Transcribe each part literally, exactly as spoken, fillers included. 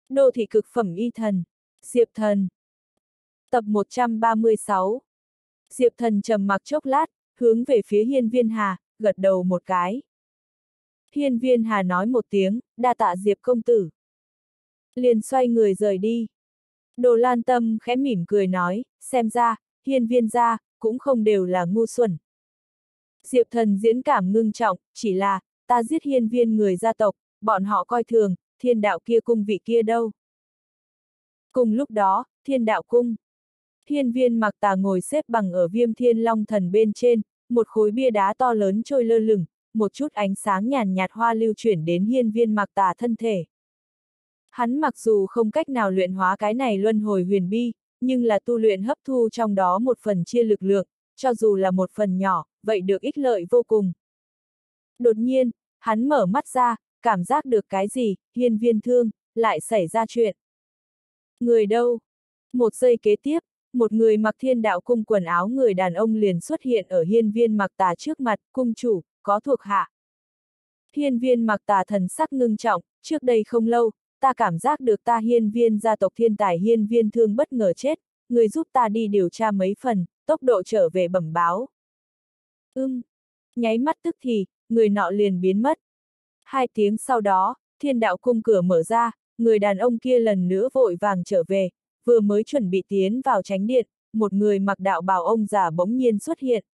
Đô thị cực phẩm y thần. Diệp Thần. Tập một trăm ba mươi sáu. Diệp Thần trầm mặc chốc lát, hướng về phía Hiên Viên Hà, gật đầu một cái. Hiên Viên Hà nói một tiếng, đa tạ Diệp công tử. Liền xoay người rời đi. Đồ Lan Tâm khẽ mỉm cười nói, xem ra, Hiên Viên gia, cũng không đều là ngu xuẩn. Diệp Thần diễn cảm ngưng trọng, chỉ là, ta giết Hiên Viên người gia tộc, bọn họ coi thường, Thiên Đạo kia cung vị kia đâu. Cùng lúc đó, Thiên Đạo cung. Hiên Viên Mặc Tà ngồi xếp bằng ở Viêm Thiên Long Thần bên trên, một khối bia đá to lớn trôi lơ lửng, một chút ánh sáng nhàn nhạt hoa lưu chuyển đến Hiên Viên Mặc Tà thân thể. Hắn mặc dù không cách nào luyện hóa cái này luân hồi huyền bi, nhưng là tu luyện hấp thu trong đó một phần chia lực lượng, cho dù là một phần nhỏ, vậy được ích lợi vô cùng. Đột nhiên, hắn mở mắt ra, cảm giác được cái gì, Hiên Viên Thương, lại xảy ra chuyện. Người đâu? Một giây kế tiếp, một người mặc Thiên Đạo cung quần áo người đàn ông liền xuất hiện ở Hiên Viên Mặc Tà trước mặt, cung chủ, có thuộc hạ. Hiên Viên Mặc Tà thần sắc ngưng trọng, trước đây không lâu, ta cảm giác được ta Hiên Viên gia tộc thiên tài Hiên Viên Thương bất ngờ chết, người giúp ta đi điều tra mấy phần, tốc độ trở về bẩm báo. Ưm, nháy mắt tức thì, người nọ liền biến mất. Hai tiếng sau đó, Thiên Đạo cung cửa mở ra, người đàn ông kia lần nữa vội vàng trở về, vừa mới chuẩn bị tiến vào chánh điện, một người mặc đạo bào ông già bỗng nhiên xuất hiện.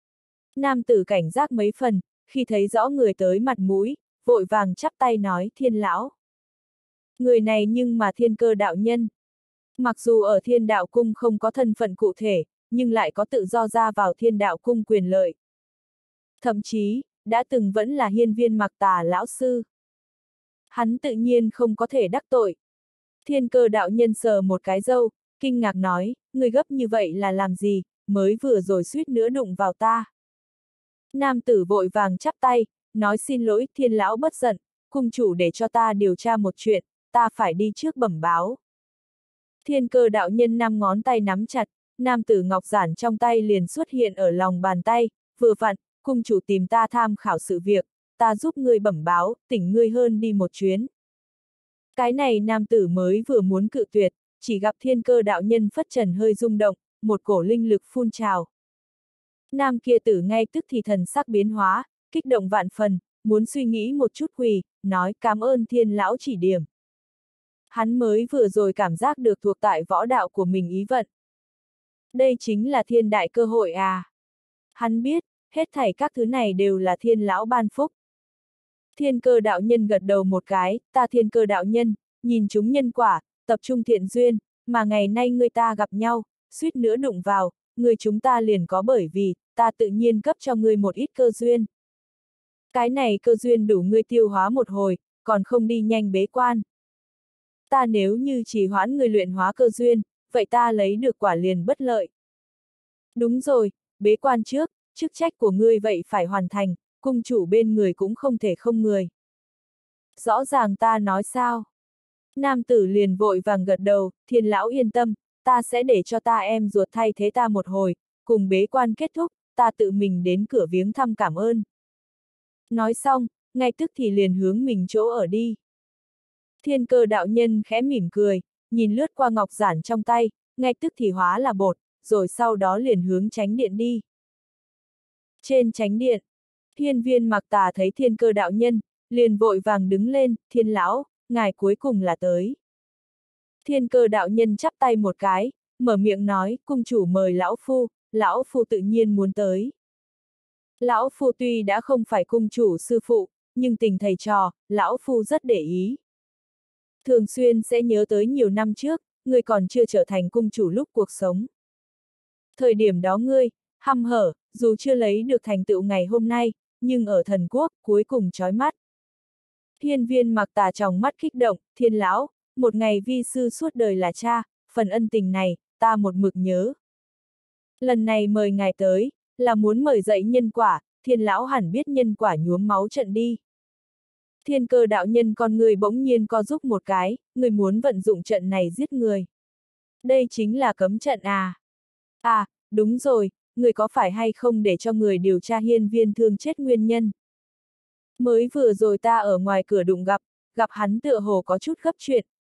Nam tử cảnh giác mấy phần, khi thấy rõ người tới mặt mũi, vội vàng chắp tay nói Thiên lão. Người này nhưng mà Thiên Cơ đạo nhân. Mặc dù ở Thiên Đạo cung không có thân phận cụ thể, nhưng lại có tự do ra vào Thiên Đạo cung quyền lợi. Thậm chí, đã từng vẫn là Hiên Viên Mặc Tà lão sư. Hắn tự nhiên không có thể đắc tội. Thiên Cơ đạo nhân sờ một cái râu, kinh ngạc nói, người gấp như vậy là làm gì, mới vừa rồi suýt nữa đụng vào ta. Nam tử vội vàng chắp tay, nói xin lỗi Thiên lão bất giận, cung chủ để cho ta điều tra một chuyện, ta phải đi trước bẩm báo. Thiên Cơ đạo nhân năm ngón tay nắm chặt, nam tử ngọc giản trong tay liền xuất hiện ở lòng bàn tay, vừa vặn, cung chủ tìm ta tham khảo sự việc, ta giúp ngươi bẩm báo, tỉnh ngươi hơn đi một chuyến. Cái này nam tử mới vừa muốn cự tuyệt, chỉ gặp Thiên Cơ đạo nhân phất trần hơi rung động, một cổ linh lực phun trào. Nam kia tử ngay tức thì thần sắc biến hóa, kích động vạn phần, muốn suy nghĩ một chút quỳ, nói cảm ơn Thiên lão chỉ điểm. Hắn mới vừa rồi cảm giác được thuộc tại võ đạo của mình ý vận. Đây chính là thiên đại cơ hội à. Hắn biết, hết thảy các thứ này đều là Thiên lão ban phúc. Thiên Cơ đạo nhân gật đầu một cái, ta Thiên Cơ đạo nhân, nhìn chúng nhân quả, tập trung thiện duyên, mà ngày nay người ta gặp nhau, suýt nữa đụng vào, người chúng ta liền có bởi vì, ta tự nhiên cấp cho ngươi một ít cơ duyên. Cái này cơ duyên đủ ngươi tiêu hóa một hồi, còn không đi nhanh bế quan. Ta nếu như chỉ hoãn ngươi luyện hóa cơ duyên, vậy ta lấy được quả liền bất lợi. Đúng rồi, bế quan trước, chức trách của ngươi vậy phải hoàn thành, cung chủ bên người cũng không thể không người. Rõ ràng ta nói sao? Nam tử liền vội vàng gật đầu, Thiên lão yên tâm, ta sẽ để cho ta em ruột thay thế ta một hồi, cùng bế quan kết thúc, ta tự mình đến cửa viếng thăm cảm ơn. Nói xong, ngay tức thì liền hướng mình chỗ ở đi. Thiên Cơ đạo nhân khẽ mỉm cười, nhìn lướt qua ngọc giản trong tay, ngay tức thì hóa là bột, rồi sau đó liền hướng chánh điện đi. Trên chánh điện, Hiên Viên Mặc Tà thấy Thiên Cơ đạo nhân, liền vội vàng đứng lên, Thiên lão, ngài cuối cùng là tới. Thiên Cơ đạo nhân chắp tay một cái, mở miệng nói, cung chủ mời lão phu, lão phu tự nhiên muốn tới. Lão phu tuy đã không phải cung chủ sư phụ, nhưng tình thầy trò, lão phu rất để ý. Thường xuyên sẽ nhớ tới nhiều năm trước, ngươi còn chưa trở thành cung chủ lúc cuộc sống. Thời điểm đó ngươi, hăm hở, dù chưa lấy được thành tựu ngày hôm nay, nhưng ở thần quốc, cuối cùng chói mắt. Hiên Viên Mặc Tà trong mắt kích động, Thiên lão, một ngày vi sư suốt đời là cha, phần ân tình này, ta một mực nhớ. Lần này mời ngài tới, là muốn mời dạy nhân quả, Thiên lão hẳn biết nhân quả nhuốm máu trận đi. Thiên Cơ đạo nhân con người bỗng nhiên co giúp một cái, người muốn vận dụng trận này giết người. Đây chính là cấm trận à. À, đúng rồi, người có phải hay không để cho người điều tra Hiên Viên Thương chết nguyên nhân. Mới vừa rồi ta ở ngoài cửa đụng gặp, gặp hắn tựa hồ có chút gấp chuyện,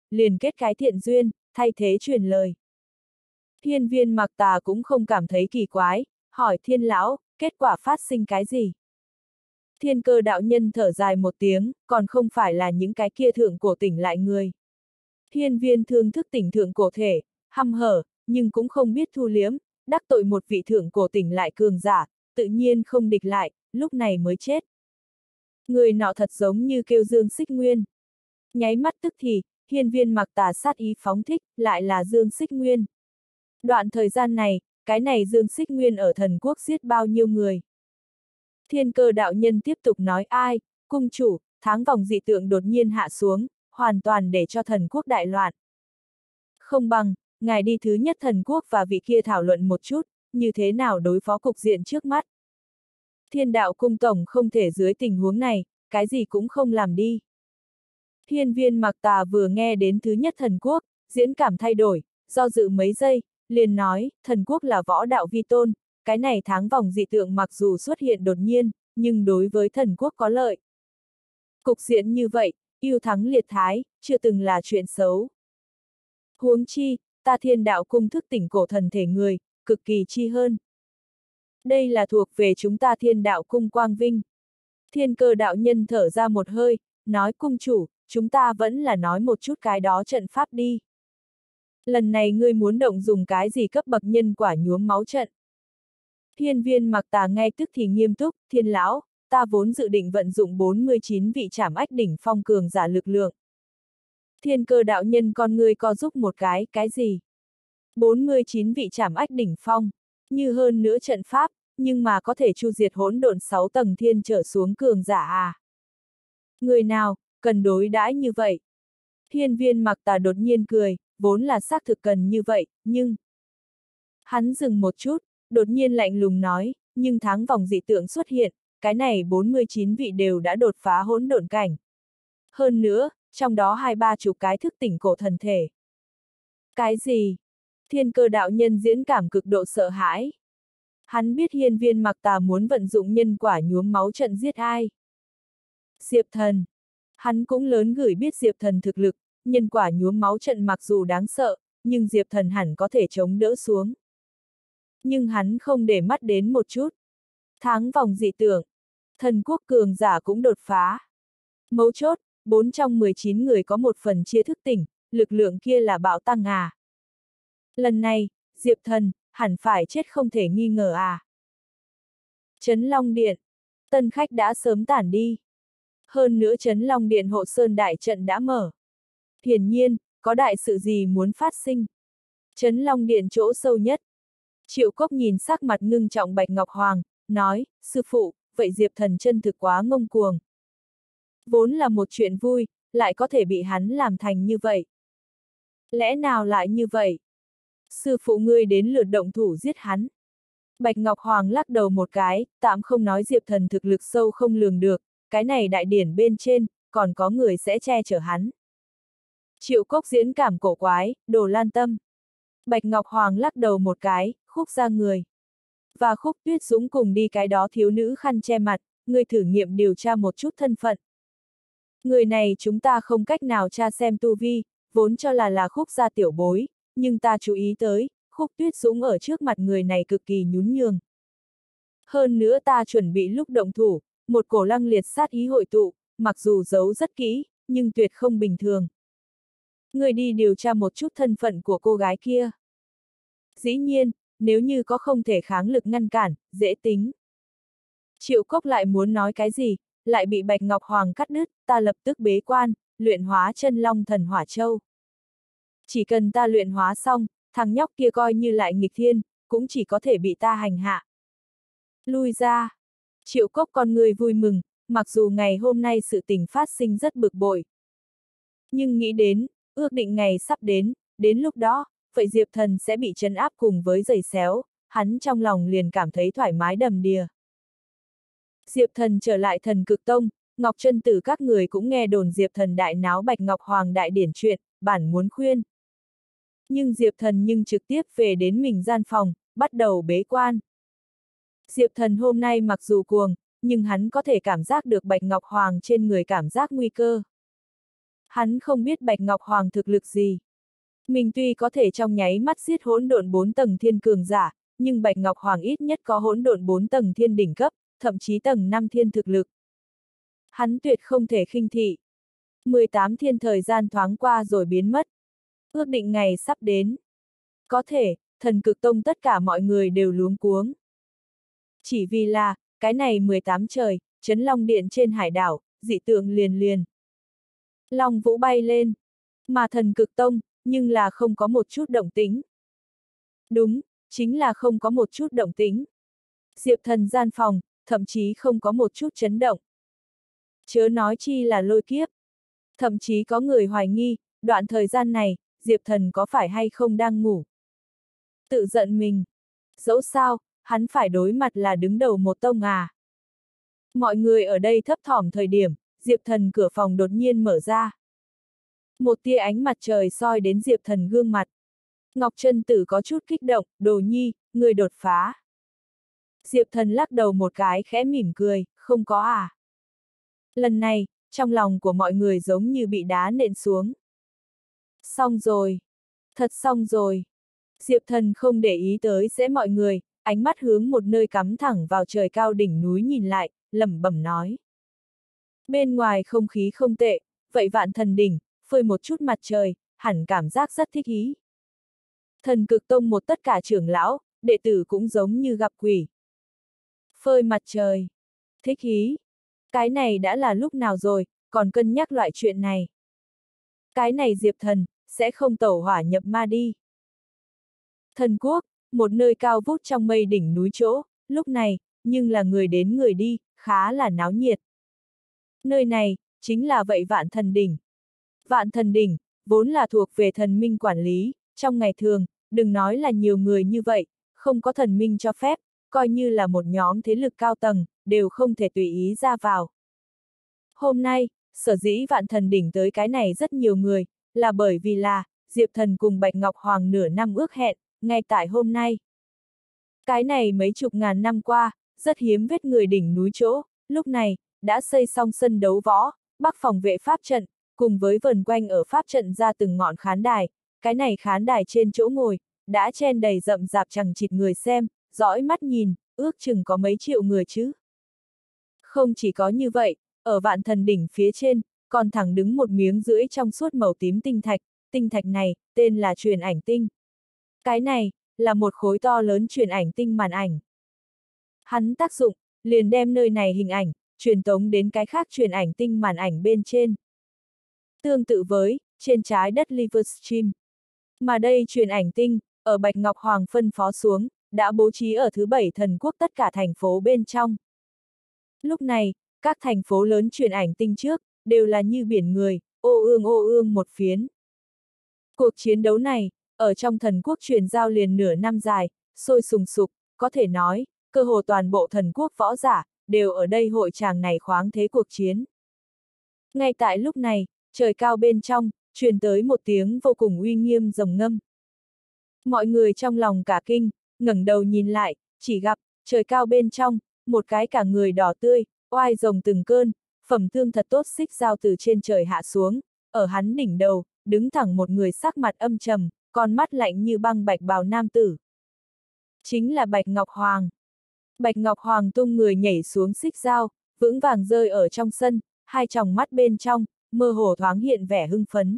liền kết cái thiện duyên, thay thế truyền lời. Hiên viên Mặc Tà cũng không cảm thấy kỳ quái, hỏi Thiên lão, kết quả phát sinh cái gì? Thiên Cơ đạo nhân thở dài một tiếng, còn không phải là những cái kia thượng cổ tỉnh lại người. Hiên viên thương thức tỉnh thượng cổ thể, hăm hở, nhưng cũng không biết thu liếm, đắc tội một vị thượng cổ tỉnh lại cường giả, tự nhiên không địch lại, lúc này mới chết. Người nọ thật giống như kêu Dương Xích Nguyên. Nháy mắt tức thì, hiên viên Mặc Tà sát ý phóng thích, lại là Dương Xích Nguyên. Đoạn thời gian này, cái này Dương Xích Nguyên ở thần quốc giết bao nhiêu người. Thiên Cơ đạo nhân tiếp tục nói ai, cung chủ, tháng vòng dị tượng đột nhiên hạ xuống, hoàn toàn để cho thần quốc đại loạn. Không bằng, ngài đi thứ nhất thần quốc và vị kia thảo luận một chút, như thế nào đối phó cục diện trước mắt. Thiên đạo cung tổng không thể dưới tình huống này, cái gì cũng không làm đi. Hiên viên Mặc Tà vừa nghe đến thứ nhất thần quốc, diễn cảm thay đổi, do dự mấy giây, liền nói, thần quốc là võ đạo vi tôn, cái này tháng vòng dị tượng mặc dù xuất hiện đột nhiên, nhưng đối với thần quốc có lợi. Cục diện như vậy, yêu thắng liệt thái, chưa từng là chuyện xấu. Huống chi, ta thiên đạo cung thức tỉnh cổ thần thể người, cực kỳ chi hơn. Đây là thuộc về chúng ta thiên đạo cung quang vinh. Thiên Cơ đạo nhân thở ra một hơi, nói cung chủ, chúng ta vẫn là nói một chút cái đó trận pháp đi. Lần này ngươi muốn động dùng cái gì cấp bậc nhân quả nhuốm máu trận? Hiên viên Mặc Tà ngay tức thì nghiêm túc, Thiên lão, ta vốn dự định vận dụng bốn mươi chín vị trảm ách đỉnh phong cường giả lực lượng. Thiên Cơ đạo nhân con ngươi co giúp một cái, cái gì? bốn mươi chín vị trảm ách đỉnh phong, như hơn nữa trận pháp, nhưng mà có thể chu diệt hỗn độn sáu tầng thiên trở xuống cường giả à? Người nào, cần đối đãi như vậy? Hiên viên Mặc Tà đột nhiên cười, vốn là xác thực cần như vậy, nhưng... Hắn dừng một chút, đột nhiên lạnh lùng nói, nhưng tháng vòng dị tượng xuất hiện, cái này bốn mươi chín vị đều đã đột phá hỗn độn cảnh. Hơn nữa, trong đó hai ba chục cái thức tỉnh cổ thần thể. Cái gì? Thiên Cơ đạo nhân diễn cảm cực độ sợ hãi. Hắn biết hiên viên Mặc Tà muốn vận dụng nhân quả nhuốm máu trận giết ai. Diệp Thần. Hắn cũng lớn gửi biết Diệp Thần thực lực, nhân quả nhuốm máu trận mặc dù đáng sợ, nhưng Diệp Thần hẳn có thể chống đỡ xuống. Nhưng hắn không để mắt đến một chút. Tháng vòng dị tượng, thần quốc cường giả cũng đột phá. Mấu chốt, bốn trong mười chín người có một phần chia thức tỉnh, lực lượng kia là bạo tăng à. Lần này, Diệp Thần, hẳn phải chết không thể nghi ngờ à. Trấn Long Điện, tân khách đã sớm tản đi. Hơn nữa Trấn Long Điện hộ sơn đại trận đã mở. Hiển nhiên, có đại sự gì muốn phát sinh. Trấn Long Điện chỗ sâu nhất. Triệu Cốc nhìn sắc mặt ngưng trọng Bạch Ngọc Hoàng, nói, sư phụ, vậy Diệp Thần chân thực quá ngông cuồng. Vốn là một chuyện vui, lại có thể bị hắn làm thành như vậy. Lẽ nào lại như vậy? Sư phụ ngươi đến lượt động thủ giết hắn. Bạch Ngọc Hoàng lắc đầu một cái, tạm không nói Diệp Thần thực lực sâu không lường được, cái này đại điển bên trên, còn có người sẽ che chở hắn. Triệu Cốc diễn cảm cổ quái, Đồ Lan Tâm. Bạch Ngọc Hoàng lắc đầu một cái, Khúc ra người. Và Khúc Tuyết Dũng cùng đi cái đó thiếu nữ khăn che mặt, người thử nghiệm điều tra một chút thân phận. Người này chúng ta không cách nào tra xem tu vi, vốn cho là là Khúc gia tiểu bối, nhưng ta chú ý tới, Khúc Tuyết Dũng ở trước mặt người này cực kỳ nhún nhường. Hơn nữa ta chuẩn bị lúc động thủ, một cổ lăng liệt sát ý hội tụ, mặc dù giấu rất kỹ, nhưng tuyệt không bình thường. Người đi điều tra một chút thân phận của cô gái kia. Dĩ nhiên, nếu như có không thể kháng lực ngăn cản, dễ tính. Triệu Cốc lại muốn nói cái gì, lại bị Bạch Ngọc Hoàng cắt đứt, ta lập tức bế quan, luyện hóa chân long thần hỏa châu. Chỉ cần ta luyện hóa xong, thằng nhóc kia coi như lại nghịch thiên, cũng chỉ có thể bị ta hành hạ. Lui ra. Triệu Cốc con người vui mừng, mặc dù ngày hôm nay sự tình phát sinh rất bực bội. Nhưng nghĩ đến, ước định ngày sắp đến, đến lúc đó, vậy Diệp Thần sẽ bị trấn áp cùng với giày xéo, hắn trong lòng liền cảm thấy thoải mái đầm đìa. Diệp Thần trở lại Thần Cực Tông, Ngọc Trân Tử các người cũng nghe đồn Diệp Thần đại náo Bạch Ngọc Hoàng đại điển chuyện, bản muốn khuyên. Nhưng Diệp Thần nhưng trực tiếp về đến mình gian phòng, bắt đầu bế quan. Diệp Thần hôm nay mặc dù cuồng, nhưng hắn có thể cảm giác được Bạch Ngọc Hoàng trên người cảm giác nguy cơ. Hắn không biết Bạch Ngọc Hoàng thực lực gì. Mình tuy có thể trong nháy mắt giết hỗn độn bốn tầng thiên cường giả, nhưng Bạch Ngọc Hoàng ít nhất có hỗn độn bốn tầng thiên đỉnh cấp, thậm chí tầng năm thiên thực lực. Hắn tuyệt không thể khinh thị. mười tám thiên thời gian thoáng qua rồi biến mất. Ước định ngày sắp đến. Có thể, Thần Cực Tông tất cả mọi người đều luống cuống. Chỉ vì là, cái này mười tám trời, Chấn Long Điện trên hải đảo, dị tượng liền liền. Long vũ bay lên, mà Thần Cực Tông, nhưng là không có một chút động tĩnh. Đúng, chính là không có một chút động tĩnh. Diệp Thần gian phòng, thậm chí không có một chút chấn động. Chớ nói chi là lôi kiếp. Thậm chí có người hoài nghi, đoạn thời gian này, Diệp Thần có phải hay không đang ngủ. Tự giận mình. Dẫu sao, hắn phải đối mặt là đứng đầu một tông à. Mọi người ở đây thấp thỏm thời điểm, Diệp Thần cửa phòng đột nhiên mở ra. Một tia ánh mặt trời soi đến Diệp Thần gương mặt. Ngọc Trân Tử có chút kích động, Đồ Nhi, người đột phá. Diệp Thần lắc đầu một cái khẽ mỉm cười, không có à. Lần này, trong lòng của mọi người giống như bị đá nện xuống. Xong rồi. Thật xong rồi. Diệp Thần không để ý tới sẽ mọi người, ánh mắt hướng một nơi cắm thẳng vào trời cao đỉnh núi nhìn lại, lẩm bẩm nói. Bên ngoài không khí không tệ, vậy Vạn Thần đỉnh, phơi một chút mặt trời, hẳn cảm giác rất thích ý. Thần Cực Tông một tất cả trưởng lão, đệ tử cũng giống như gặp quỷ. Phơi mặt trời. Thích ý. Cái này đã là lúc nào rồi, còn cân nhắc loại chuyện này. Cái này Diệp Thần, sẽ không tẩu hỏa nhập ma đi. Thần Quốc, một nơi cao vút trong mây đỉnh núi chỗ, lúc này, nhưng là người đến người đi, khá là náo nhiệt. Nơi này, chính là vậy Vạn Thần đỉnh. Vạn Thần đỉnh, vốn là thuộc về thần minh quản lý, trong ngày thường, đừng nói là nhiều người như vậy, không có thần minh cho phép, coi như là một nhóm thế lực cao tầng, đều không thể tùy ý ra vào. Hôm nay, sở dĩ Vạn Thần đỉnh tới cái này rất nhiều người, là bởi vì là, Diệp Thần cùng Bạch Ngọc Hoàng nửa năm ước hẹn, ngay tại hôm nay. Cái này mấy chục ngàn năm qua, rất hiếm vết người đỉnh núi chỗ, lúc này, đã xây xong sân đấu võ, bắc phòng vệ pháp trận, cùng với vần quanh ở pháp trận ra từng ngọn khán đài, cái này khán đài trên chỗ ngồi, đã chen đầy rậm rạp chằng chịt người xem, dõi mắt nhìn, ước chừng có mấy triệu người chứ. Không chỉ có như vậy, ở Vạn Thần đỉnh phía trên, còn thẳng đứng một miếng rưỡi trong suốt màu tím tinh thạch, tinh thạch này, tên là truyền ảnh tinh. Cái này, là một khối to lớn truyền ảnh tinh màn ảnh. Hắn tác dụng, liền đem nơi này hình ảnh, truyền tống đến cái khác truyền ảnh tinh màn ảnh bên trên. Tương tự với, trên trái đất Livestream. Mà đây truyền ảnh tinh, ở Bạch Ngọc Hoàng phân phó xuống, đã bố trí ở thứ bảy thần quốc tất cả thành phố bên trong. Lúc này, các thành phố lớn truyền ảnh tinh trước, đều là như biển người, ô ương ô ương một phiến. Cuộc chiến đấu này, ở trong thần quốc truyền giao liền nửa năm dài, sôi sùng sục, có thể nói, cơ hồ toàn bộ thần quốc võ giả, đều ở đây hội tràng này khoáng thế cuộc chiến. Ngay tại lúc này, trời cao bên trong, truyền tới một tiếng vô cùng uy nghiêm rồng ngâm. Mọi người trong lòng cả kinh, ngẩng đầu nhìn lại, chỉ gặp, trời cao bên trong, một cái cả người đỏ tươi, oai rồng từng cơn, phẩm tương thật tốt xích dao từ trên trời hạ xuống, ở hắn đỉnh đầu, đứng thẳng một người sắc mặt âm trầm, con mắt lạnh như băng bạch bào nam tử. Chính là Bạch Ngọc Hoàng. Bạch Ngọc Hoàng tung người nhảy xuống xích dao, vững vàng rơi ở trong sân, hai tròng mắt bên trong, mơ hồ thoáng hiện vẻ hưng phấn.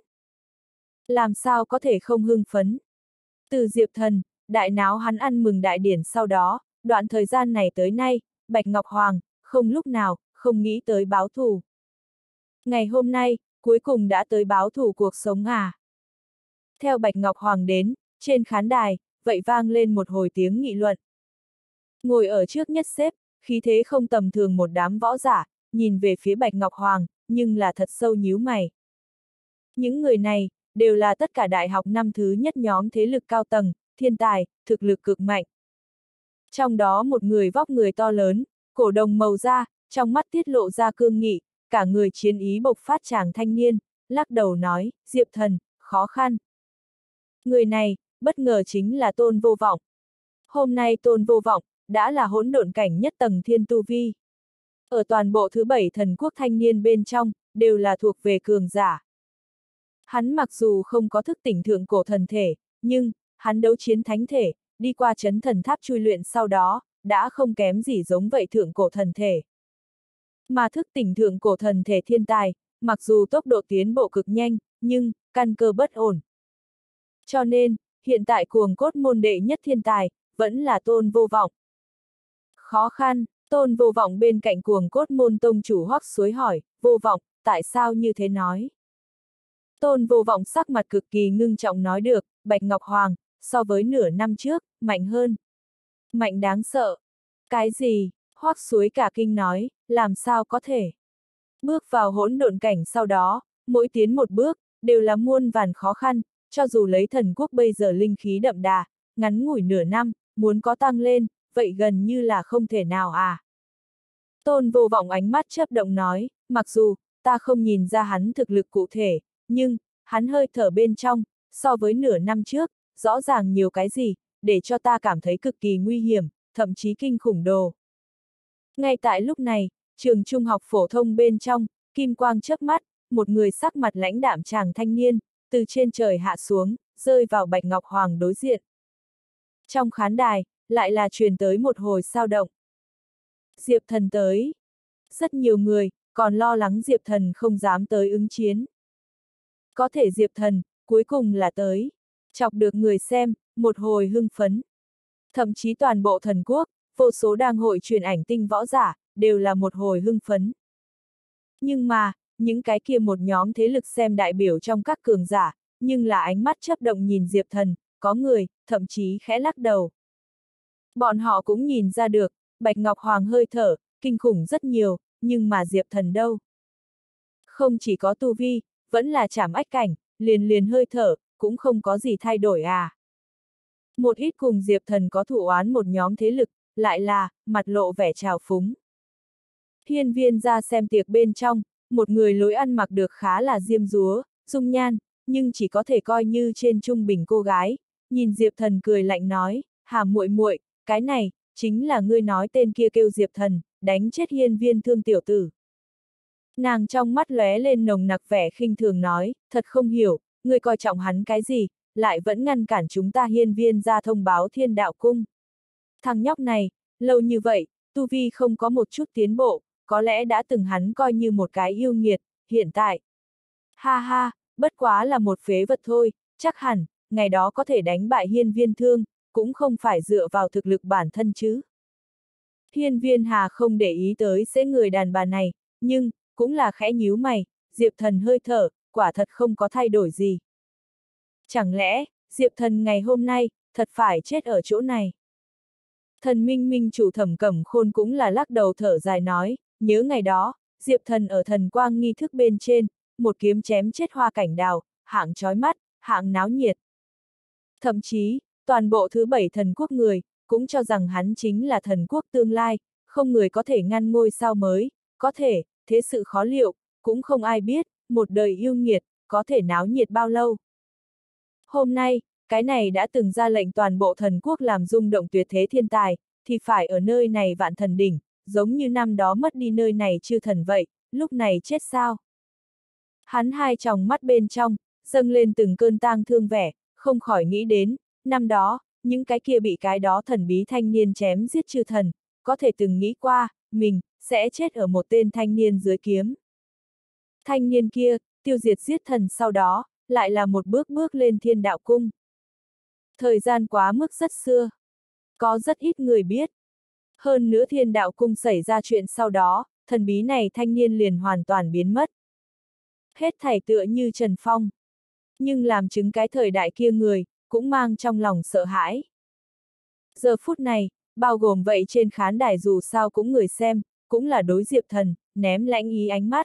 Làm sao có thể không hưng phấn? Từ Diệp Thần, đại náo hắn ăn mừng đại điển sau đó, đoạn thời gian này tới nay, Bạch Ngọc Hoàng, không lúc nào, không nghĩ tới báo thù. Ngày hôm nay, cuối cùng đã tới báo thù cuộc sống à. Theo Bạch Ngọc Hoàng đến, trên khán đài, vậy vang lên một hồi tiếng nghị luận. Ngồi ở trước nhất xếp, khí thế không tầm thường một đám võ giả, nhìn về phía Bạch Ngọc Hoàng, nhưng là thật sâu nhíu mày. Những người này, đều là tất cả đại học năm thứ nhất nhóm thế lực cao tầng, thiên tài, thực lực cực mạnh. Trong đó một người vóc người to lớn, cổ đồng màu da, trong mắt tiết lộ ra cương nghị, cả người chiến ý bộc phát chàng thanh niên, lắc đầu nói, Diệp Thần, khó khăn. Người này, bất ngờ chính là Tôn Vô Vọng. Hôm nay Tôn Vô Vọng, đã là hỗn độn cảnh nhất tầng thiên tu vi. Ở toàn bộ thứ bảy thần quốc thanh niên bên trong, đều là thuộc về cường giả. Hắn mặc dù không có thức tỉnh thượng cổ thần thể, nhưng, hắn đấu chiến thánh thể, đi qua chấn thần tháp chui luyện sau đó, đã không kém gì giống vậy thượng cổ thần thể. Mà thức tỉnh thượng cổ thần thể thiên tài, mặc dù tốc độ tiến bộ cực nhanh, nhưng, căn cơ bất ổn. Cho nên, hiện tại cuồng cốt môn đệ nhất thiên tài, vẫn là Tôn Vô Vọng. Khó khăn, Tôn Vô Vọng bên cạnh cuồng cốt môn tông chủ Hoắc Suối hỏi, Vô Vọng, tại sao như thế nói? Tôn Vô Vọng sắc mặt cực kỳ ngưng trọng nói được, Bạch Ngọc Hoàng, so với nửa năm trước, mạnh hơn. Mạnh đáng sợ. Cái gì? Hoắc Suối cả kinh nói, làm sao có thể? Bước vào hỗn độn cảnh sau đó, mỗi tiến một bước, đều là muôn vàn khó khăn, cho dù lấy thần quốc bây giờ linh khí đậm đà, ngắn ngủi nửa năm, muốn có tăng lên, vậy gần như là không thể nào à. Tôn Vô Vọng ánh mắt chớp động nói, mặc dù, ta không nhìn ra hắn thực lực cụ thể, nhưng, hắn hơi thở bên trong, so với nửa năm trước, rõ ràng nhiều cái gì, để cho ta cảm thấy cực kỳ nguy hiểm, thậm chí kinh khủng đồ. Ngay tại lúc này, trường trung học phổ thông bên trong, kim quang chớp mắt, một người sắc mặt lãnh đạm chàng thanh niên, từ trên trời hạ xuống, rơi vào Bạch Ngọc Hoàng đối diện. Trong khán đài, lại là truyền tới một hồi sao động. Diệp Thần tới. Rất nhiều người, còn lo lắng Diệp Thần không dám tới ứng chiến. Có thể Diệp Thần, cuối cùng là tới. Chọc được người xem, một hồi hưng phấn. Thậm chí toàn bộ thần quốc, vô số đang hội truyền ảnh tinh võ giả, đều là một hồi hưng phấn. Nhưng mà, những cái kia một nhóm thế lực xem đại biểu trong các cường giả, nhưng là ánh mắt chớp động nhìn Diệp Thần, có người, thậm chí khẽ lắc đầu. Bọn họ cũng nhìn ra được, Bạch Ngọc Hoàng hơi thở, kinh khủng rất nhiều, nhưng mà Diệp Thần đâu? Không chỉ có tu vi, vẫn là chảm ách cảnh, liền liền hơi thở, cũng không có gì thay đổi à. Một ít cùng Diệp Thần có thù oán một nhóm thế lực, lại là, mặt lộ vẻ trào phúng. Hiên Viên ra xem tiệc bên trong, một người lối ăn mặc được khá là diêm dúa, dung nhan, nhưng chỉ có thể coi như trên trung bình cô gái, nhìn Diệp Thần cười lạnh nói, Hà muội muội, cái này, chính là ngươi nói tên kia kêu Diệp Thần, đánh chết Hiên Viên thương tiểu tử. Nàng trong mắt lóe lên nồng nặc vẻ khinh thường nói, thật không hiểu, ngươi coi trọng hắn cái gì, lại vẫn ngăn cản chúng ta Hiên Viên ra thông báo Thiên Đạo Cung. Thằng nhóc này, lâu như vậy, tu vi không có một chút tiến bộ, có lẽ đã từng hắn coi như một cái yêu nghiệt, hiện tại. Ha ha, bất quá là một phế vật thôi, chắc hẳn, ngày đó có thể đánh bại Hiên Viên thương, cũng không phải dựa vào thực lực bản thân chứ. Hiên Viên Hà không để ý tới sẽ người đàn bà này, nhưng, cũng là khẽ nhíu mày, Diệp Thần hơi thở, quả thật không có thay đổi gì. Chẳng lẽ, Diệp Thần ngày hôm nay, thật phải chết ở chỗ này? Thần Minh Minh chủ Thẩm Cẩm Khôn cũng là lắc đầu thở dài nói, nhớ ngày đó, Diệp Thần ở thần quang nghi thức bên trên, một kiếm chém chết Hoa Cảnh Đào, hạng chói mắt, hạng náo nhiệt. Thậm chí, toàn bộ thứ bảy thần quốc người, cũng cho rằng hắn chính là thần quốc tương lai, không người có thể ngăn ngôi sao mới, có thể, thế sự khó liệu, cũng không ai biết, một đời yêu nghiệt, có thể náo nhiệt bao lâu. Hôm nay, cái này đã từng ra lệnh toàn bộ thần quốc làm rung động tuyệt thế thiên tài, thì phải ở nơi này vạn thần đỉnh, giống như năm đó mất đi nơi này chư thần vậy, lúc này chết sao? Hắn hai tròng mắt bên trong, dâng lên từng cơn tang thương vẻ, không khỏi nghĩ đến, năm đó, những cái kia bị cái đó thần bí thanh niên chém giết chư thần, có thể từng nghĩ qua, mình, sẽ chết ở một tên thanh niên dưới kiếm. Thanh niên kia, tiêu diệt giết thần sau đó, lại là một bước bước lên Thiên Đạo Cung. Thời gian quá mức rất xưa. Có rất ít người biết. Hơn nữa Thiên Đạo Cung xảy ra chuyện sau đó, thần bí này thanh niên liền hoàn toàn biến mất. Hết thảy tựa như Trần Phong. Nhưng làm chứng cái thời đại kia người, cũng mang trong lòng sợ hãi. Giờ phút này, bao gồm vậy trên khán đài dù sao cũng người xem, cũng là đối Diệp Thần, ném lãnh ý ánh mắt.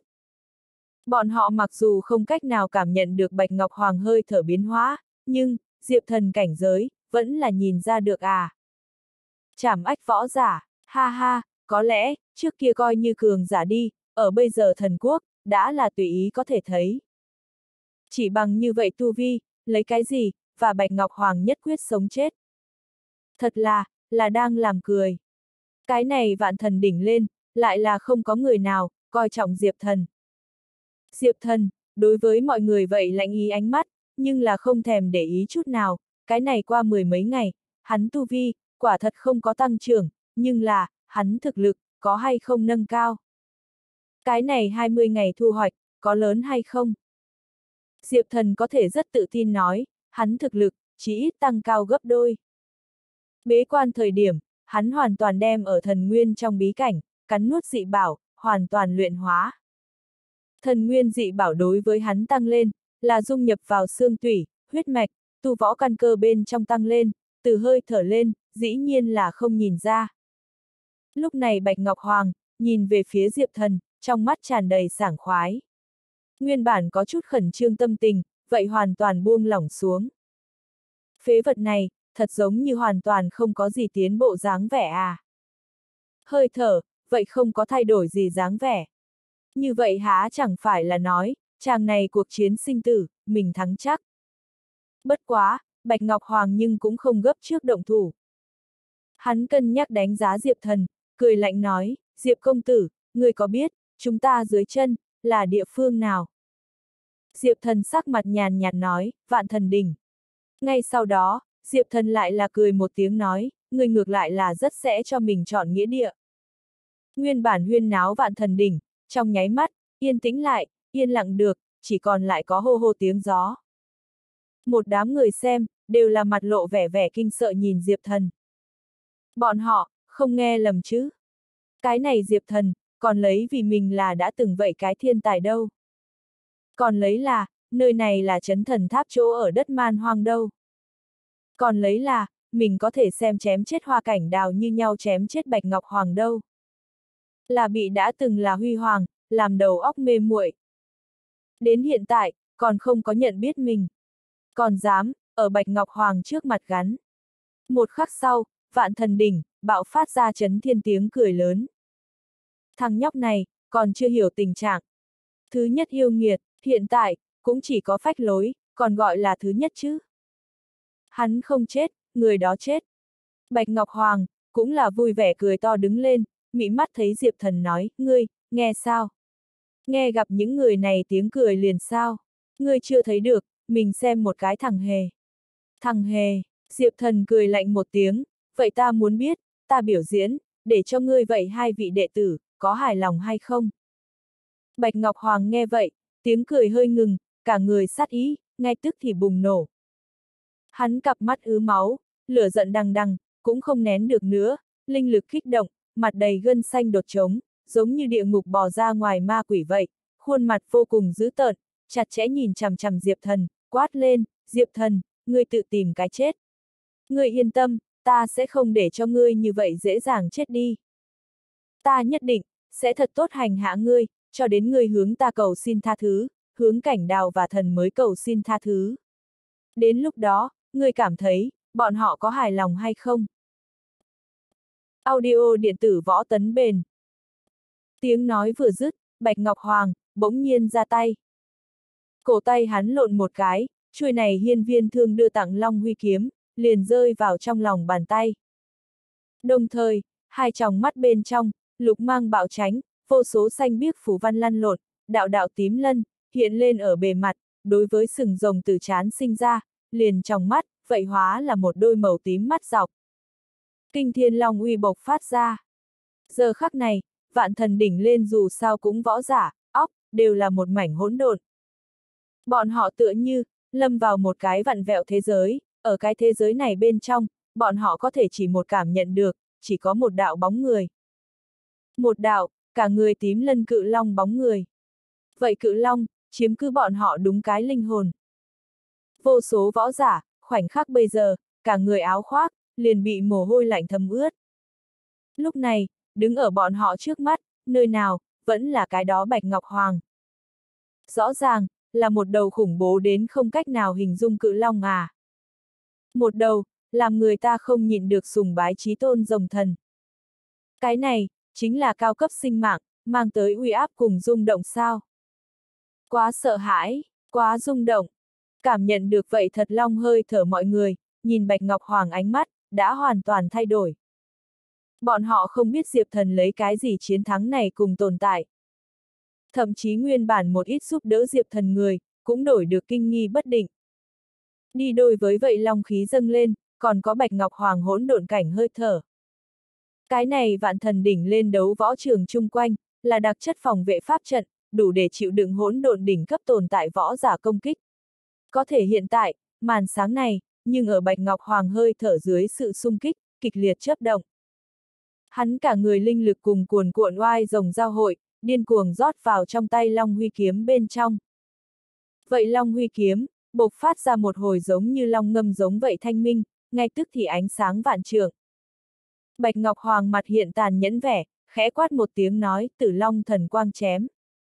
Bọn họ mặc dù không cách nào cảm nhận được Bạch Ngọc Hoàng hơi thở biến hóa, nhưng, Diệp Thần cảnh giới, vẫn là nhìn ra được à. Trảm ách võ giả, ha ha, có lẽ, trước kia coi như cường giả đi, ở bây giờ thần quốc, đã là tùy ý có thể thấy. Chỉ bằng như vậy tu vi, lấy cái gì, và Bạch Ngọc Hoàng nhất quyết sống chết. Thật là, là đang làm cười. Cái này vạn thần đỉnh lên, lại là không có người nào, coi trọng Diệp Thần. Diệp Thần, đối với mọi người vậy lạnh ý ánh mắt, nhưng là không thèm để ý chút nào, cái này qua mười mấy ngày, hắn tu vi, quả thật không có tăng trưởng, nhưng là, hắn thực lực, có hay không nâng cao. Cái này hai mươi ngày thu hoạch, có lớn hay không? Diệp Thần có thể rất tự tin nói, hắn thực lực, chỉ ít tăng cao gấp đôi. Bế quan thời điểm, hắn hoàn toàn đem ở thần nguyên trong bí cảnh, cắn nuốt dị bảo, hoàn toàn luyện hóa. Thần nguyên dị bảo đối với hắn tăng lên, là dung nhập vào xương tủy, huyết mạch, tu võ căn cơ bên trong tăng lên, từ hơi thở lên, dĩ nhiên là không nhìn ra. Lúc này Bạch Ngọc Hoàng, nhìn về phía Diệp Thần, trong mắt tràn đầy sảng khoái. Nguyên bản có chút khẩn trương tâm tình, vậy hoàn toàn buông lỏng xuống. Phế vật này, thật giống như hoàn toàn không có gì tiến bộ dáng vẻ à. Hơi thở, vậy không có thay đổi gì dáng vẻ. Như vậy há chẳng phải là nói, chàng này cuộc chiến sinh tử, mình thắng chắc. Bất quá, Bạch Ngọc Hoàng nhưng cũng không gấp trước động thủ. Hắn cân nhắc đánh giá Diệp Thần, cười lạnh nói, Diệp công tử, người có biết, chúng ta dưới chân, là địa phương nào? Diệp Thần sắc mặt nhàn nhạt nói, Vạn Thần Đỉnh. Ngay sau đó, Diệp Thần lại là cười một tiếng nói, người ngược lại là rất sẽ cho mình chọn nghĩa địa. Nguyên bản huyên náo Vạn Thần Đỉnh, trong nháy mắt, yên tĩnh lại, yên lặng được, chỉ còn lại có hô hô tiếng gió. Một đám người xem, đều là mặt lộ vẻ vẻ kinh sợ nhìn Diệp Thần. Bọn họ, không nghe lầm chứ. Cái này Diệp Thần, còn lấy vì mình là đã từng vậy cái thiên tài đâu. Còn lấy là, nơi này là Chấn Thần Tháp chỗ ở đất man hoang đâu. Còn lấy là, mình có thể xem chém chết Hoa Cảnh Đào như nhau chém chết Bạch Ngọc Hoàng đâu. Là bị đã từng là Huy Hoàng, làm đầu óc mê muội. Đến hiện tại, còn không có nhận biết mình. Còn dám, ở Bạch Ngọc Hoàng trước mặt gắn. Một khắc sau, Vạn Thần Đỉnh, bạo phát ra chấn thiên tiếng cười lớn. Thằng nhóc này, còn chưa hiểu tình trạng. Thứ nhất yêu nghiệt, hiện tại, cũng chỉ có phách lối, còn gọi là thứ nhất chứ. Hắn không chết, người đó chết. Bạch Ngọc Hoàng, cũng là vui vẻ cười to đứng lên, mị mắt thấy Diệp Thần nói, ngươi, nghe sao? Nghe gặp những người này tiếng cười liền sao? Ngươi chưa thấy được, mình xem một cái thằng hề. Thằng hề, Diệp Thần cười lạnh một tiếng, vậy ta muốn biết, ta biểu diễn, để cho ngươi vậy hai vị đệ tử, có hài lòng hay không? Bạch Ngọc Hoàng nghe vậy, tiếng cười hơi ngừng, cả người sát ý, ngay tức thì bùng nổ. Hắn cặp mắt ứ máu, lửa giận đằng đằng, cũng không nén được nữa, linh lực kích động, mặt đầy gân xanh đột trống, giống như địa ngục bò ra ngoài ma quỷ vậy, khuôn mặt vô cùng dữ tợn, chặt chẽ nhìn chằm chằm Diệp Thần, quát lên, Diệp Thần, ngươi tự tìm cái chết. Ngươi yên tâm, ta sẽ không để cho ngươi như vậy dễ dàng chết đi. Ta nhất định, sẽ thật tốt hành hạ ngươi, cho đến ngươi hướng ta cầu xin tha thứ, hướng Cảnh Đào và thần mới cầu xin tha thứ. Đến lúc đó, ngươi cảm thấy, bọn họ có hài lòng hay không? Audio điện tử Võ Tấn Bền. Tiếng nói vừa dứt, Bạch Ngọc Hoàng, bỗng nhiên ra tay. Cổ tay hắn lộn một cái, chuôi này hiên viên thương đưa tặng Long Huy kiếm, liền rơi vào trong lòng bàn tay. Đồng thời, hai tròng mắt bên trong, lục mang bạo tránh, vô số xanh biếc phù văn lăn lộn, đạo đạo tím lân, hiện lên ở bề mặt, đối với sừng rồng từ trán sinh ra, liền trong mắt, vậy hóa là một đôi màu tím mắt dọc. Kinh thiên long uy bộc phát ra. Giờ khắc này, Vạn Thần Đỉnh lên dù sao cũng võ giả, óc, đều là một mảnh hỗn độn. Bọn họ tựa như, lâm vào một cái vặn vẹo thế giới, ở cái thế giới này bên trong, bọn họ có thể chỉ một cảm nhận được, chỉ có một đạo bóng người. Một đạo, cả người tím lân cự long bóng người. Vậy cự long, chiếm cứ bọn họ đúng cái linh hồn. Vô số võ giả, khoảnh khắc bây giờ, cả người áo khoác, liền bị mồ hôi lạnh thấm ướt. Lúc này, đứng ở bọn họ trước mắt, nơi nào, vẫn là cái đó Bạch Ngọc Hoàng. Rõ ràng, là một đầu khủng bố đến không cách nào hình dung cự long à. Một đầu, làm người ta không nhịn được sùng bái chí tôn rồng thần. Cái này, chính là cao cấp sinh mạng, mang tới uy áp cùng rung động sao. Quá sợ hãi, quá rung động. Cảm nhận được vậy thật long hơi thở mọi người, nhìn Bạch Ngọc Hoàng ánh mắt, đã hoàn toàn thay đổi. Bọn họ không biết Diệp Thần lấy cái gì chiến thắng này cùng tồn tại. Thậm chí nguyên bản một ít giúp đỡ Diệp Thần người, cũng đổi được kinh nghi bất định. Đi đôi với vậy long khí dâng lên, còn có bạch ngọc hoàng hỗn độn cảnh hơi thở. Cái này vạn thần đỉnh lên đấu võ trường chung quanh, là đặc chất phòng vệ pháp trận, đủ để chịu đựng hỗn độn đỉnh cấp tồn tại võ giả công kích. Có thể hiện tại, màn sáng này, nhưng ở bạch ngọc hoàng hơi thở dưới sự xung kích, kịch liệt chớp động. Hắn cả người linh lực cùng cuồn cuộn oai rồng giao hội, điên cuồng rót vào trong tay Long Huy kiếm bên trong. Vậy Long Huy kiếm, bộc phát ra một hồi giống như long ngâm giống vậy thanh minh, ngay tức thì ánh sáng vạn trượng. Bạch Ngọc Hoàng mặt hiện tàn nhẫn vẻ, khẽ quát một tiếng nói, Tử Long thần quang chém.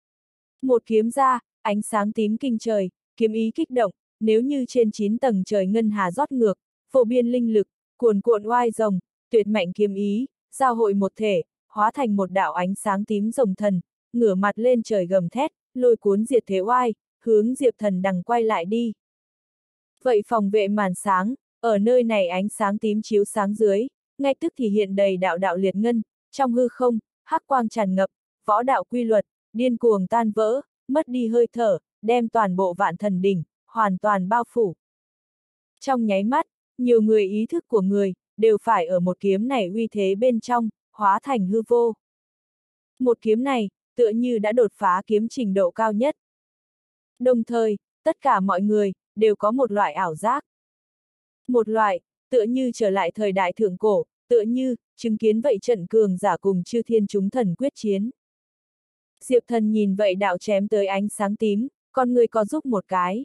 Một kiếm ra, ánh sáng tím kinh trời, kiếm ý kích động, nếu như trên chín tầng trời ngân hà rót ngược, phổ biên linh lực, cuồn cuộn oai rồng, tuyệt mạnh kiếm ý, giao hội một thể, hóa thành một đạo ánh sáng tím rồng thần, ngửa mặt lên trời gầm thét, lôi cuốn diệt thế oai, hướng Diệp Thần đằng quay lại đi. Vậy phòng vệ màn sáng, ở nơi này ánh sáng tím chiếu sáng dưới, ngay tức thì hiện đầy đạo đạo liệt ngân, trong hư không, hắc quang tràn ngập, võ đạo quy luật, điên cuồng tan vỡ, mất đi hơi thở, đem toàn bộ vạn thần đỉnh, hoàn toàn bao phủ. Trong nháy mắt, nhiều người ý thức của người, đều phải ở một kiếm này uy thế bên trong, hóa thành hư vô. Một kiếm này, tựa như đã đột phá kiếm trình độ cao nhất. Đồng thời, tất cả mọi người, đều có một loại ảo giác. Một loại, tựa như trở lại thời đại thượng cổ, tựa như, chứng kiến vậy trận cường giả cùng chư thiên chúng thần quyết chiến. Diệp Thần nhìn vậy đạo chém tới ánh sáng tím, con người có giúp một cái.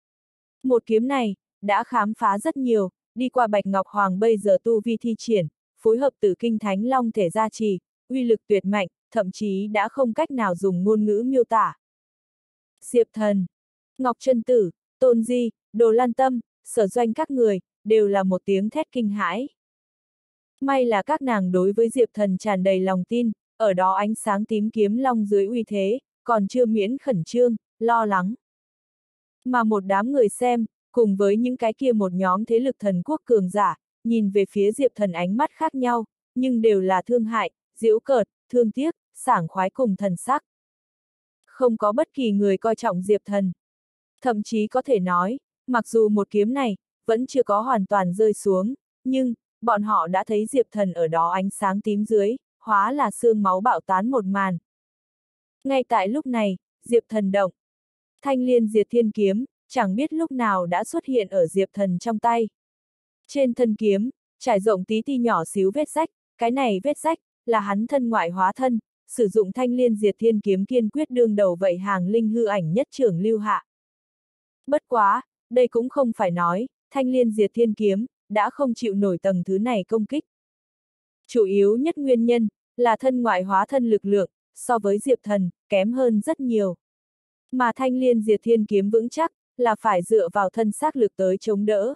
Một kiếm này, đã khám phá rất nhiều, đi qua Bạch Ngọc Hoàng bây giờ tu vi thi triển, phối hợp Tử Kinh Thánh Long thể gia trì, uy lực tuyệt mạnh, thậm chí đã không cách nào dùng ngôn ngữ miêu tả. Diệp Thần, Ngọc Trân Tử, Tôn Di, Đồ Lan Tâm, Sở Doanh các người, đều là một tiếng thét kinh hãi. May là các nàng đối với Diệp Thần tràn đầy lòng tin, ở đó ánh sáng tím kiếm long dưới uy thế, còn chưa miễn khẩn trương, lo lắng. Mà một đám người xem, cùng với những cái kia một nhóm thế lực thần quốc cường giả, nhìn về phía Diệp Thần ánh mắt khác nhau, nhưng đều là thương hại, giễu cợt, thương tiếc, sảng khoái cùng thần sắc. Không có bất kỳ người coi trọng Diệp Thần. Thậm chí có thể nói, mặc dù một kiếm này, vẫn chưa có hoàn toàn rơi xuống, nhưng, bọn họ đã thấy Diệp Thần ở đó ánh sáng tím dưới, hóa là xương máu bạo tán một màn. Ngay tại lúc này, Diệp Thần động. Thanh Liên Diệt Thiên kiếm, chẳng biết lúc nào đã xuất hiện ở Diệp Thần trong tay. Trên thân kiếm, trải rộng tí ti nhỏ xíu vết rách, cái này vết rách, là hắn thân ngoại hóa thân, sử dụng Thanh Liên Diệt Thiên kiếm kiên quyết đương đầu vậy hàng linh hư ảnh nhất trưởng lưu hạ. Bất quá, đây cũng không phải nói, Thanh Liên Diệt Thiên kiếm, đã không chịu nổi tầng thứ này công kích. Chủ yếu nhất nguyên nhân, là thân ngoại hóa thân lực lượng, so với Diệp Thần, kém hơn rất nhiều. Mà Thanh Liên Diệt Thiên kiếm vững chắc, là phải dựa vào thân xác lực tới chống đỡ.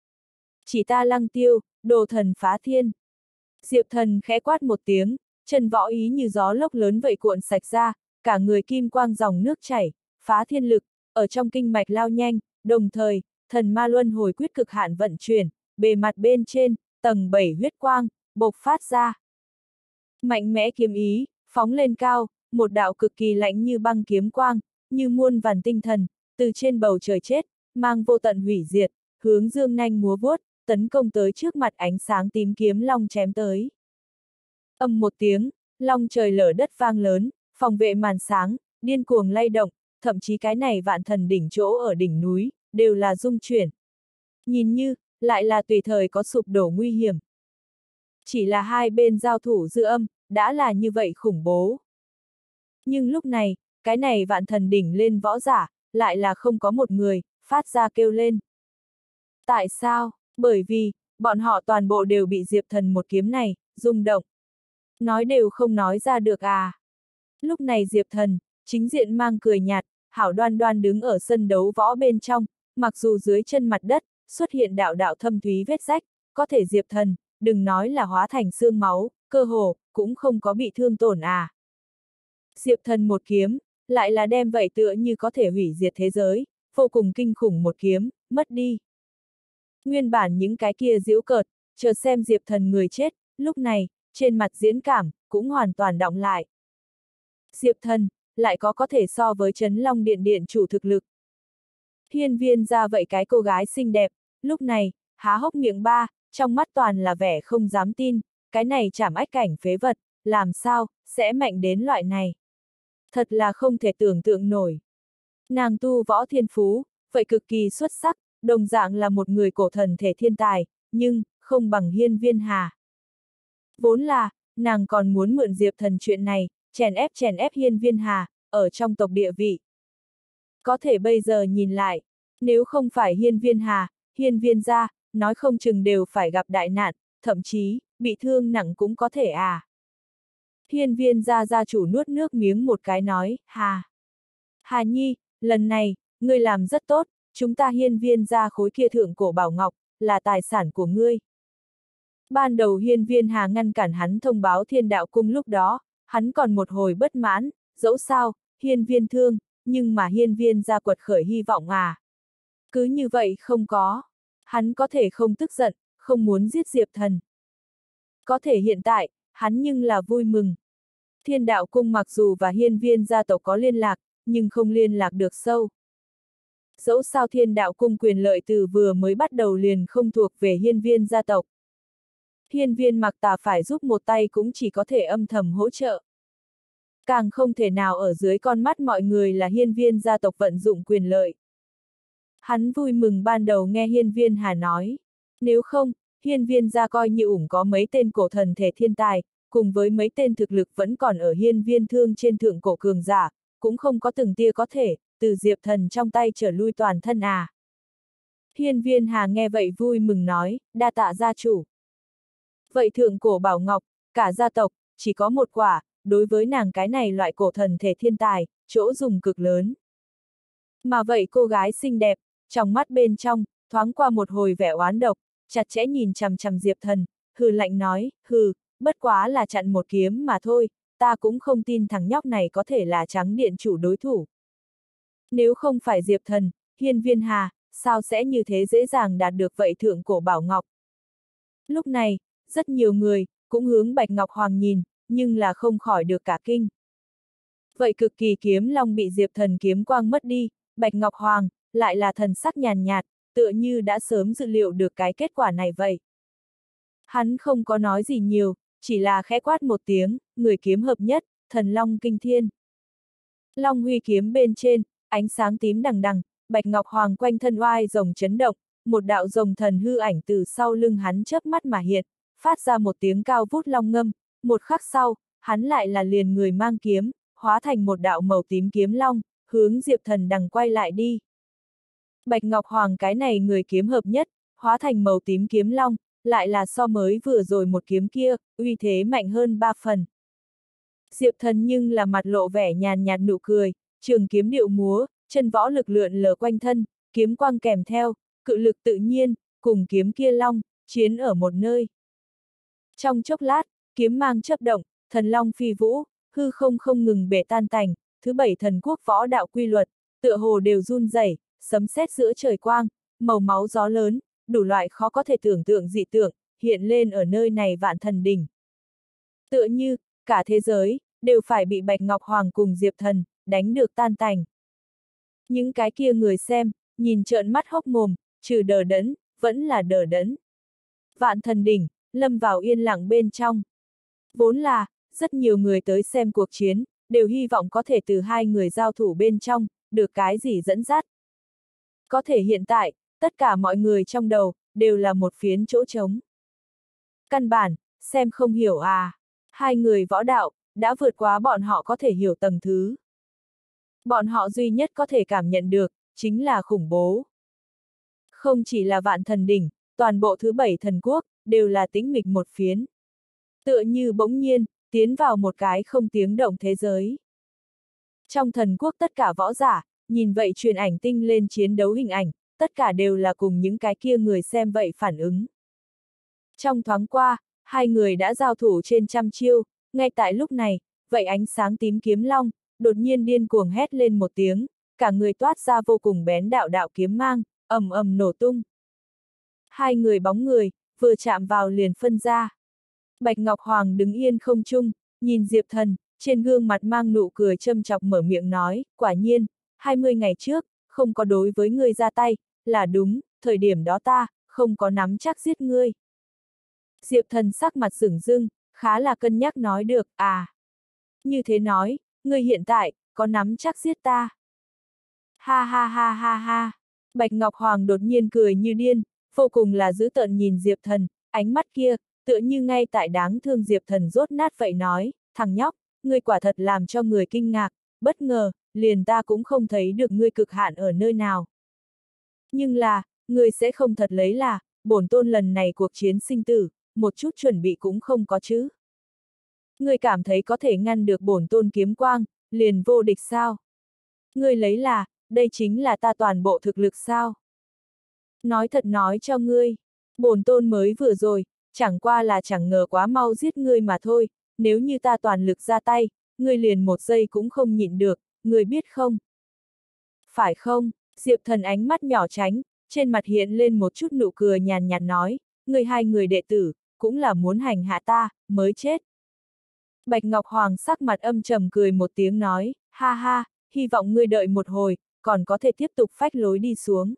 Chỉ ta Lăng Tiêu, đồ thần phá thiên. Diệp Thần khẽ quát một tiếng, chân võ ý như gió lốc lớn vậy cuộn sạch ra, cả người kim quang dòng nước chảy, phá thiên lực, ở trong kinh mạch lao nhanh, đồng thời, thần ma luân hồi quyết cực hạn vận chuyển, bề mặt bên trên, tầng bảy huyết quang, bộc phát ra. Mạnh mẽ kiếm ý, phóng lên cao, một đạo cực kỳ lạnh như băng kiếm quang, như muôn vàn tinh thần, từ trên bầu trời chết, mang vô tận hủy diệt, hướng dương nanh múa vuốt, tấn công tới trước mặt ánh sáng tím kiếm long chém tới. Âm một tiếng, long trời lở đất vang lớn, phòng vệ màn sáng, điên cuồng lay động, thậm chí cái này vạn thần đỉnh chỗ ở đỉnh núi, đều là rung chuyển. Nhìn như, lại là tùy thời có sụp đổ nguy hiểm. Chỉ là hai bên giao thủ dư âm, đã là như vậy khủng bố. Nhưng lúc này, cái này vạn thần đỉnh lên võ giả, lại là không có một người, phát ra kêu lên. Tại sao? Bởi vì, bọn họ toàn bộ đều bị Diệp Thần một kiếm này, rung động. Nói đều không nói ra được à. Lúc này Diệp Thần, chính diện mang cười nhạt, hảo đoan đoan đứng ở sân đấu võ bên trong, mặc dù dưới chân mặt đất, xuất hiện đạo đạo thâm thúy vết rách, có thể Diệp Thần, đừng nói là hóa thành xương máu, cơ hồ, cũng không có bị thương tổn à. Diệp Thần một kiếm, lại là đem vậy tựa như có thể hủy diệt thế giới, vô cùng kinh khủng một kiếm, mất đi. Nguyên bản những cái kia giễu cợt, chờ xem Diệp Thần người chết, lúc này, trên mặt diễn cảm, cũng hoàn toàn đọng lại. Diệp Thần, lại có có thể so với Trấn Long Điện điện chủ thực lực. Hiên Viên ra vậy cái cô gái xinh đẹp, lúc này, há hốc miệng ba, trong mắt toàn là vẻ không dám tin, cái này Trảm Ách cảnh phế vật, làm sao, sẽ mạnh đến loại này. Thật là không thể tưởng tượng nổi. Nàng tu võ thiên phú, vậy cực kỳ xuất sắc, đồng dạng là một người cổ thần thể thiên tài, nhưng, không bằng Hiên Viên Hà. Vốn là, nàng còn muốn mượn Diệp Thần chuyện này, chèn ép chèn ép Hiên Viên Hà, ở trong tộc địa vị. Có thể bây giờ nhìn lại, nếu không phải Hiên Viên Hà, Hiên Viên gia, nói không chừng đều phải gặp đại nạn, thậm chí, bị thương nặng cũng có thể à. Hiên Viên gia gia chủ nuốt nước miếng một cái nói, Hà. Hà Nhi, lần này, ngươi làm rất tốt, chúng ta Hiên Viên gia khối kia thượng cổ bảo ngọc, là tài sản của ngươi. Ban đầu Hiên Viên Hà ngăn cản hắn thông báo Thiên Đạo Cung lúc đó, hắn còn một hồi bất mãn, dẫu sao, Hiên Viên thương, nhưng mà Hiên Viên gia quật khởi hy vọng à. Cứ như vậy không có, hắn có thể không tức giận, không muốn giết Diệp Thần. Có thể hiện tại, hắn nhưng là vui mừng. Thiên Đạo Cung mặc dù và Hiên Viên gia tộc có liên lạc, nhưng không liên lạc được sâu. Dẫu sao Thiên Đạo Cung quyền lợi từ vừa mới bắt đầu liền không thuộc về Hiên Viên gia tộc. Hiên Viên Mặc Tà phải giúp một tay cũng chỉ có thể âm thầm hỗ trợ. Càng không thể nào ở dưới con mắt mọi người là Hiên Viên gia tộc vận dụng quyền lợi. Hắn vui mừng ban đầu nghe Hiên Viên Hà nói. Nếu không, Hiên Viên gia coi như ủng có mấy tên cổ thần thể thiên tài, cùng với mấy tên thực lực vẫn còn ở Hiên Viên thương trên thượng cổ cường giả, cũng không có từng tia có thể, từ Diệp Thần trong tay trở lui toàn thân à. Hiên Viên Hà nghe vậy vui mừng nói, đa tạ gia chủ. Vậy thượng cổ bảo ngọc, cả gia tộc, chỉ có một quả, đối với nàng cái này loại cổ thần thể thiên tài, chỗ dùng cực lớn. Mà vậy cô gái xinh đẹp, trong mắt bên trong, thoáng qua một hồi vẻ oán độc, chặt chẽ nhìn chằm chằm Diệp Thần, hừ lạnh nói, hừ, bất quá là chặn một kiếm mà thôi, ta cũng không tin thằng nhóc này có thể là Trắng Điện chủ đối thủ. Nếu không phải Diệp Thần, Hiên Viên Hà, sao sẽ như thế dễ dàng đạt được vậy thượng cổ bảo ngọc. Lúc này, rất nhiều người, cũng hướng Bạch Ngọc Hoàng nhìn, nhưng là không khỏi được cả kinh. Vậy cực kỳ kiếm long bị Diệp Thần kiếm quang mất đi, Bạch Ngọc Hoàng, lại là thần sắc nhàn nhạt, tựa như đã sớm dự liệu được cái kết quả này vậy. Hắn không có nói gì nhiều, chỉ là khẽ quát một tiếng, người kiếm hợp nhất, thần long kinh thiên. Long huy kiếm bên trên, ánh sáng tím đằng đằng, Bạch Ngọc Hoàng quanh thân oai rồng chấn động, một đạo rồng thần hư ảnh từ sau lưng hắn chớp mắt mà hiện, phát ra một tiếng cao vút long ngâm, một khắc sau, hắn lại là liền người mang kiếm, hóa thành một đạo màu tím kiếm long, hướng Diệp Thần đằng quay lại đi. Bạch Ngọc Hoàng cái này người kiếm hợp nhất, hóa thành màu tím kiếm long, lại là so mới vừa rồi một kiếm kia, uy thế mạnh hơn ba phần. Diệp Thần nhưng là mặt lộ vẻ nhàn nhạt nụ cười, trường kiếm điệu múa, chân võ lực lượn lờ quanh thân, kiếm quang kèm theo, cự lực tự nhiên, cùng kiếm kia long, chiến ở một nơi. Trong chốc lát, kiếm mang chớp động, thần long phi vũ, hư không không ngừng bể tan tành, thứ bảy thần quốc võ đạo quy luật, tựa hồ đều run rẩy, sấm sét giữa trời quang, màu máu gió lớn, đủ loại khó có thể tưởng tượng dị tượng, hiện lên ở nơi này Vạn Thần đỉnh. Tựa như, cả thế giới, đều phải bị Bạch Ngọc Hoàng cùng Diệp Thần, đánh được tan tành. Những cái kia người xem, nhìn trợn mắt hốc mồm, trừ đờ đẫn, vẫn là đờ đẫn. Vạn Thần đỉnh, lâm vào yên lặng bên trong. Vốn là, rất nhiều người tới xem cuộc chiến, đều hy vọng có thể từ hai người giao thủ bên trong, được cái gì dẫn dắt. Có thể hiện tại, tất cả mọi người trong đầu, đều là một phiến chỗ trống. Căn bản, xem không hiểu à. Hai người võ đạo, đã vượt quá bọn họ có thể hiểu tầng thứ. Bọn họ duy nhất có thể cảm nhận được, chính là khủng bố. Không chỉ là Vạn Thần đỉnh, toàn bộ thứ bảy thần quốc, đều là tĩnh mịch một phiến. Tựa như bỗng nhiên, tiến vào một cái không tiếng động thế giới. Trong thần quốc tất cả võ giả, nhìn vậy truyền ảnh tinh lên chiến đấu hình ảnh, tất cả đều là cùng những cái kia người xem vậy phản ứng. Trong thoáng qua, hai người đã giao thủ trên trăm chiêu, ngay tại lúc này, vậy ánh sáng tím kiếm long, đột nhiên điên cuồng hét lên một tiếng, cả người toát ra vô cùng bén đạo đạo kiếm mang, ầm ầm nổ tung. Hai người bóng người, vừa chạm vào liền phân ra. Bạch Ngọc Hoàng đứng yên không trung, nhìn Diệp Thần, trên gương mặt mang nụ cười châm chọc mở miệng nói, quả nhiên, hai mươi ngày trước, không có đối với ngươi ra tay, là đúng, thời điểm đó ta, không có nắm chắc giết ngươi. Diệp Thần sắc mặt sửng dưng, khá là cân nhắc nói được, à. Như thế nói, ngươi hiện tại, có nắm chắc giết ta. Ha ha ha ha ha. Bạch Ngọc Hoàng đột nhiên cười như điên, vô cùng là dữ tợn nhìn Diệp Thần, ánh mắt kia, tựa như ngay tại đáng thương Diệp Thần rốt nát vậy nói, thằng nhóc, ngươi quả thật làm cho người kinh ngạc, bất ngờ, liền ta cũng không thấy được ngươi cực hạn ở nơi nào. Nhưng là, ngươi sẽ không thật lấy là, bổn tôn lần này cuộc chiến sinh tử, một chút chuẩn bị cũng không có chứ. Ngươi cảm thấy có thể ngăn được bổn tôn kiếm quang, liền vô địch sao? Ngươi lấy là, đây chính là ta toàn bộ thực lực sao? Nói thật nói cho ngươi, bổn tôn mới vừa rồi, chẳng qua là chẳng ngờ quá mau giết ngươi mà thôi, nếu như ta toàn lực ra tay, ngươi liền một giây cũng không nhịn được, ngươi biết không? Phải không? Diệp Thần ánh mắt nhỏ tránh, trên mặt hiện lên một chút nụ cười nhàn nhạt nói, ngươi hai người đệ tử, cũng là muốn hành hạ ta, mới chết. Bạch Ngọc Hoàng sắc mặt âm trầm cười một tiếng nói, ha ha, hy vọng ngươi đợi một hồi, còn có thể tiếp tục phách lối đi xuống.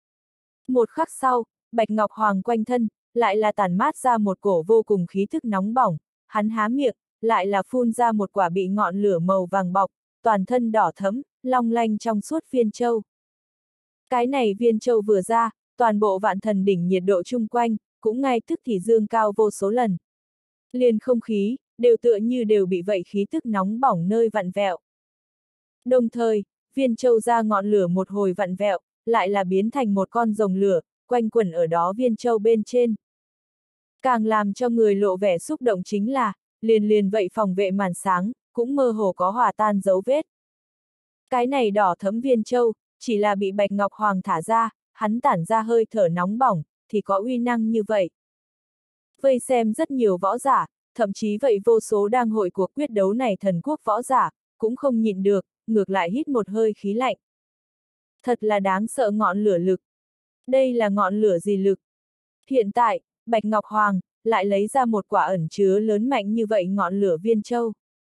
Một khắc sau, Bạch Ngọc Hoàng quanh thân, lại là tản mát ra một cổ vô cùng khí thức nóng bỏng, hắn há miệng, lại là phun ra một quả bị ngọn lửa màu vàng bọc, toàn thân đỏ thẫm, long lanh trong suốt viên châu. Cái này viên châu vừa ra, toàn bộ vạn thần đỉnh nhiệt độ chung quanh, cũng ngay tức thì dương cao vô số lần. Liền không khí, đều tựa như đều bị vậy khí tức nóng bỏng nơi vặn vẹo. Đồng thời, viên châu ra ngọn lửa một hồi vặn vẹo, lại là biến thành một con rồng lửa, quanh quẩn ở đó viên châu bên trên. Càng làm cho người lộ vẻ xúc động chính là, liền liền vậy phòng vệ màn sáng, cũng mơ hồ có hòa tan dấu vết. Cái này đỏ thấm viên châu, chỉ là bị Bạch Ngọc Hoàng thả ra, hắn tản ra hơi thở nóng bỏng, thì có uy năng như vậy. Vây xem rất nhiều võ giả, thậm chí vậy vô số đang hội cuộc quyết đấu này thần quốc võ giả, cũng không nhịn được, ngược lại hít một hơi khí lạnh. Thật là đáng sợ ngọn lửa lực. Đây là ngọn lửa gì lực? Hiện tại, Bạch Ngọc Hoàng, lại lấy ra một quả ẩn chứa lớn mạnh như vậy ngọn lửa viên châu.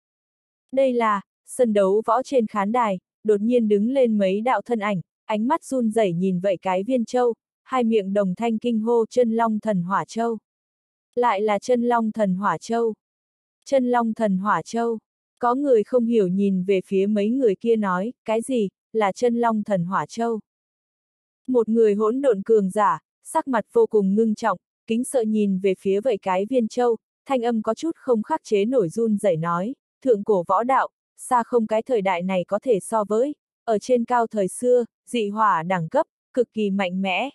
Đây là, sân đấu võ trên khán đài, đột nhiên đứng lên mấy đạo thân ảnh, ánh mắt run rẩy nhìn vậy cái viên châu, hai miệng đồng thanh kinh hô chân long thần hỏa châu. Lại là chân long thần hỏa châu. Chân long thần hỏa châu. Có người không hiểu nhìn về phía mấy người kia nói, cái gì, là chân long thần hỏa châu. Một người hỗn độn cường giả, sắc mặt vô cùng ngưng trọng, kính sợ nhìn về phía vậy cái viên châu, thanh âm có chút không khắc chế nổi run rẩy nói, thượng cổ võ đạo, xa không cái thời đại này có thể so với, ở trên cao thời xưa, dị hỏa đẳng cấp, cực kỳ mạnh mẽ.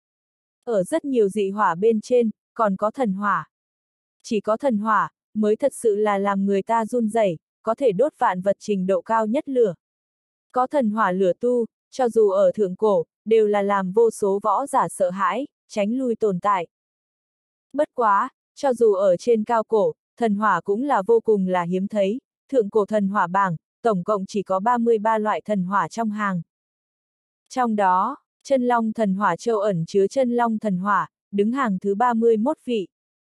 Ở rất nhiều dị hỏa bên trên, còn có thần hỏa. Chỉ có thần hỏa, mới thật sự là làm người ta run rẩy, có thể đốt vạn vật trình độ cao nhất lửa. Có thần hỏa lửa tu, cho dù ở thượng cổ, đều là làm vô số võ giả sợ hãi, tránh lui tồn tại. Bất quá, cho dù ở trên cao cổ, thần hỏa cũng là vô cùng là hiếm thấy, thượng cổ thần hỏa bảng, tổng cộng chỉ có ba mươi ba loại thần hỏa trong hàng. Trong đó, chân long thần hỏa châu ẩn chứa chân long thần hỏa, đứng hàng thứ ba mươi mốt vị.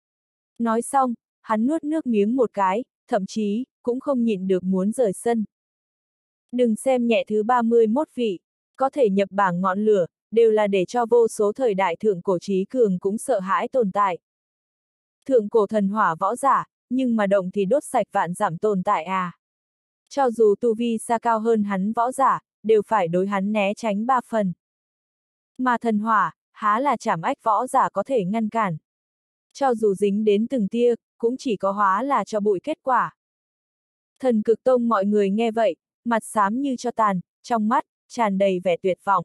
Nói xong, hắn nuốt nước miếng một cái, thậm chí, cũng không nhịn được muốn rời sân. Đừng xem nhẹ thứ ba mươi mốt vị, có thể nhập bảng ngọn lửa, đều là để cho vô số thời đại thượng cổ trí cường cũng sợ hãi tồn tại. Thượng cổ thần hỏa võ giả, nhưng mà động thì đốt sạch vạn giảm tồn tại à. Cho dù tu vi xa cao hơn hắn võ giả, đều phải đối hắn né tránh ba phần. Mà thần hỏa, há là chảm ách võ giả có thể ngăn cản. Cho dù dính đến từng tia, cũng chỉ có hóa là cho bụi kết quả. Thần Cực Tông mọi người nghe vậy, mặt xám như cho tàn, trong mắt, tràn đầy vẻ tuyệt vọng.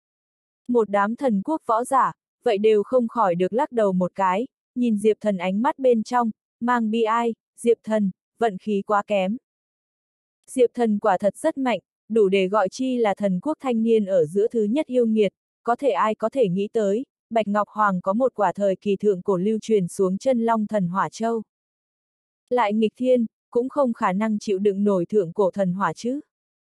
Một đám thần quốc võ giả, vậy đều không khỏi được lắc đầu một cái, nhìn Diệp Thần ánh mắt bên trong, mang bi ai, Diệp Thần, vận khí quá kém. Diệp Thần quả thật rất mạnh, đủ để gọi chi là thần quốc thanh niên ở giữa thứ nhất yêu nghiệt, có thể ai có thể nghĩ tới, Bạch Ngọc Hoàng có một quả thời kỳ thượng cổ lưu truyền xuống chân long thần hỏa châu. Lại nghịch thiên, cũng không khả năng chịu đựng nổi thượng cổ thần hỏa chứ.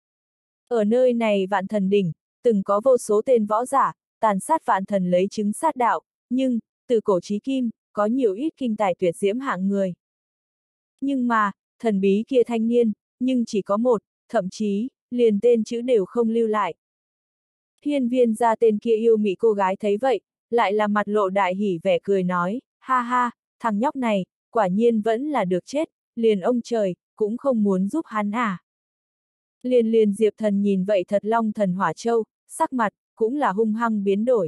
Ở nơi này vạn thần đỉnh, từng có vô số tên võ giả, tàn sát vạn thần lấy chứng sát đạo, nhưng, từ cổ chí kim, có nhiều ít kinh tài tuyệt diễm hạng người. Nhưng mà, thần bí kia thanh niên, nhưng chỉ có một, thậm chí, liền tên chữ đều không lưu lại. Hiên viên gia tên kia yêu mị cô gái thấy vậy, lại là mặt lộ đại hỉ vẻ cười nói, ha ha, thằng nhóc này, quả nhiên vẫn là được chết, liền ông trời, cũng không muốn giúp hắn à. Liền liền Diệp Thần nhìn vậy thật Long Thần Hỏa Châu, sắc mặt, cũng là hung hăng biến đổi.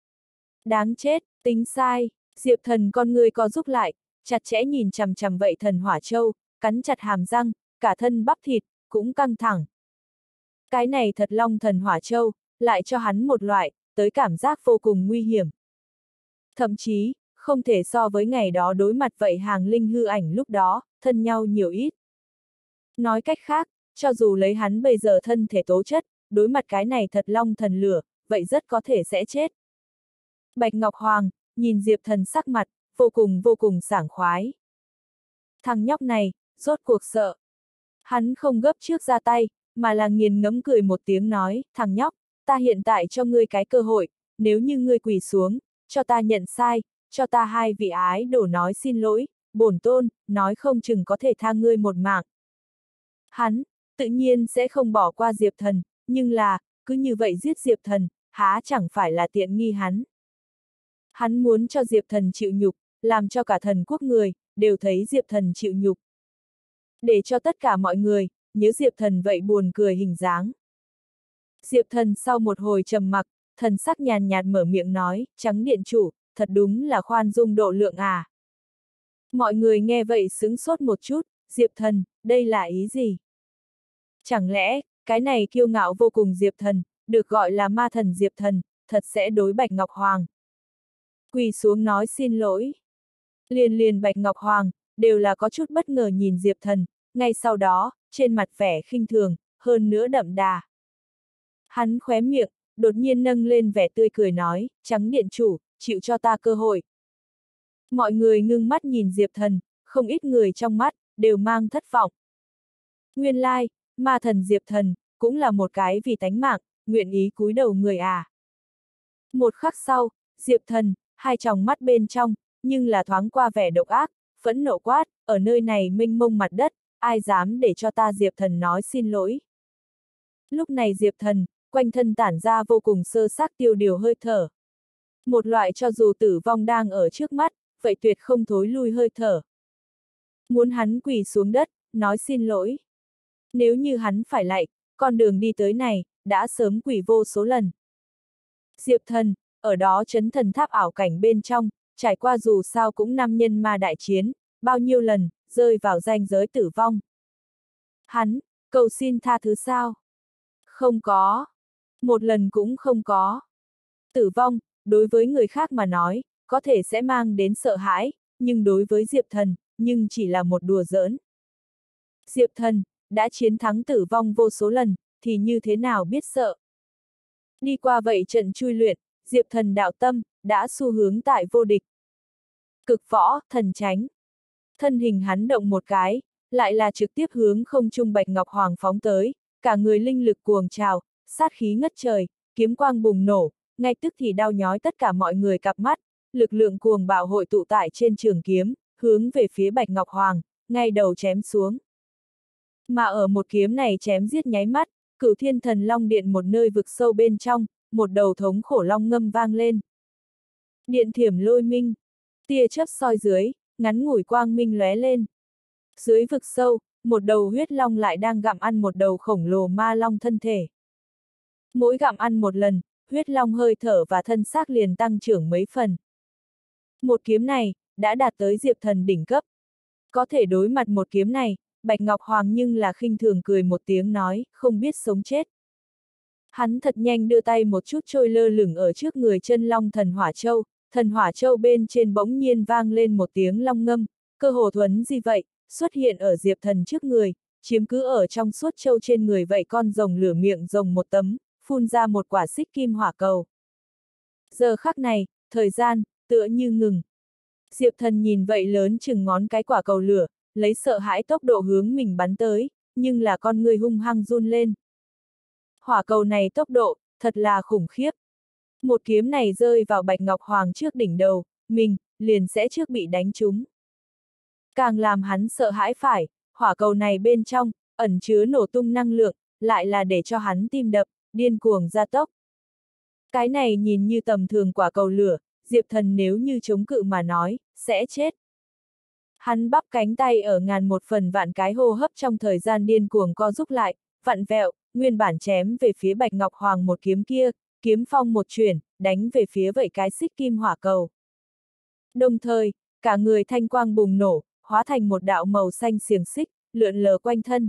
Đáng chết, tính sai, Diệp Thần con người co rút lại, chặt chẽ nhìn chằm chằm vậy thần Hỏa Châu, cắn chặt hàm răng, cả thân bắp thịt, cũng căng thẳng. Cái này thật Long Thần Hỏa Châu, lại cho hắn một loại, tới cảm giác vô cùng nguy hiểm. Thậm chí, không thể so với ngày đó đối mặt vậy hàng linh hư ảnh lúc đó, thân nhau nhiều ít. Nói cách khác, cho dù lấy hắn bây giờ thân thể tố chất, đối mặt cái này thật Long Thần lửa, vậy rất có thể sẽ chết. Bạch Ngọc Hoàng, nhìn Diệp Thần sắc mặt, vô cùng vô cùng sảng khoái. Thằng nhóc này, rốt cuộc sợ. Hắn không gấp trước ra tay, mà là nghiền ngẫm cười một tiếng nói, thằng nhóc, ta hiện tại cho ngươi cái cơ hội, nếu như ngươi quỳ xuống, cho ta nhận sai, cho ta hai vị ái đổ nói xin lỗi, bổn tôn, nói không chừng có thể tha ngươi một mạng. Hắn, tự nhiên sẽ không bỏ qua Diệp Thần, nhưng là, cứ như vậy giết Diệp Thần, há chẳng phải là tiện nghi hắn. Hắn muốn cho Diệp Thần chịu nhục, làm cho cả thần quốc người, đều thấy Diệp Thần chịu nhục. Để cho tất cả mọi người, nhớ Diệp Thần vậy buồn cười hình dáng. Diệp Thần sau một hồi trầm mặc, thần sắc nhàn nhạt mở miệng nói, Trắng điện chủ, thật đúng là khoan dung độ lượng à. Mọi người nghe vậy sững sốt một chút, Diệp Thần, đây là ý gì? Chẳng lẽ, cái này kiêu ngạo vô cùng Diệp Thần, được gọi là ma thần Diệp Thần, thật sẽ đối Bạch Ngọc Hoàng. Quỳ xuống nói xin lỗi. Liền liền Bạch Ngọc Hoàng, đều là có chút bất ngờ nhìn Diệp Thần, ngay sau đó, trên mặt vẻ khinh thường, hơn nữa đậm đà. Hắn khóe miệng, đột nhiên nâng lên vẻ tươi cười nói, Trắng điện chủ, chịu cho ta cơ hội. Mọi người ngưng mắt nhìn Diệp Thần, không ít người trong mắt, đều mang thất vọng. Nguyên lai, ma thần Diệp Thần, cũng là một cái vì tánh mạng, nguyện ý cúi đầu người à. Một khắc sau, Diệp Thần, hai tròng mắt bên trong, nhưng là thoáng qua vẻ độc ác, phẫn nộ quát, ở nơi này mênh mông mặt đất, ai dám để cho ta Diệp Thần nói xin lỗi. Lúc này Diệp Thần, quanh thân tản ra vô cùng sơ xác tiêu điều hơi thở. Một loại cho dù tử vong đang ở trước mắt, vậy tuyệt không thối lui hơi thở. Muốn hắn quỳ xuống đất, nói xin lỗi. Nếu như hắn phải lạy, con đường đi tới này, đã sớm quỳ vô số lần. Diệp Thần, ở đó chấn thần tháp ảo cảnh bên trong, trải qua dù sao cũng năm nhân ma đại chiến, bao nhiêu lần, rơi vào ranh giới tử vong. Hắn, cầu xin tha thứ sao? Không có. Một lần cũng không có. Tử vong, đối với người khác mà nói, có thể sẽ mang đến sợ hãi, nhưng đối với Diệp Thần, nhưng chỉ là một đùa giỡn. Diệp Thần, đã chiến thắng tử vong vô số lần, thì như thế nào biết sợ? Đi qua vậy trận chui luyện, Diệp Thần đạo tâm, đã xu hướng tại vô địch. Cực võ, thần tránh. Thân hình hắn động một cái, lại là trực tiếp hướng không trung Bạch Ngọc Hoàng phóng tới, cả người linh lực cuồng trào, sát khí ngất trời, kiếm quang bùng nổ, ngay tức thì đau nhói tất cả mọi người cặp mắt, lực lượng cuồng bạo hội tụ tại trên trường kiếm, hướng về phía Bạch Ngọc Hoàng, ngay đầu chém xuống. Mà ở một kiếm này chém giết nháy mắt, Cửu Thiên Thần Long Điện một nơi vực sâu bên trong, một đầu thống khổ long ngâm vang lên. Điện thiểm lôi minh, tia chớp soi dưới, ngắn ngủi quang minh lóe lên. Dưới vực sâu, một đầu huyết long lại đang gặm ăn một đầu khổng lồ ma long thân thể. Mỗi gặm ăn một lần, huyết long hơi thở và thân xác liền tăng trưởng mấy phần. Một kiếm này, đã đạt tới Diệp Thần đỉnh cấp. Có thể đối mặt một kiếm này, Bạch Ngọc Hoàng nhưng là khinh thường cười một tiếng nói, không biết sống chết. Hắn thật nhanh đưa tay một chút trôi lơ lửng ở trước người chân long thần Hỏa Châu, thần Hỏa Châu bên trên bỗng nhiên vang lên một tiếng long ngâm, cơ hồ thuấn gì vậy, xuất hiện ở Diệp Thần trước người, chiếm cứ ở trong suốt châu trên người vậy con rồng lửa miệng rồng một tấm, phun ra một quả xích kim hỏa cầu. Giờ khắc này, thời gian, tựa như ngừng. Diệp Thần nhìn vậy lớn chừng ngón cái quả cầu lửa, lấy sợ hãi tốc độ hướng mình bắn tới, nhưng là con người hung hăng run lên. Hỏa cầu này tốc độ, thật là khủng khiếp. Một kiếm này rơi vào Bạch Ngọc Hoàng trước đỉnh đầu, mình, liền sẽ trước bị đánh trúng. Càng làm hắn sợ hãi phải, hỏa cầu này bên trong, ẩn chứa nổ tung năng lượng, lại là để cho hắn tim đập, điên cuồng gia tốc. Cái này nhìn như tầm thường quả cầu lửa, Diệp Thần nếu như chống cự mà nói, sẽ chết. Hắn bắp cánh tay ở ngàn một phần vạn cái hô hấp trong thời gian điên cuồng co rúc lại, vặn vẹo, nguyên bản chém về phía Bạch Ngọc Hoàng một kiếm kia, kiếm phong một chuyển, đánh về phía vậy cái xích kim hỏa cầu. Đồng thời, cả người thanh quang bùng nổ, hóa thành một đạo màu xanh xiềng xích, lượn lờ quanh thân.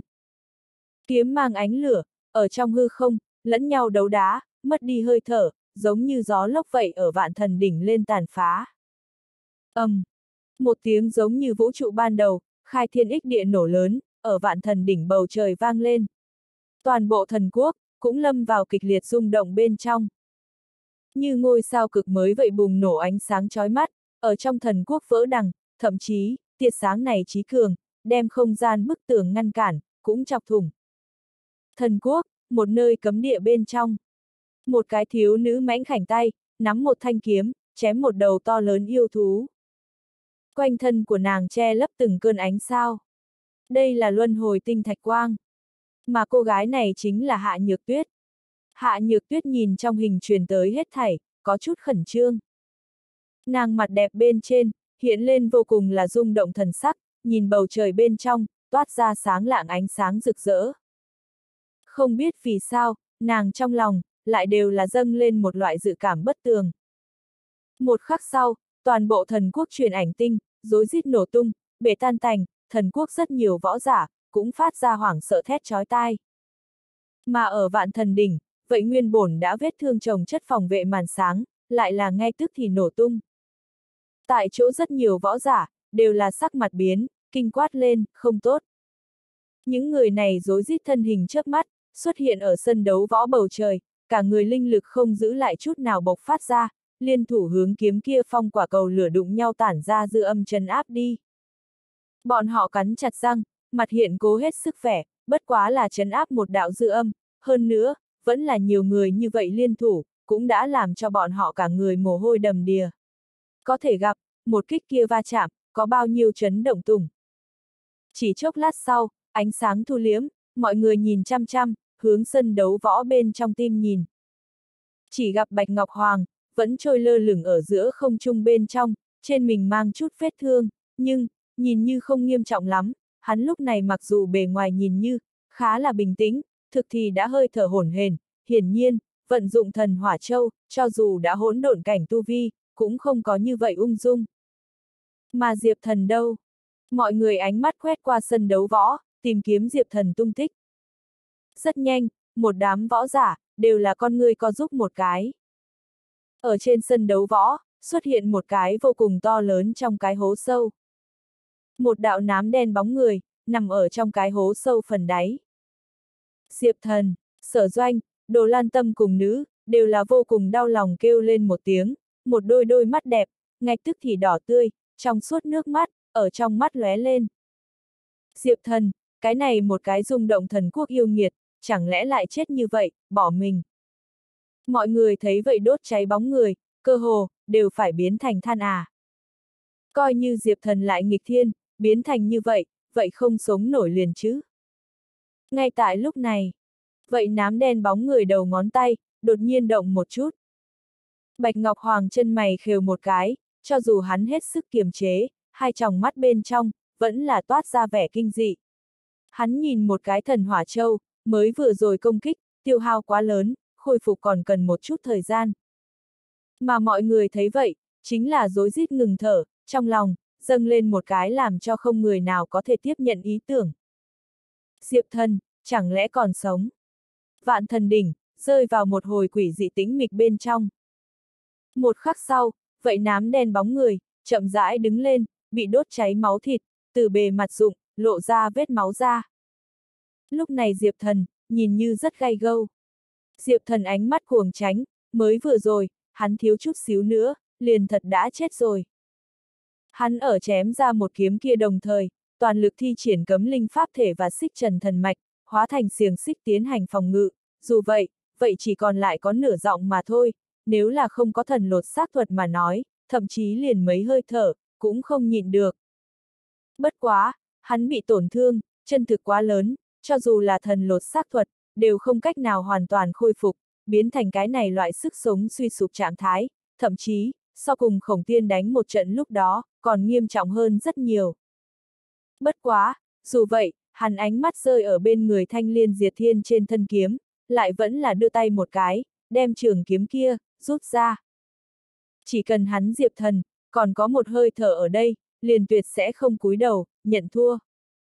Kiếm mang ánh lửa, ở trong hư không, lẫn nhau đấu đá, mất đi hơi thở, giống như gió lốc vậy ở vạn thần đỉnh lên tàn phá. ầm, um, một tiếng giống như vũ trụ ban đầu, khai thiên ích địa nổ lớn, ở vạn thần đỉnh bầu trời vang lên. Toàn bộ thần quốc, cũng lâm vào kịch liệt rung động bên trong. Như ngôi sao cực mới vậy bùng nổ ánh sáng chói mắt, ở trong thần quốc vỡ đằng, thậm chí, tia sáng này chí cường, đem không gian bức tường ngăn cản, cũng chọc thủng. Thần quốc, một nơi cấm địa bên trong. Một cái thiếu nữ mãnh khảnh tay, nắm một thanh kiếm, chém một đầu to lớn yêu thú. Quanh thân của nàng che lấp từng cơn ánh sao. Đây là luân hồi tinh thạch quang. Mà cô gái này chính là Hạ Nhược Tuyết. Hạ Nhược Tuyết nhìn trong hình truyền tới hết thảy, có chút khẩn trương. Nàng mặt đẹp bên trên, hiện lên vô cùng là rung động thần sắc, nhìn bầu trời bên trong, toát ra sáng lạng ánh sáng rực rỡ. Không biết vì sao, nàng trong lòng, lại đều là dâng lên một loại dự cảm bất tường. Một khắc sau, toàn bộ thần quốc truyền ảnh tinh, rối rít nổ tung, bể tan tành, thần quốc rất nhiều võ giả, cũng phát ra hoảng sợ thét chói tai. Mà ở vạn thần đỉnh, vậy nguyên bổn đã vết thương chồng chất phòng vệ màn sáng, lại là ngay tức thì nổ tung. Tại chỗ rất nhiều võ giả, đều là sắc mặt biến, kinh quát lên, không tốt. Những người này rối rít thân hình chớp mắt, xuất hiện ở sân đấu võ bầu trời, cả người linh lực không giữ lại chút nào bộc phát ra, liên thủ hướng kiếm kia phong quả cầu lửa đụng nhau tản ra dư âm trấn áp đi. Bọn họ cắn chặt răng, mặt hiện cố hết sức vẻ, bất quá là trấn áp một đạo dư âm, hơn nữa, vẫn là nhiều người như vậy liên thủ, cũng đã làm cho bọn họ cả người mồ hôi đầm đìa. Có thể gặp, một kích kia va chạm, có bao nhiêu chấn động tùng. Chỉ chốc lát sau, ánh sáng thu liếm, mọi người nhìn chăm chăm, hướng sân đấu võ bên trong tim nhìn. Chỉ gặp Bạch Ngọc Hoàng, vẫn trôi lơ lửng ở giữa không trung bên trong, trên mình mang chút vết thương, nhưng, nhìn như không nghiêm trọng lắm, hắn lúc này mặc dù bề ngoài nhìn như, khá là bình tĩnh, thực thì đã hơi thở hổn hển, hiển nhiên, vận dụng thần hỏa châu, cho dù đã hỗn độn cảnh tu vi, cũng không có như vậy ung dung. Mà Diệp Thần đâu? Mọi người ánh mắt quét qua sân đấu võ, tìm kiếm Diệp Thần tung tích. Rất nhanh, một đám võ giả, đều là con người co giúp một cái. Ở trên sân đấu võ, xuất hiện một cái vô cùng to lớn trong cái hố sâu. Một đạo nám đen bóng người, nằm ở trong cái hố sâu phần đáy. Diệp Thần, Sở Doanh, Đồ Lan Tâm cùng nữ, đều là vô cùng đau lòng kêu lên một tiếng, một đôi đôi mắt đẹp, ngay tức thì đỏ tươi, trong suốt nước mắt, ở trong mắt lóe lên. Diệp Thần, cái này một cái rung động thần quốc yêu nghiệt, chẳng lẽ lại chết như vậy, bỏ mình. Mọi người thấy vậy đốt cháy bóng người, cơ hồ, đều phải biến thành than à. Coi như Diệp Thần lại nghịch thiên, biến thành như vậy, vậy không sống nổi liền chứ. Ngay tại lúc này, vậy nám đen bóng người đầu ngón tay, đột nhiên động một chút. Bạch Ngọc Hoàng chân mày khều một cái, cho dù hắn hết sức kiềm chế, hai tròng mắt bên trong, vẫn là toát ra vẻ kinh dị. Hắn nhìn một cái thần hỏa châu, mới vừa rồi công kích, tiêu hao quá lớn, khôi phục còn cần một chút thời gian. Mà mọi người thấy vậy, chính là rối rít ngừng thở, trong lòng, dâng lên một cái làm cho không người nào có thể tiếp nhận ý tưởng. Diệp Thần, chẳng lẽ còn sống? Vạn thần đỉnh, rơi vào một hồi quỷ dị tĩnh mịch bên trong. Một khắc sau, vậy nám đen bóng người, chậm rãi đứng lên, bị đốt cháy máu thịt, từ bề mặt rụng, lộ ra vết máu ra. Lúc này Diệp Thần, nhìn như rất gay gâu. Diệp Thần ánh mắt cuồng tránh, mới vừa rồi, hắn thiếu chút xíu nữa, liền thật đã chết rồi. Hắn ở chém ra một kiếm kia đồng thời, toàn lực thi triển cấm linh pháp thể và xích trần thần mạch, hóa thành xiềng xích tiến hành phòng ngự, dù vậy, vậy chỉ còn lại có nửa giọng mà thôi, nếu là không có thần lột xác thuật mà nói, thậm chí liền mấy hơi thở, cũng không nhịn được. Bất quá, hắn bị tổn thương, chân thực quá lớn, cho dù là thần lột xác thuật, đều không cách nào hoàn toàn khôi phục, biến thành cái này loại sức sống suy sụp trạng thái, thậm chí, sau cùng Khổng Tiên đánh một trận lúc đó, còn nghiêm trọng hơn rất nhiều. Bất quá, dù vậy, hắn ánh mắt rơi ở bên người Thanh Liên Diệt Thiên trên thân kiếm, lại vẫn là đưa tay một cái, đem trường kiếm kia, rút ra. Chỉ cần hắn Diệp Thần, còn có một hơi thở ở đây, liền tuyệt sẽ không cúi đầu, nhận thua.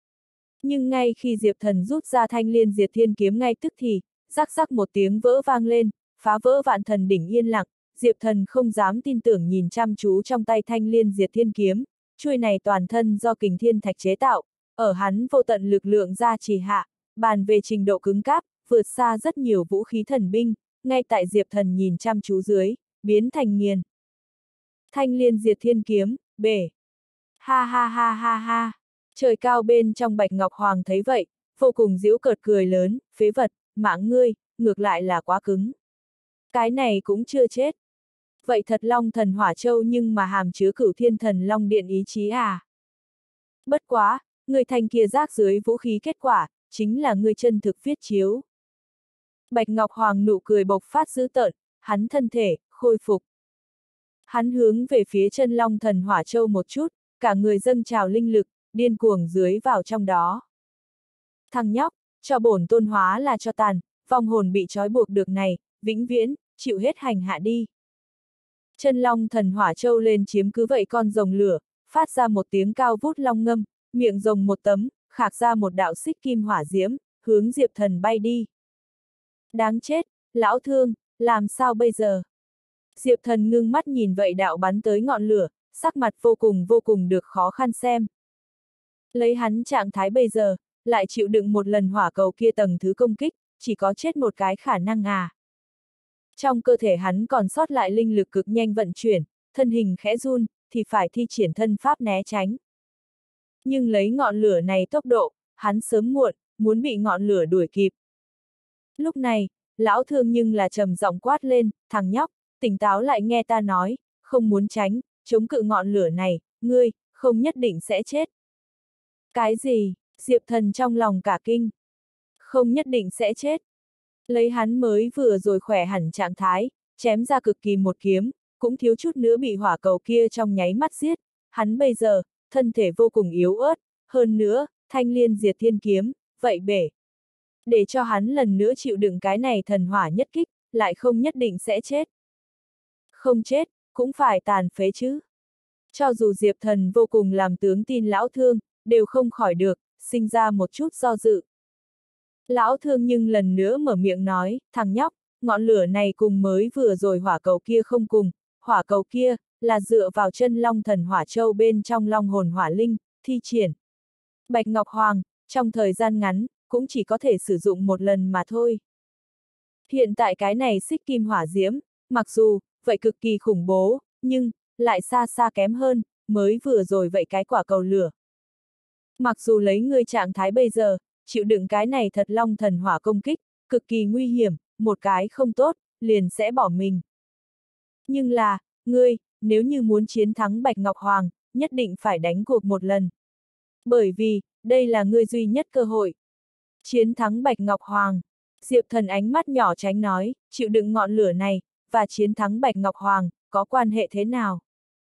Nhưng ngay khi Diệp Thần rút ra Thanh Liên Diệt Thiên kiếm ngay tức thì, rắc rắc một tiếng vỡ vang lên, phá vỡ vạn thần đỉnh yên lặng, Diệp Thần không dám tin tưởng nhìn chăm chú trong tay Thanh Liên Diệt Thiên kiếm, chuôi này toàn thân do kình thiên thạch chế tạo, ở hắn vô tận lực lượng gia trì hạ, bàn về trình độ cứng cáp, vượt xa rất nhiều vũ khí thần binh, ngay tại Diệp Thần nhìn chăm chú dưới, biến thành nghiền. Thanh Liên Diệt Thiên kiếm, bể. Ha ha ha ha ha. Trời cao bên trong Bạch Ngọc Hoàng thấy vậy, vô cùng giễu cợt cười lớn, phế vật, mạng ngươi, ngược lại là quá cứng. Cái này cũng chưa chết. Vậy thật Long Thần Hỏa Châu nhưng mà hàm chứa Cửu Thiên Thần Long Điện ý chí à? Bất quá, người thành kia rác dưới vũ khí kết quả, chính là người chân thực viết chiếu. Bạch Ngọc Hoàng nụ cười bộc phát dữ tợn, hắn thân thể, khôi phục. Hắn hướng về phía chân Long Thần Hỏa Châu một chút, cả người dâng trào linh lực, điên cuồng dưới vào trong đó. Thằng nhóc, cho bổn tôn hóa là cho tàn, vong hồn bị trói buộc được này, vĩnh viễn, chịu hết hành hạ đi. Chân Long Thần Hỏa Châu lên chiếm cứ vậy con rồng lửa, phát ra một tiếng cao vút long ngâm, miệng rồng một tấm, khạc ra một đạo xích kim hỏa diễm, hướng Diệp Thần bay đi. Đáng chết, lão thương, làm sao bây giờ? Diệp Thần ngưng mắt nhìn vậy đạo bắn tới ngọn lửa, sắc mặt vô cùng vô cùng được khó khăn xem. Lấy hắn trạng thái bây giờ, lại chịu đựng một lần hỏa cầu kia tầng thứ công kích, chỉ có chết một cái khả năng à. Trong cơ thể hắn còn sót lại linh lực cực nhanh vận chuyển, thân hình khẽ run, thì phải thi triển thân pháp né tránh. Nhưng lấy ngọn lửa này tốc độ, hắn sớm muộn, muốn bị ngọn lửa đuổi kịp. Lúc này, lão thương nhưng là trầm giọng quát lên, thằng nhóc, tỉnh táo lại nghe ta nói, không muốn tránh, chống cự ngọn lửa này, ngươi, không nhất định sẽ chết. Cái gì? Diệp Thần trong lòng cả kinh. Không nhất định sẽ chết. Lấy hắn mới vừa rồi khỏe hẳn trạng thái, chém ra cực kỳ một kiếm, cũng thiếu chút nữa bị hỏa cầu kia trong nháy mắt giết. Hắn bây giờ, thân thể vô cùng yếu ớt, hơn nữa, Thanh Liên Diệt Thiên kiếm, vậy bể. Để cho hắn lần nữa chịu đựng cái này thần hỏa nhất kích, lại không nhất định sẽ chết. Không chết, cũng phải tàn phế chứ. Cho dù Diệp Thần vô cùng làm tướng tin lão thương, đều không khỏi được, sinh ra một chút do dự. Lão thương nhưng lần nữa mở miệng nói, thằng nhóc, ngọn lửa này cùng mới vừa rồi hỏa cầu kia không cùng, hỏa cầu kia, là dựa vào chân Long Thần Hỏa Châu bên trong Long Hồn Hỏa Linh, thi triển. Bạch Ngọc Hoàng, trong thời gian ngắn, cũng chỉ có thể sử dụng một lần mà thôi. Hiện tại cái này xích kim hỏa diễm, mặc dù, vậy cực kỳ khủng bố, nhưng, lại xa xa kém hơn, mới vừa rồi vậy cái quả cầu lửa. Mặc dù lấy ngươi trạng thái bây giờ, chịu đựng cái này thật Long Thần Hỏa công kích, cực kỳ nguy hiểm, một cái không tốt, liền sẽ bỏ mình. Nhưng là, ngươi, nếu như muốn chiến thắng Bạch Ngọc Hoàng, nhất định phải đánh cuộc một lần. Bởi vì, đây là ngươi duy nhất cơ hội. Chiến thắng Bạch Ngọc Hoàng. Diệp Thần ánh mắt nhỏ tránh nói, chịu đựng ngọn lửa này, và chiến thắng Bạch Ngọc Hoàng, có quan hệ thế nào?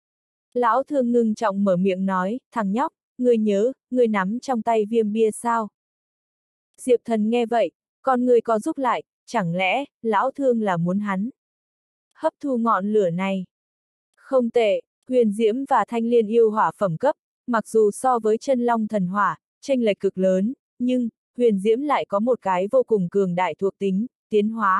Lão thương ngưng trọng mở miệng nói, thằng nhóc, ngươi nhớ, ngươi nắm trong tay viêm bia sao? Diệp Thần nghe vậy, con ngươi co rút lại, chẳng lẽ, lão thương là muốn hắn hấp thu ngọn lửa này? Không tệ, huyền diễm và thanh liên yêu hỏa phẩm cấp, mặc dù so với chân long thần hỏa, chênh lệch cực lớn, nhưng, huyền diễm lại có một cái vô cùng cường đại thuộc tính, tiến hóa.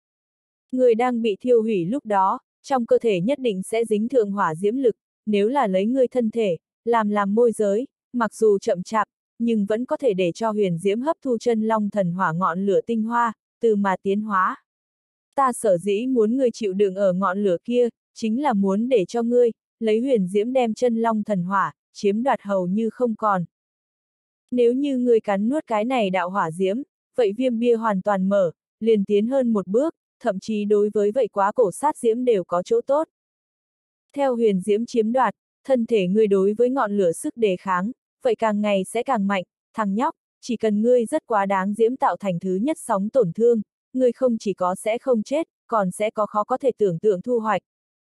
Người đang bị thiêu hủy lúc đó, trong cơ thể nhất định sẽ dính thượng hỏa diễm lực, nếu là lấy người thân thể, làm làm môi giới, mặc dù chậm chạp, nhưng vẫn có thể để cho huyền diễm hấp thu chân long thần hỏa ngọn lửa tinh hoa, từ mà tiến hóa. Ta sở dĩ muốn ngươi chịu đựng ở ngọn lửa kia, chính là muốn để cho ngươi, lấy huyền diễm đem chân long thần hỏa, chiếm đoạt hầu như không còn. Nếu như ngươi cắn nuốt cái này đạo hỏa diễm, vậy viêm bia hoàn toàn mở, liền tiến hơn một bước, thậm chí đối với vậy quá cổ sát diễm đều có chỗ tốt. Theo huyền diễm chiếm đoạt, thân thể ngươi đối với ngọn lửa sức đề kháng, vậy càng ngày sẽ càng mạnh, thằng nhóc, chỉ cần ngươi rất quá đáng diễm tạo thành thứ nhất sóng tổn thương, ngươi không chỉ có sẽ không chết, còn sẽ có khó có thể tưởng tượng thu hoạch.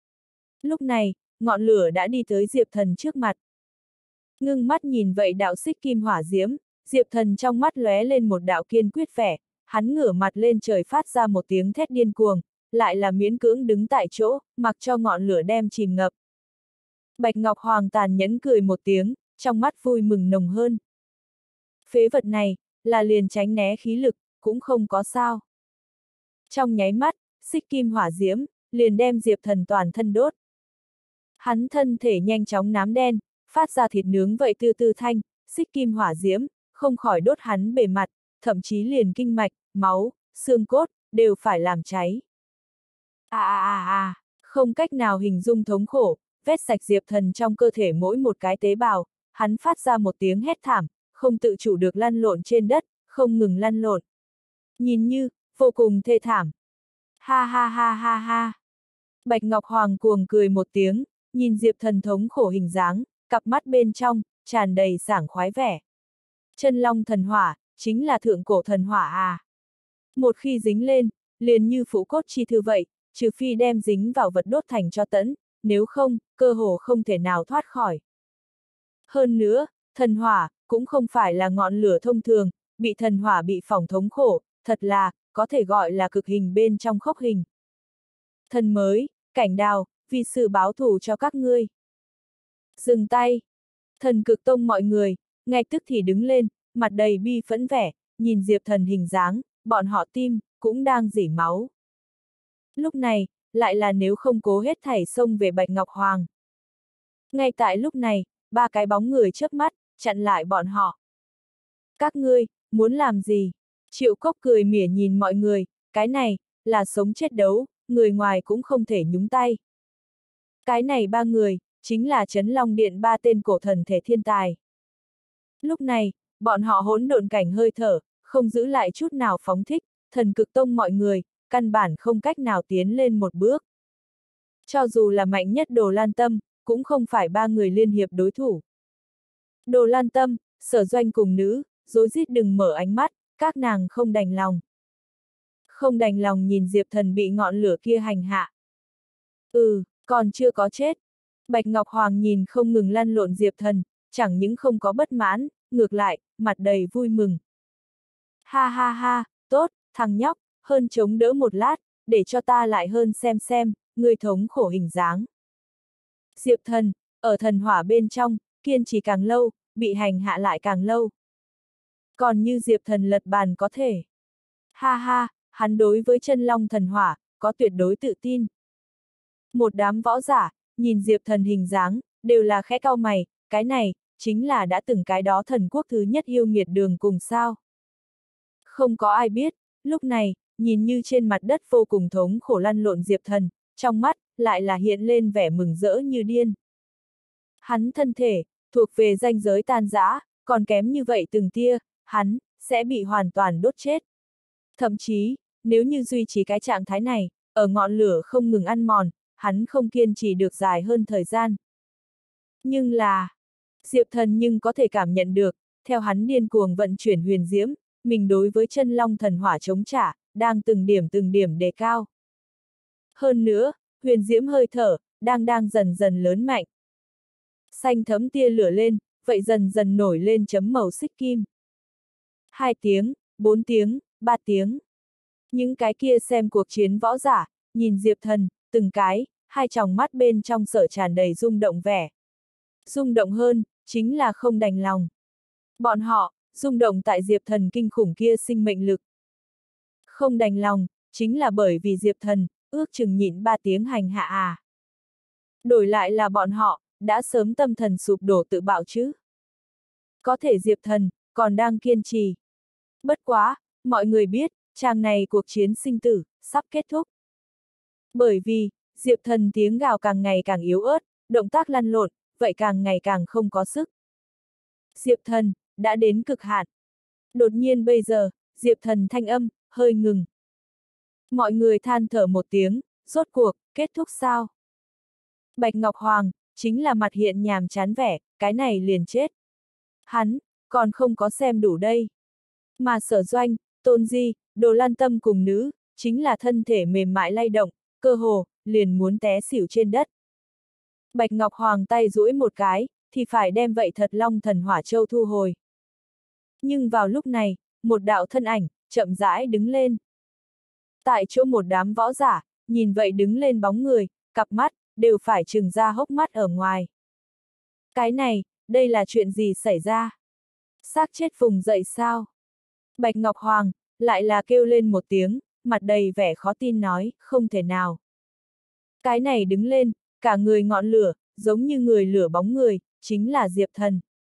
Lúc này, ngọn lửa đã đi tới Diệp Thần trước mặt. Ngưng mắt nhìn vậy đạo xích kim hỏa diễm, Diệp Thần trong mắt lóe lên một đạo kiên quyết vẻ, hắn ngửa mặt lên trời phát ra một tiếng thét điên cuồng, lại là miễn cưỡng đứng tại chỗ, mặc cho ngọn lửa đem chìm ngập. Bạch Ngọc Hoàng tàn nhẫn cười một tiếng, trong mắt vui mừng nồng hơn. Phế vật này, là liền tránh né khí lực, cũng không có sao. Trong nháy mắt, xích kim hỏa diễm, liền đem Diệp Thần toàn thân đốt. Hắn thân thể nhanh chóng nám đen, phát ra thịt nướng vậy tư tư thanh, xích kim hỏa diễm, không khỏi đốt hắn bề mặt, thậm chí liền kinh mạch, máu, xương cốt, đều phải làm cháy. À à à à, không cách nào hình dung thống khổ, vét sạch Diệp Thần trong cơ thể mỗi một cái tế bào, hắn phát ra một tiếng hét thảm, không tự chủ được lăn lộn trên đất, không ngừng lăn lộn. Nhìn như, vô cùng thê thảm. Ha ha ha ha ha. Bạch Ngọc Hoàng cuồng cười một tiếng, nhìn Diệp Thần thống khổ hình dáng, cặp mắt bên trong, tràn đầy sảng khoái vẻ. Chân long thần hỏa, chính là thượng cổ thần hỏa à. Một khi dính lên, liền như phủ cốt chi thư vậy, trừ phi đem dính vào vật đốt thành cho tẫn, nếu không, cơ hồ không thể nào thoát khỏi. Hơn nữa, thần hỏa, cũng không phải là ngọn lửa thông thường, bị thần hỏa bị phỏng thống khổ, thật là, có thể gọi là cực hình bên trong khốc hình. Thần mới, cảnh đào, vì sự báo thù cho các ngươi. Dừng tay. Thần cực tông mọi người, ngay tức thì đứng lên, mặt đầy bi phẫn vẻ, nhìn Diệp Thần hình dáng, bọn họ tim, cũng đang rỉ máu. Lúc này, lại là nếu không cố hết thảy xông về Bạch Ngọc Hoàng. Ngay tại lúc này, ba cái bóng người chớp mắt, chặn lại bọn họ. Các ngươi, muốn làm gì? Triệu Cốc cười mỉa nhìn mọi người, cái này, là sống chết đấu, người ngoài cũng không thể nhúng tay. Cái này ba người, chính là Trấn Long Điện ba tên cổ thần thể thiên tài. Lúc này, bọn họ hỗn độn cảnh hơi thở, không giữ lại chút nào phóng thích, thần cực tông mọi người, căn bản không cách nào tiến lên một bước. Cho dù là mạnh nhất Đồ Lan Tâm, cũng không phải ba người liên hiệp đối thủ. Đồ Lan Tâm, Sở Doanh cùng nữ, rối rít đừng mở ánh mắt, các nàng không đành lòng. Không đành lòng nhìn Diệp Thần bị ngọn lửa kia hành hạ. Ừ, còn chưa có chết. Bạch Ngọc Hoàng nhìn không ngừng lăn lộn Diệp Thần, chẳng những không có bất mãn, ngược lại, mặt đầy vui mừng. Ha ha ha, tốt, thằng nhóc, hơn chống đỡ một lát, để cho ta lại hơn xem xem, ngươi thống khổ hình dáng. Diệp Thần, ở thần hỏa bên trong, kiên trì càng lâu, bị hành hạ lại càng lâu. Còn như Diệp Thần lật bàn có thể. Ha ha, hắn đối với chân long thần hỏa, có tuyệt đối tự tin. Một đám võ giả, nhìn Diệp Thần hình dáng, đều là khẽ cau mày, cái này, chính là đã từng cái đó thần quốc thứ nhất yêu nghiệt đường cùng sao. Không có ai biết, lúc này, nhìn như trên mặt đất vô cùng thống khổ lăn lộn Diệp Thần, trong mắt, lại là hiện lên vẻ mừng rỡ như điên. Hắn thân thể, thuộc về ranh giới tan rã, còn kém như vậy từng tia, hắn, sẽ bị hoàn toàn đốt chết. Thậm chí, nếu như duy trì cái trạng thái này, ở ngọn lửa không ngừng ăn mòn, hắn không kiên trì được dài hơn thời gian. Nhưng là, Diệp Thần nhưng có thể cảm nhận được, theo hắn điên cuồng vận chuyển huyền diễm, mình đối với chân long thần hỏa chống trả, đang từng điểm từng điểm đề cao. Hơn nữa, huyền diễm hơi thở, đang đang dần dần lớn mạnh. Xanh thấm tia lửa lên, vậy dần dần nổi lên chấm màu xích kim. Hai tiếng, bốn tiếng, ba tiếng. Những cái kia xem cuộc chiến võ giả, nhìn Diệp Thần, từng cái, hai tròng mắt bên trong sở tràn đầy rung động vẻ. Rung động hơn, chính là không đành lòng. Bọn họ, rung động tại Diệp Thần kinh khủng kia sinh mệnh lực. Không đành lòng, chính là bởi vì Diệp Thần, ước chừng nhịn ba tiếng hành hạ à. Đổi lại là bọn họ, đã sớm tâm thần sụp đổ tự bạo chứ. Có thể Diệp Thần, còn đang kiên trì. Bất quá, mọi người biết, chàng này cuộc chiến sinh tử, sắp kết thúc. Bởi vì, Diệp Thần tiếng gào càng ngày càng yếu ớt, động tác lăn lộn, vậy càng ngày càng không có sức. Diệp Thần, đã đến cực hạn. Đột nhiên bây giờ, Diệp Thần thanh âm, hơi ngừng. Mọi người than thở một tiếng, rốt cuộc, kết thúc sao? Bạch Ngọc Hoàng, chính là mặt hiện nhàm chán vẻ, cái này liền chết. Hắn, còn không có xem đủ đây. Mà Sở Doanh, Tôn Di, Đồ Lan Tâm cùng nữ, chính là thân thể mềm mại lay động, cơ hồ, liền muốn té xỉu trên đất. Bạch Ngọc Hoàng tay duỗi một cái, thì phải đem vậy thật Long Thần Hỏa Châu thu hồi. Nhưng vào lúc này, một đạo thân ảnh, chậm rãi đứng lên. Tại chỗ một đám võ giả, nhìn vậy đứng lên bóng người, cặp mắt, đều phải trừng ra hốc mắt ở ngoài. Cái này, đây là chuyện gì xảy ra? Xác chết vùng dậy sao? Bạch Ngọc Hoàng, lại là kêu lên một tiếng, mặt đầy vẻ khó tin nói, không thể nào. Cái này đứng lên, cả người ngọn lửa, giống như người lửa bóng người, chính là Diệp Thần.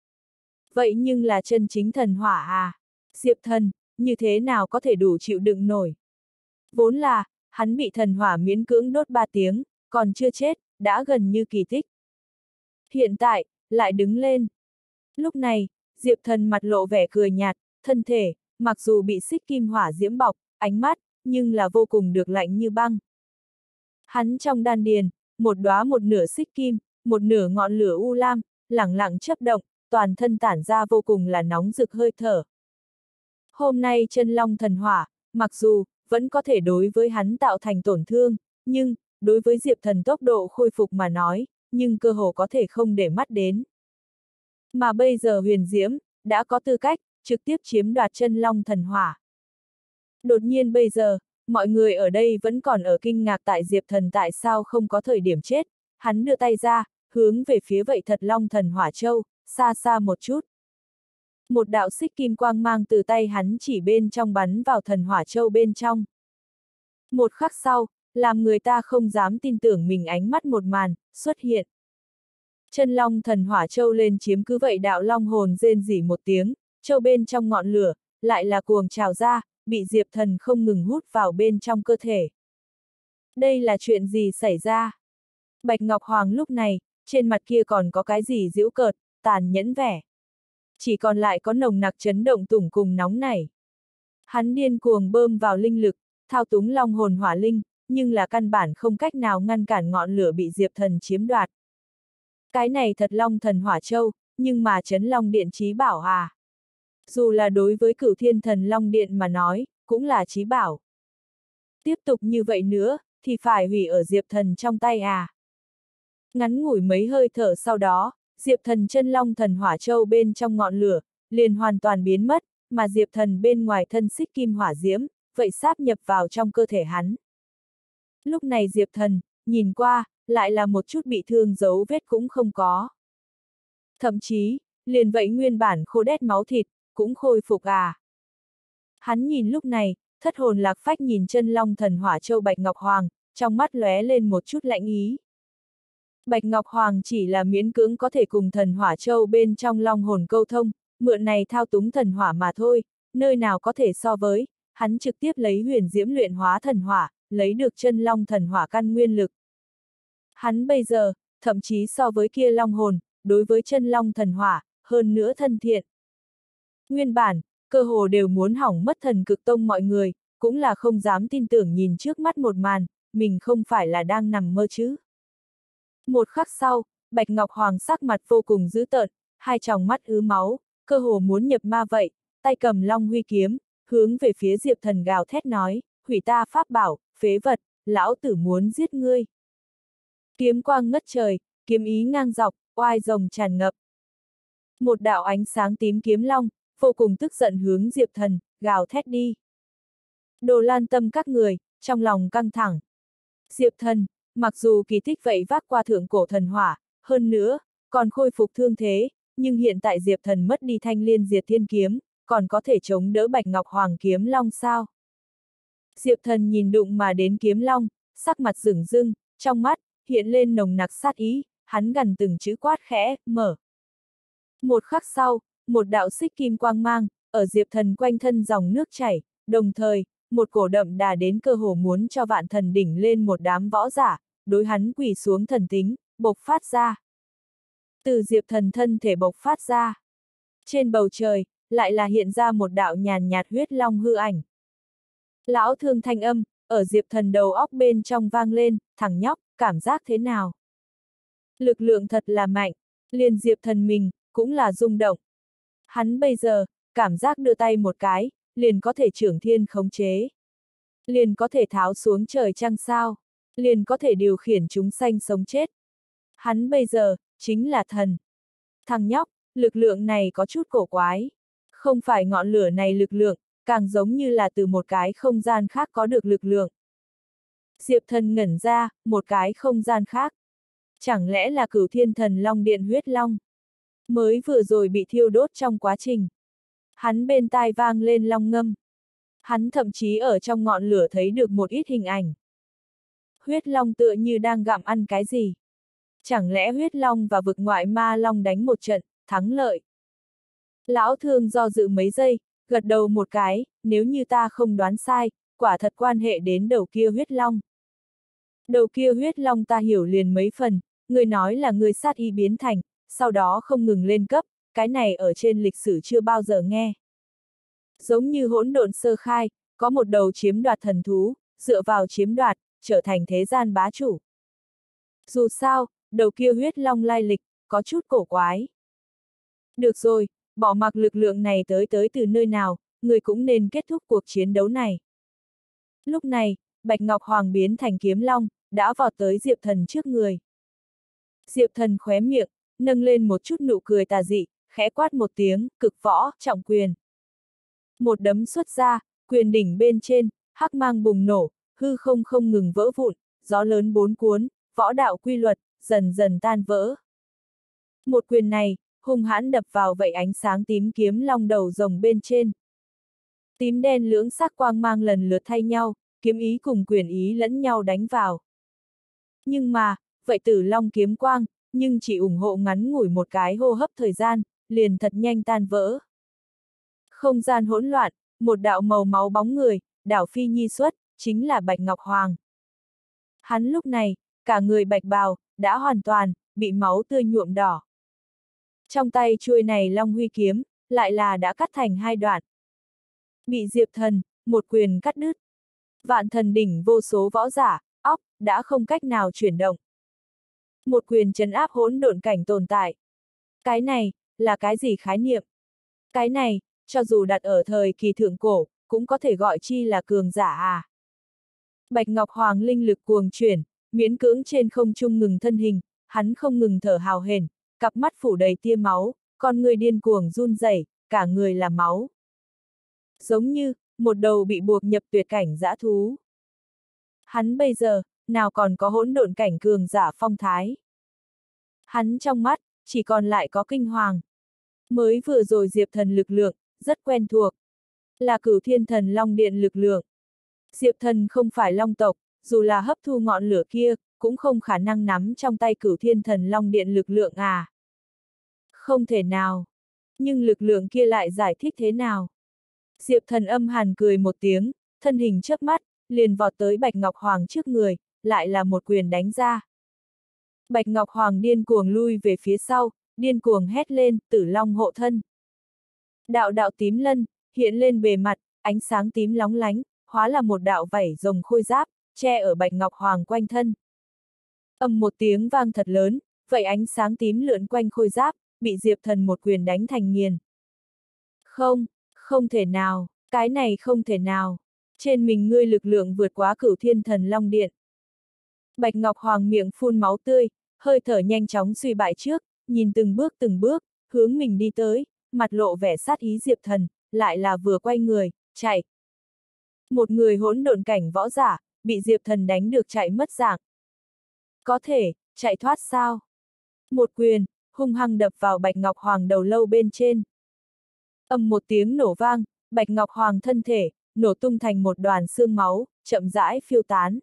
Vậy nhưng là chân chính thần hỏa à? Diệp Thần, như thế nào có thể đủ chịu đựng nổi? Vốn là, hắn bị thần hỏa miễn cưỡng đốt ba tiếng, còn chưa chết, đã gần như kỳ tích. Hiện tại, lại đứng lên. Lúc này, Diệp Thần mặt lộ vẻ cười nhạt, thân thể, mặc dù bị xích kim hỏa diễm bọc, ánh mắt, nhưng là vô cùng được lạnh như băng. Hắn trong đan điền, một đóa một nửa xích kim, một nửa ngọn lửa u lam, lẳng lặng chớp động, toàn thân tản ra vô cùng là nóng rực hơi thở. Hôm nay chân long thần hỏa, mặc dù, vẫn có thể đối với hắn tạo thành tổn thương, nhưng, đối với Diệp Thần tốc độ khôi phục mà nói, nhưng cơ hồ có thể không để mắt đến. Mà bây giờ Huyền Diễm, đã có tư cách, trực tiếp chiếm đoạt chân long thần hỏa. Đột nhiên bây giờ, mọi người ở đây vẫn còn ở kinh ngạc tại Diệp Thần tại sao không có thời điểm chết, hắn đưa tay ra, hướng về phía vậy thật long thần hỏa châu, xa xa một chút. Một đạo xích kim quang mang từ tay hắn chỉ bên trong bắn vào thần hỏa châu bên trong. Một khắc sau, làm người ta không dám tin tưởng mình ánh mắt một màn, xuất hiện. Chân long thần hỏa châu lên chiếm cứ vậy đạo long hồn rên rỉ một tiếng, châu bên trong ngọn lửa, lại là cuồng trào ra, bị Diệp Thần không ngừng hút vào bên trong cơ thể. Đây là chuyện gì xảy ra? Bạch Ngọc Hoàng lúc này, trên mặt kia còn có cái gì giễu cợt, tàn nhẫn vẻ. Chỉ còn lại có nồng nặc chấn động tủng cùng nóng nảy. Hắn điên cuồng bơm vào linh lực, thao túng long hồn hỏa linh, nhưng là căn bản không cách nào ngăn cản ngọn lửa bị Diệp Thần chiếm đoạt. Cái này thật long thần hỏa châu, nhưng mà chấn long điện chí bảo à. Dù là đối với Cửu Thiên Thần Long Điện mà nói, cũng là chí bảo. Tiếp tục như vậy nữa, thì phải hủy ở Diệp Thần trong tay à. Ngắn ngủi mấy hơi thở sau đó, Diệp Thần chân long thần hỏa châu bên trong ngọn lửa, liền hoàn toàn biến mất, mà Diệp Thần bên ngoài thân xích kim hỏa diễm, vậy sáp nhập vào trong cơ thể hắn. Lúc này Diệp Thần, nhìn qua, lại là một chút bị thương dấu vết cũng không có. Thậm chí, liền vậy nguyên bản khô đét máu thịt, cũng khôi phục à. Hắn nhìn lúc này, thất hồn lạc phách nhìn chân long thần hỏa châu Bạch Ngọc Hoàng, trong mắt lóe lên một chút lạnh ý. Bạch Ngọc Hoàng chỉ là miễn cưỡng có thể cùng thần hỏa châu bên trong long hồn câu thông, mượn này thao túng thần hỏa mà thôi, nơi nào có thể so với, hắn trực tiếp lấy huyền diễm luyện hóa thần hỏa, lấy được chân long thần hỏa căn nguyên lực. Hắn bây giờ, thậm chí so với kia long hồn, đối với chân long thần hỏa, hơn nữa thân thiện. Nguyên bản, cơ hồ đều muốn hỏng mất thần cực tông mọi người, cũng là không dám tin tưởng nhìn trước mắt một màn, mình không phải là đang nằm mơ chứ. Một khắc sau, Bạch Ngọc Hoàng sắc mặt vô cùng dữ tợn, hai tròng mắt ứ máu, cơ hồ muốn nhập ma vậy, tay cầm long huy kiếm, hướng về phía Diệp Thần gào thét nói, hủy ta pháp bảo, phế vật, lão tử muốn giết ngươi. Kiếm quang ngất trời, kiếm ý ngang dọc, oai rồng tràn ngập. Một đạo ánh sáng tím kiếm long, vô cùng tức giận hướng Diệp Thần, gào thét đi. Đồ Lan Tâm các người, trong lòng căng thẳng. Diệp Thần, mặc dù kỳ tích vậy vác qua thượng cổ thần hỏa, hơn nữa, còn khôi phục thương thế, nhưng hiện tại Diệp Thần mất đi thanh liên diệt thiên kiếm, còn có thể chống đỡ Bạch Ngọc Hoàng kiếm long sao? Diệp Thần nhìn đụng mà đến kiếm long, sắc mặt rửng rưng, trong mắt, hiện lên nồng nặc sát ý, hắn gần từng chữ quát khẽ, mở. Một khắc sau, một đạo xích kim quang mang, ở Diệp Thần quanh thân dòng nước chảy, đồng thời, một cổ đậm đà đến cơ hồ muốn cho vạn thần đỉnh lên một đám võ giả, đối hắn quỳ xuống thần tính, bộc phát ra. Từ Diệp Thần thân thể bộc phát ra. Trên bầu trời, lại là hiện ra một đạo nhàn nhạt huyết long hư ảnh. Lão thương thanh âm, ở Diệp Thần đầu óc bên trong vang lên, thằng nhóc, cảm giác thế nào? Lực lượng thật là mạnh, liền Diệp Thần mình, cũng là rung động. Hắn bây giờ, cảm giác đưa tay một cái, liền có thể trưởng thiên khống chế. Liền có thể tháo xuống trời trăng sao, liền có thể điều khiển chúng sanh sống chết. Hắn bây giờ, chính là thần. Thằng nhóc, lực lượng này có chút cổ quái. Không phải ngọn lửa này lực lượng, càng giống như là từ một cái không gian khác có được lực lượng. Diệp Thần ngẩn ra, một cái không gian khác. Chẳng lẽ là Cửu Thiên Thần Long Điện huyết long? Mới vừa rồi bị thiêu đốt trong quá trình. Hắn bên tai vang lên long ngâm. Hắn thậm chí ở trong ngọn lửa thấy được một ít hình ảnh. Huyết long tựa như đang gặm ăn cái gì? Chẳng lẽ huyết long và vực ngoại ma long đánh một trận, thắng lợi? Lão Thương do dự mấy giây, gật đầu một cái, nếu như ta không đoán sai, quả thật quan hệ đến đầu kia huyết long. Đầu kia huyết long ta hiểu liền mấy phần, người nói là người sát y biến thành, sau đó không ngừng lên cấp, cái này ở trên lịch sử chưa bao giờ nghe. Giống như hỗn độn sơ khai, có một đầu chiếm đoạt thần thú, dựa vào chiếm đoạt, trở thành thế gian bá chủ. Dù sao, đầu kia huyết long lai lịch, có chút cổ quái. Được rồi, bỏ mặc lực lượng này tới tới từ nơi nào, người cũng nên kết thúc cuộc chiến đấu này. Lúc này, Bạch Ngọc Hoàng biến thành kiếm long, đã vọt tới Diệp Thần trước người. Diệp Thần khóe miệng, nâng lên một chút nụ cười tà dị, khẽ quát một tiếng, cực võ, trọng quyền. Một đấm xuất ra, quyền đỉnh bên trên, hắc mang bùng nổ, hư không không ngừng vỡ vụn, gió lớn bốn cuốn, võ đạo quy luật, dần dần tan vỡ. Một quyền này, hung hãn đập vào vậy ánh sáng tím kiếm long đầu rồng bên trên. Tím đen lưỡng sắc quang mang lần lượt thay nhau, kiếm ý cùng quyền ý lẫn nhau đánh vào. Nhưng mà, vậy tử long kiếm quang, nhưng chỉ ủng hộ ngắn ngủi một cái hô hấp thời gian, liền thật nhanh tan vỡ. Không gian hỗn loạn, một đạo màu máu bóng người, đảo phi nhi xuất, chính là Bạch Ngọc Hoàng. Hắn lúc này, cả người bạch bào, đã hoàn toàn, bị máu tươi nhuộm đỏ. Trong tay chuôi này long huy kiếm, lại là đã cắt thành hai đoạn. Bị Diệp Thần, một quyền cắt đứt. Vạn thần đỉnh vô số võ giả, óc, đã không cách nào chuyển động. Một quyền trấn áp hỗn độn cảnh tồn tại. Cái này, là cái gì khái niệm? Cái này, cho dù đặt ở thời kỳ thượng cổ, cũng có thể gọi chi là cường giả à. Bạch Ngọc Hoàng linh lực cuồng chuyển, miễn cưỡng trên không trung ngừng thân hình, hắn không ngừng thở hào hển, cặp mắt phủ đầy tia máu, con người điên cuồng run rẩy, cả người là máu. Giống như, một đầu bị buộc nhập tuyệt cảnh dã thú. Hắn bây giờ, nào còn có hỗn độn cảnh cường giả phong thái. Hắn trong mắt, chỉ còn lại có kinh hoàng. Mới vừa rồi Diệp Thần lực lượng, rất quen thuộc. Là Cửu Thiên Thần Long Điện lực lượng. Diệp Thần không phải long tộc, dù là hấp thu ngọn lửa kia, cũng không khả năng nắm trong tay Cửu Thiên Thần Long Điện lực lượng à. Không thể nào. Nhưng lực lượng kia lại giải thích thế nào? Diệp Thần âm hàn cười một tiếng, thân hình chớp mắt, liền vọt tới Bạch Ngọc Hoàng trước người, lại là một quyền đánh ra. Bạch Ngọc Hoàng điên cuồng lui về phía sau, điên cuồng hét lên, tử long hộ thân. Đạo đạo tím lân, hiện lên bề mặt, ánh sáng tím lóng lánh, hóa là một đạo vảy rồng khôi giáp, che ở Bạch Ngọc Hoàng quanh thân. Ầm một tiếng vang thật lớn, vậy ánh sáng tím lượn quanh khôi giáp, bị Diệp Thần một quyền đánh thành nghiền. Không, không thể nào, cái này không thể nào. Trên mình ngươi lực lượng vượt quá Cửu Thiên Thần Long Điện. Bạch Ngọc Hoàng miệng phun máu tươi, hơi thở nhanh chóng suy bại trước, nhìn từng bước từng bước, hướng mình đi tới, mặt lộ vẻ sát ý Diệp Thần, lại là vừa quay người, chạy. Một người hỗn độn cảnh võ giả, bị Diệp Thần đánh được chạy mất dạng. Có thể, chạy thoát sao? Một quyền, hung hăng đập vào Bạch Ngọc Hoàng đầu lâu bên trên. Ầm một tiếng nổ vang, Bạch Ngọc Hoàng thân thể, nổ tung thành một đoàn xương máu, chậm rãi phiêu tán.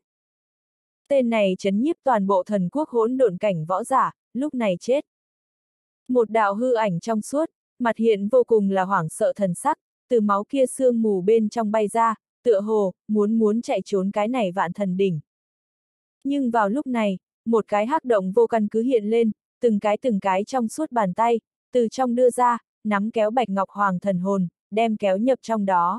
Tên này trấn nhiếp toàn bộ thần quốc hỗn độn cảnh võ giả, lúc này chết. Một đạo hư ảnh trong suốt, mặt hiện vô cùng là hoảng sợ thần sắc, từ máu kia sương mù bên trong bay ra, tựa hồ, muốn muốn chạy trốn cái này vạn thần đỉnh. Nhưng vào lúc này, một cái hắc động vô căn cứ hiện lên, từng cái từng cái trong suốt bàn tay, từ trong đưa ra, nắm kéo Bạch Ngọc Hoàng thần hồn, đem kéo nhập trong đó.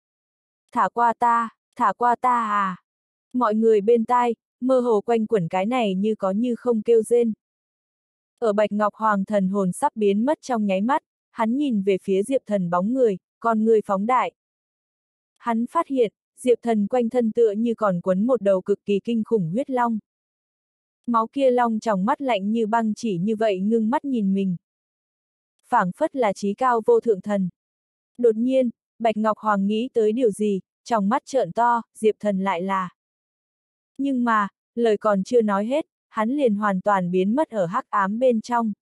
Thả qua ta, thả qua ta à. Mọi người bên tai, mơ hồ quanh quẩn cái này như có như không kêu rên. Ở Bạch Ngọc Hoàng thần hồn sắp biến mất trong nháy mắt, hắn nhìn về phía Diệp Thần bóng người, con người phóng đại. Hắn phát hiện, Diệp Thần quanh thân tựa như còn quấn một đầu cực kỳ kinh khủng huyết long. Máu kia long trong mắt lạnh như băng chỉ như vậy ngưng mắt nhìn mình. Phảng phất là trí cao vô thượng thần. Đột nhiên, Bạch Ngọc Hoàng nghĩ tới điều gì, trong mắt trợn to, Diệp Thần lại là. Nhưng mà, lời còn chưa nói hết, hắn liền hoàn toàn biến mất ở hắc ám bên trong.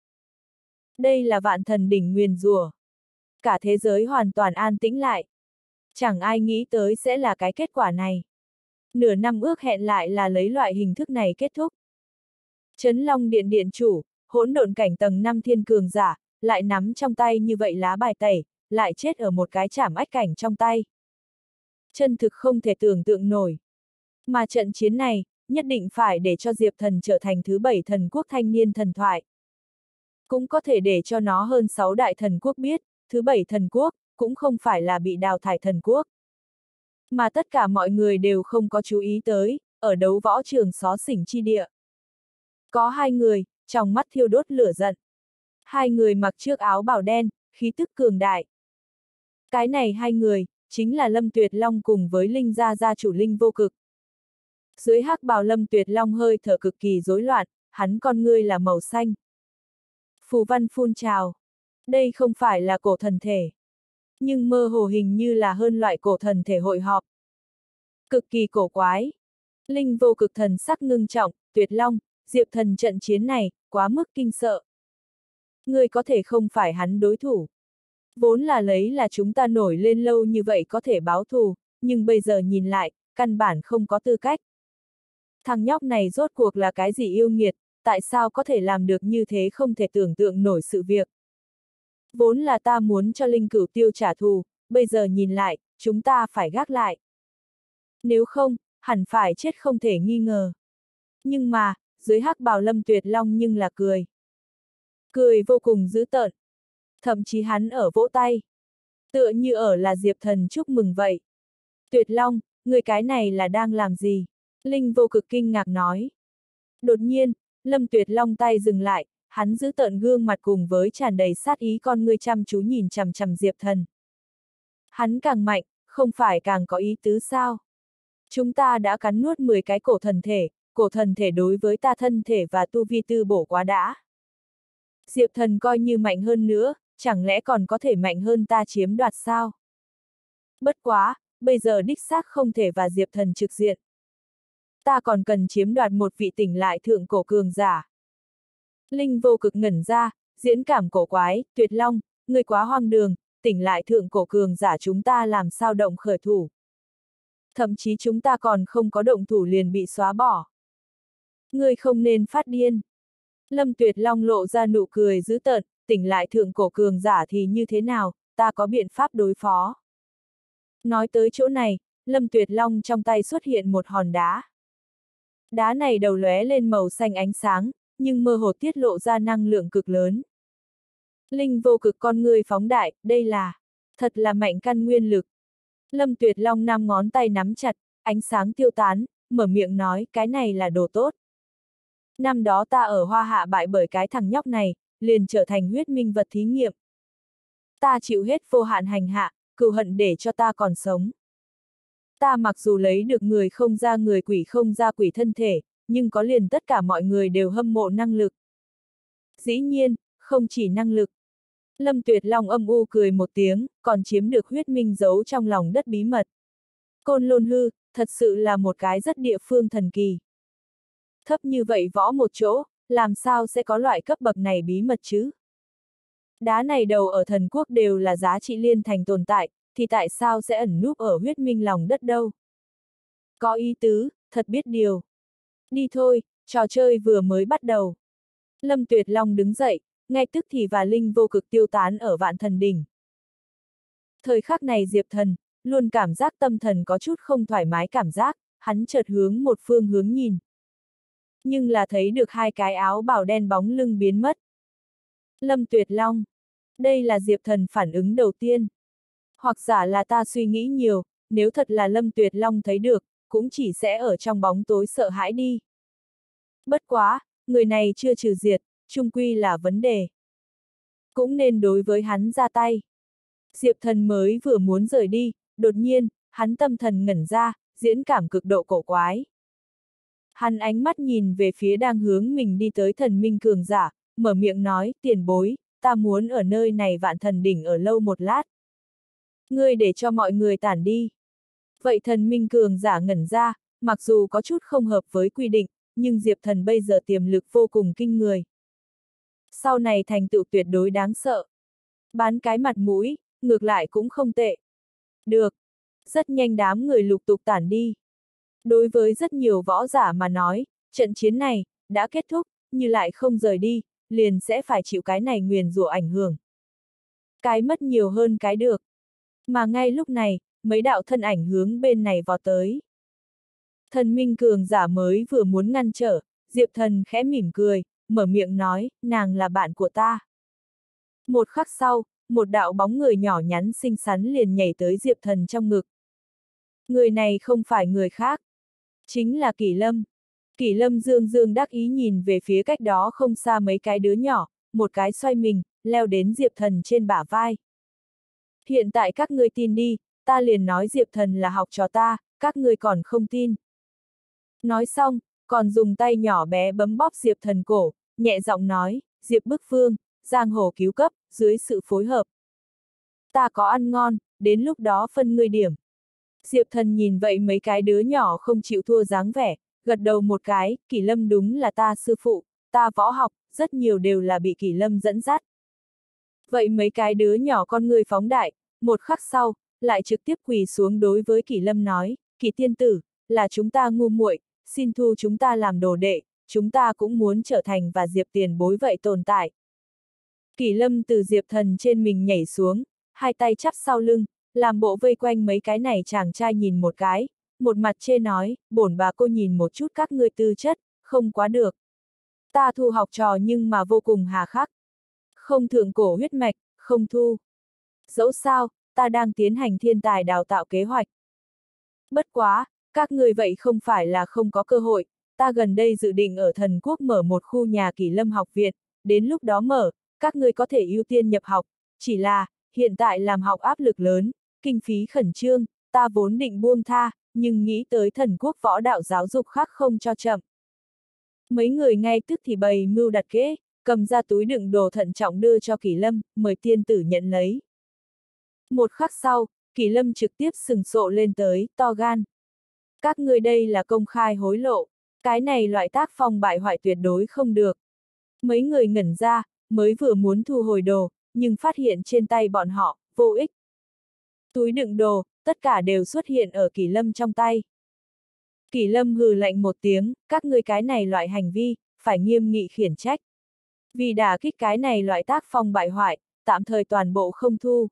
Đây là vạn thần đỉnh nguyền rủa. Cả thế giới hoàn toàn an tĩnh lại. Chẳng ai nghĩ tới sẽ là cái kết quả này. Nửa năm ước hẹn lại là lấy loại hình thức này kết thúc. Trấn Long Điện điện chủ, hỗn độn cảnh tầng năm thiên cường giả, lại nắm trong tay như vậy lá bài tẩy, lại chết ở một cái chảm ách cảnh trong tay. Chân thực không thể tưởng tượng nổi. Mà trận chiến này, nhất định phải để cho Diệp Thần trở thành thứ bảy thần quốc thanh niên thần thoại. Cũng có thể để cho nó hơn sáu đại thần quốc biết, thứ bảy thần quốc, cũng không phải là bị đào thải thần quốc. Mà tất cả mọi người đều không có chú ý tới, ở đấu võ trường xó xỉnh chi địa. Có hai người, trong mắt thiêu đốt lửa giận. Hai người mặc chiếc áo bào đen, khí tức cường đại. Cái này hai người, chính là Lâm Tuyệt Long cùng với Linh Gia gia chủ Linh Vô Cực. Dưới hắc bào Lâm Tuyệt Long hơi thở cực kỳ rối loạn, hắn con ngươi là màu xanh. Phù văn phun trào. Đây không phải là cổ thần thể. Nhưng mơ hồ hình như là hơn loại cổ thần thể hội họp. Cực kỳ cổ quái. Linh Vô Cực thần sắc ngưng trọng, Tuyệt Long, Diệp Thần trận chiến này, quá mức kinh sợ. Ngươi có thể không phải hắn đối thủ. Vốn là lấy là chúng ta nổi lên lâu như vậy có thể báo thù, nhưng bây giờ nhìn lại, căn bản không có tư cách. Thằng nhóc này rốt cuộc là cái gì yêu nghiệt, tại sao có thể làm được như thế không thể tưởng tượng nổi sự việc. Vốn là ta muốn cho Linh Cửu Tiêu trả thù, bây giờ nhìn lại, chúng ta phải gác lại. Nếu không, hẳn phải chết không thể nghi ngờ. Nhưng mà, dưới hắc bào Lâm Tuyệt Long nhưng là cười. Cười vô cùng dữ tợn. Thậm chí hắn ở vỗ tay. Tựa như ở là Diệp Thần chúc mừng vậy. Tuyệt Long, người cái này là đang làm gì? Linh Vô Cực kinh ngạc nói. Đột nhiên, Lâm Tuyệt Long tay dừng lại, hắn giữ tợn gương mặt cùng với tràn đầy sát ý con ngươi chăm chú nhìn chằm chằm Diệp Thần. Hắn càng mạnh, không phải càng có ý tứ sao? Chúng ta đã cắn nuốt mười cái cổ thần thể, cổ thần thể đối với ta thân thể và tu vi tư bổ quá đã. Diệp Thần coi như mạnh hơn nữa, chẳng lẽ còn có thể mạnh hơn ta chiếm đoạt sao? Bất quá, bây giờ đích xác không thể và Diệp Thần trực diện. Ta còn cần chiếm đoạt một vị tỉnh lại thượng cổ cường giả. Linh Vô Cực ngẩn ra, diễn cảm cổ quái, Tuyệt Long, người quá hoang đường, tỉnh lại thượng cổ cường giả chúng ta làm sao động khởi thủ. Thậm chí chúng ta còn không có động thủ liền bị xóa bỏ. Ngươi không nên phát điên. Lâm Tuyệt Long lộ ra nụ cười dữ tợn, tỉnh lại thượng cổ cường giả thì như thế nào, ta có biện pháp đối phó. Nói tới chỗ này, Lâm Tuyệt Long trong tay xuất hiện một hòn đá. Đá này đầu lóe lên màu xanh ánh sáng, nhưng mơ hồ tiết lộ ra năng lượng cực lớn. Linh Vô Cực con ngươi phóng đại, đây là, thật là mạnh căn nguyên lực. Lâm Tuyệt Long năm ngón tay nắm chặt, ánh sáng tiêu tán, mở miệng nói, cái này là đồ tốt. Năm đó ta ở Hoa Hạ bại bởi cái thằng nhóc này, liền trở thành huyết minh vật thí nghiệm. Ta chịu hết vô hạn hành hạ, cừu hận để cho ta còn sống. Ta mặc dù lấy được người không ra người quỷ không ra quỷ thân thể, nhưng có liền tất cả mọi người đều hâm mộ năng lực. Dĩ nhiên, không chỉ năng lực. Lâm Tuyệt Long âm u cười một tiếng, còn chiếm được huyết minh giấu trong lòng đất bí mật. Côn Lôn Hư, thật sự là một cái rất địa phương thần kỳ. Thấp như vậy võ một chỗ, làm sao sẽ có loại cấp bậc này bí mật chứ? Đá này đầu ở thần quốc đều là giá trị liên thành tồn tại, thì tại sao sẽ ẩn núp ở huyết minh lòng đất đâu? Có ý tứ, thật biết điều. Đi thôi, trò chơi vừa mới bắt đầu. Lâm Tuyệt Long đứng dậy, ngay tức thì và Linh Vô Cực tiêu tán ở Vạn Thần Đỉnh. Thời khắc này Diệp Thần, luôn cảm giác tâm thần có chút không thoải mái cảm giác, hắn chợt hướng một phương hướng nhìn. Nhưng là thấy được hai cái áo bào đen bóng lưng biến mất. Lâm Tuyệt Long. Đây là Diệp Thần phản ứng đầu tiên. Hoặc giả là ta suy nghĩ nhiều, nếu thật là Lâm Tuyệt Long thấy được, cũng chỉ sẽ ở trong bóng tối sợ hãi đi. Bất quá, người này chưa trừ diệt, chung quy là vấn đề. cũng nên đối với hắn ra tay. Diệp Thần mới vừa muốn rời đi, đột nhiên, hắn tâm thần ngẩn ra, diễn cảm cực độ cổ quái. Hắn ánh mắt nhìn về phía đang hướng mình đi tới thần minh cường giả, mở miệng nói, tiền bối, ta muốn ở nơi này vạn thần đỉnh ở lâu một lát. Ngươi để cho mọi người tản đi. Vậy thần minh cường giả ngẩn ra, mặc dù có chút không hợp với quy định, nhưng Diệp Thần bây giờ tiềm lực vô cùng kinh người. Sau này thành tựu tuyệt đối đáng sợ. Bán cái mặt mũi, ngược lại cũng không tệ. Được. Rất nhanh đám người lục tục tản đi. Đối với rất nhiều võ giả mà nói, trận chiến này, đã kết thúc, như lại không rời đi, liền sẽ phải chịu cái này nguyền rủa ảnh hưởng. Cái mất nhiều hơn cái được. Mà ngay lúc này, mấy đạo thân ảnh hướng bên này vọt tới. Thần minh cường giả mới vừa muốn ngăn trở, Diệp Thần khẽ mỉm cười, mở miệng nói, nàng là bạn của ta. Một khắc sau, một đạo bóng người nhỏ nhắn xinh xắn liền nhảy tới Diệp Thần trong ngực. Người này không phải người khác, chính là Kỷ Lâm. Kỷ Lâm dương dương đắc ý nhìn về phía cách đó không xa mấy cái đứa nhỏ, một cái xoay mình, leo đến Diệp Thần trên bả vai. Hiện tại các ngươi tin đi, ta liền nói Diệp Thần là học trò ta, các ngươi còn không tin. Nói xong, còn dùng tay nhỏ bé bấm bóp Diệp Thần cổ, nhẹ giọng nói, Diệp Bức Phương, giang hồ cứu cấp, dưới sự phối hợp. Ta có ăn ngon, đến lúc đó phân ngươi điểm. Diệp Thần nhìn vậy mấy cái đứa nhỏ không chịu thua dáng vẻ, gật đầu một cái, Kỷ Lâm đúng là ta sư phụ, ta võ học, rất nhiều đều là bị Kỷ Lâm dẫn dắt. Vậy mấy cái đứa nhỏ con người phóng đại, một khắc sau, lại trực tiếp quỳ xuống đối với Kỷ Lâm nói, Kỷ tiên tử, là chúng ta ngu muội, xin thu chúng ta làm đồ đệ, chúng ta cũng muốn trở thành và Diệp tiền bối vậy tồn tại. Kỷ Lâm từ Diệp Thần trên mình nhảy xuống, hai tay chắp sau lưng, làm bộ vây quanh mấy cái này chàng trai nhìn một cái, một mặt chê nói, bổn bà cô nhìn một chút các ngươi tư chất, không quá được. Ta thu học trò nhưng mà vô cùng hà khắc. Không thượng cổ huyết mạch, không thu. Dẫu sao, ta đang tiến hành thiên tài đào tạo kế hoạch. Bất quá, các người vậy không phải là không có cơ hội, ta gần đây dự định ở thần quốc mở một khu nhà Kỷ Lâm học viện, đến lúc đó mở, các người có thể ưu tiên nhập học, chỉ là, hiện tại làm học áp lực lớn, kinh phí khẩn trương, ta vốn định buông tha, nhưng nghĩ tới thần quốc võ đạo giáo dục khác không cho chậm. Mấy người ngay tức thì bày mưu đặt kế, cầm ra túi đựng đồ thận trọng đưa cho Kỷ Lâm, mời tiên tử nhận lấy. Một khắc sau, Kỷ Lâm trực tiếp sừng sộ lên tới, to gan. Các ngươi đây là công khai hối lộ, cái này loại tác phong bại hoại tuyệt đối không được. Mấy người ngẩn ra, mới vừa muốn thu hồi đồ, nhưng phát hiện trên tay bọn họ, vô ích. Túi đựng đồ, tất cả đều xuất hiện ở Kỷ Lâm trong tay. Kỷ Lâm hừ lạnh một tiếng, các ngươi cái này loại hành vi, phải nghiêm nghị khiển trách. Vì đả kích cái này loại tác phong bại hoại, tạm thời toàn bộ không thu.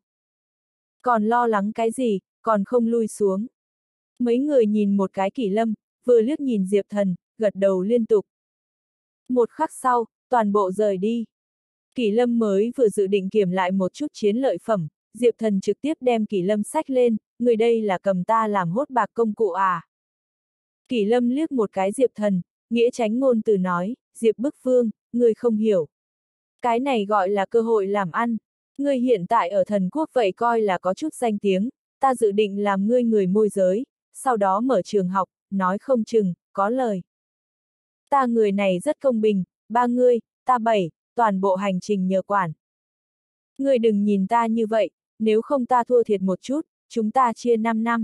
Còn lo lắng cái gì, còn không lui xuống. Mấy người nhìn một cái Kỷ Lâm, vừa liếc nhìn Diệp Thần, gật đầu liên tục. Một khắc sau, toàn bộ rời đi. Kỷ Lâm mới vừa dự định kiểm lại một chút chiến lợi phẩm, Diệp Thần trực tiếp đem Kỷ Lâm xách lên, người đây là cầm ta làm hốt bạc công cụ à. Kỷ Lâm liếc một cái Diệp Thần, nghĩa tránh ngôn từ nói, Diệp Bức Phương, người không hiểu. Cái này gọi là cơ hội làm ăn, ngươi hiện tại ở thần quốc vậy coi là có chút danh tiếng, ta dự định làm ngươi người môi giới, sau đó mở trường học, nói không chừng, có lời. Ta người này rất công bình, ba ngươi, ta bảy, toàn bộ hành trình nhờ quản. Ngươi đừng nhìn ta như vậy, nếu không ta thua thiệt một chút, chúng ta chia năm năm.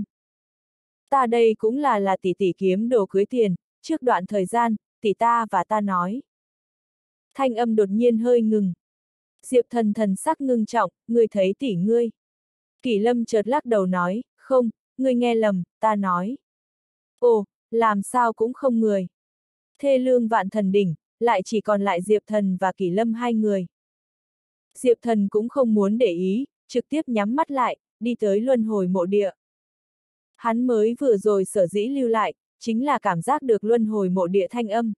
Ta đây cũng là là tỷ tỷ kiếm đồ cưới tiền, trước đoạn thời gian, tỷ ta và ta nói. Thanh âm đột nhiên hơi ngừng. Diệp Thần thần sắc ngưng trọng, ngươi thấy tỷ ngươi. Kỷ Lâm chợt lắc đầu nói, không, ngươi nghe lầm, ta nói. Ồ, làm sao cũng không người. Thê lương vạn thần đỉnh, lại chỉ còn lại Diệp Thần và Kỷ Lâm hai người. Diệp Thần cũng không muốn để ý, trực tiếp nhắm mắt lại, đi tới luân hồi mộ địa. Hắn mới vừa rồi sở dĩ lưu lại, chính là cảm giác được luân hồi mộ địa thanh âm.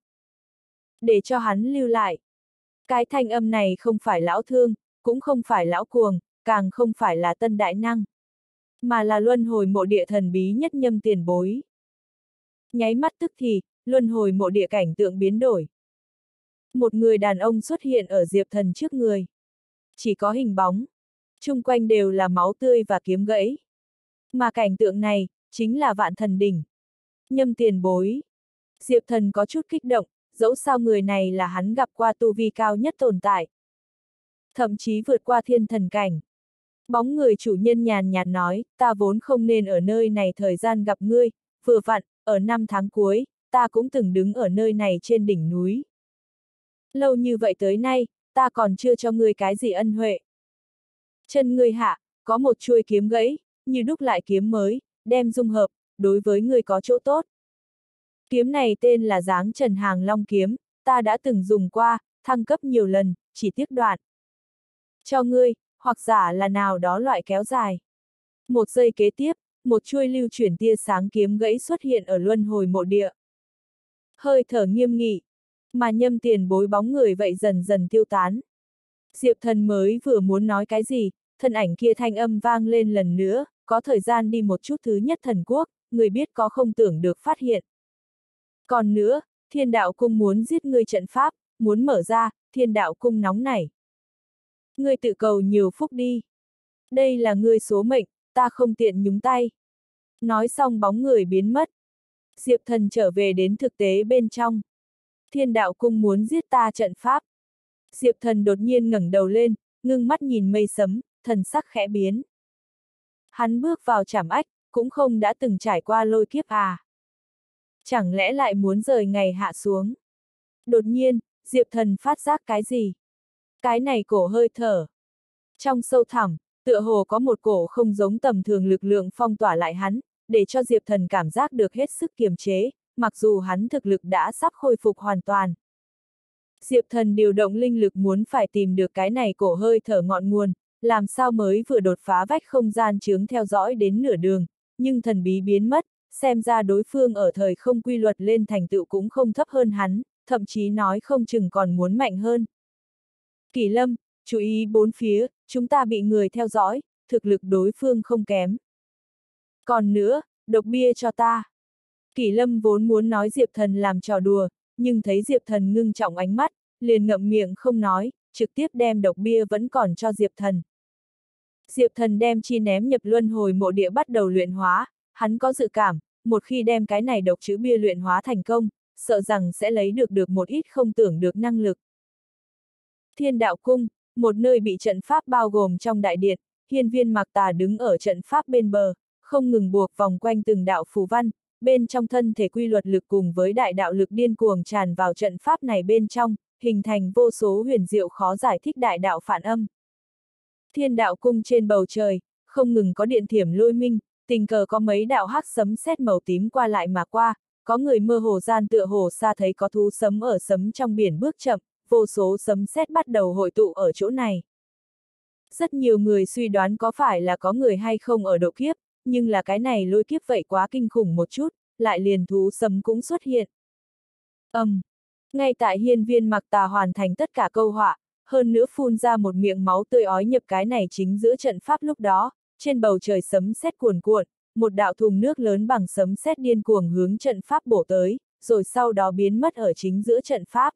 Để cho hắn lưu lại. Cái thanh âm này không phải lão thương, cũng không phải lão cuồng, càng không phải là tân đại năng. Mà là luân hồi mộ địa thần bí nhất nhâm tiền bối. Nháy mắt tức thì, luân hồi mộ địa cảnh tượng biến đổi. Một người đàn ông xuất hiện ở Diệp Thần trước người. chỉ có hình bóng. Chung quanh đều là máu tươi và kiếm gãy. Mà cảnh tượng này, chính là Vạn Thần Đỉnh. Nhâm tiền bối. Diệp Thần có chút kích động, dẫu sao người này là hắn gặp qua tu vi cao nhất tồn tại. Thậm chí vượt qua thiên thần cảnh. Bóng người chủ nhân nhàn nhạt nói, ta vốn không nên ở nơi này thời gian gặp ngươi, vừa vặn, ở năm tháng cuối, ta cũng từng đứng ở nơi này trên đỉnh núi. Lâu như vậy tới nay, ta còn chưa cho ngươi cái gì ân huệ. Chân ngươi hạ, có một chuôi kiếm gãy, như đúc lại kiếm mới, đem dung hợp, đối với ngươi có chỗ tốt. Kiếm này tên là Giáng Trần Hàng Long kiếm, ta đã từng dùng qua, thăng cấp nhiều lần, chỉ tiếc đoạn. Cho ngươi, hoặc giả là nào đó loại kéo dài. Một giây kế tiếp, một chuôi lưu chuyển tia sáng kiếm gãy xuất hiện ở luân hồi mộ địa. Hơi thở nghiêm nghị, mà Nhâm tiền bối bóng người vậy dần dần tiêu tán. Diệp Thần mới vừa muốn nói cái gì, thân ảnh kia thanh âm vang lên lần nữa, có thời gian đi một chút thứ nhất thần quốc, người biết có không tưởng được phát hiện. Còn nữa, Thiên Đạo Cung muốn giết ngươi trận pháp, muốn mở ra, Thiên Đạo Cung nóng nảy. Ngươi tự cầu nhiều phúc đi. Đây là ngươi số mệnh, ta không tiện nhúng tay. Nói xong bóng người biến mất. Diệp Thần trở về đến thực tế bên trong. Thiên Đạo Cung muốn giết ta trận pháp. Diệp Thần đột nhiên ngẩng đầu lên, ngưng mắt nhìn mây sấm, thần sắc khẽ biến. Hắn bước vào trảm ách, cũng không đã từng trải qua lôi kiếp à. Chẳng lẽ lại muốn rời ngày hạ xuống. Đột nhiên, Diệp Thần phát giác cái gì? Cái này cổ hơi thở. Trong sâu thẳm, tựa hồ có một cổ không giống tầm thường lực lượng phong tỏa lại hắn, để cho Diệp Thần cảm giác được hết sức kiềm chế, mặc dù hắn thực lực đã sắp khôi phục hoàn toàn. Diệp Thần điều động linh lực muốn phải tìm được cái này cổ hơi thở ngọn nguồn, làm sao mới vừa đột phá vách không gian chướng theo dõi đến nửa đường, nhưng thần bí biến mất, xem ra đối phương ở thời không quy luật lên thành tựu cũng không thấp hơn hắn, thậm chí nói không chừng còn muốn mạnh hơn. Kỳ Lâm, chú ý bốn phía, chúng ta bị người theo dõi, thực lực đối phương không kém. Còn nữa, độc bia cho ta. Kỳ Lâm vốn muốn nói Diệp Thần làm trò đùa, nhưng thấy Diệp Thần ngưng trọng ánh mắt, liền ngậm miệng không nói, trực tiếp đem độc bia vẫn còn cho Diệp Thần. Diệp Thần đem chi ném nhập luân hồi mộ địa bắt đầu luyện hóa, hắn có dự cảm, một khi đem cái này độc chữ bia luyện hóa thành công, sợ rằng sẽ lấy được được một ít không tưởng được năng lực. Thiên Đạo Cung, một nơi bị trận pháp bao gồm trong đại điện, Hiên Viên Mạc Tà đứng ở trận pháp bên bờ, không ngừng buộc vòng quanh từng đạo phù văn, bên trong thân thể quy luật lực cùng với đại đạo lực điên cuồng tràn vào trận pháp này bên trong, hình thành vô số huyền diệu khó giải thích đại đạo phản âm. Thiên Đạo Cung trên bầu trời, không ngừng có điện thiểm lôi minh, tình cờ có mấy đạo hắc sấm sét màu tím qua lại mà qua, có người mơ hồ gian tựa hồ xa thấy có thú sấm ở sấm trong biển bước chậm, vô số sấm sét bắt đầu hội tụ ở chỗ này. Rất nhiều người suy đoán có phải là có người hay không ở độ kiếp, nhưng là cái này lôi kiếp vậy quá kinh khủng một chút, lại liền thú sấm cũng xuất hiện. Ầm, um, ngay tại Hiên Viên Mạc Tà hoàn thành tất cả câu họa, hơn nữa phun ra một miệng máu tươi ói nhập cái này chính giữa trận pháp lúc đó, trên bầu trời sấm sét cuồn cuộn, một đạo thùng nước lớn bằng sấm sét điên cuồng hướng trận pháp bổ tới, rồi sau đó biến mất ở chính giữa trận pháp.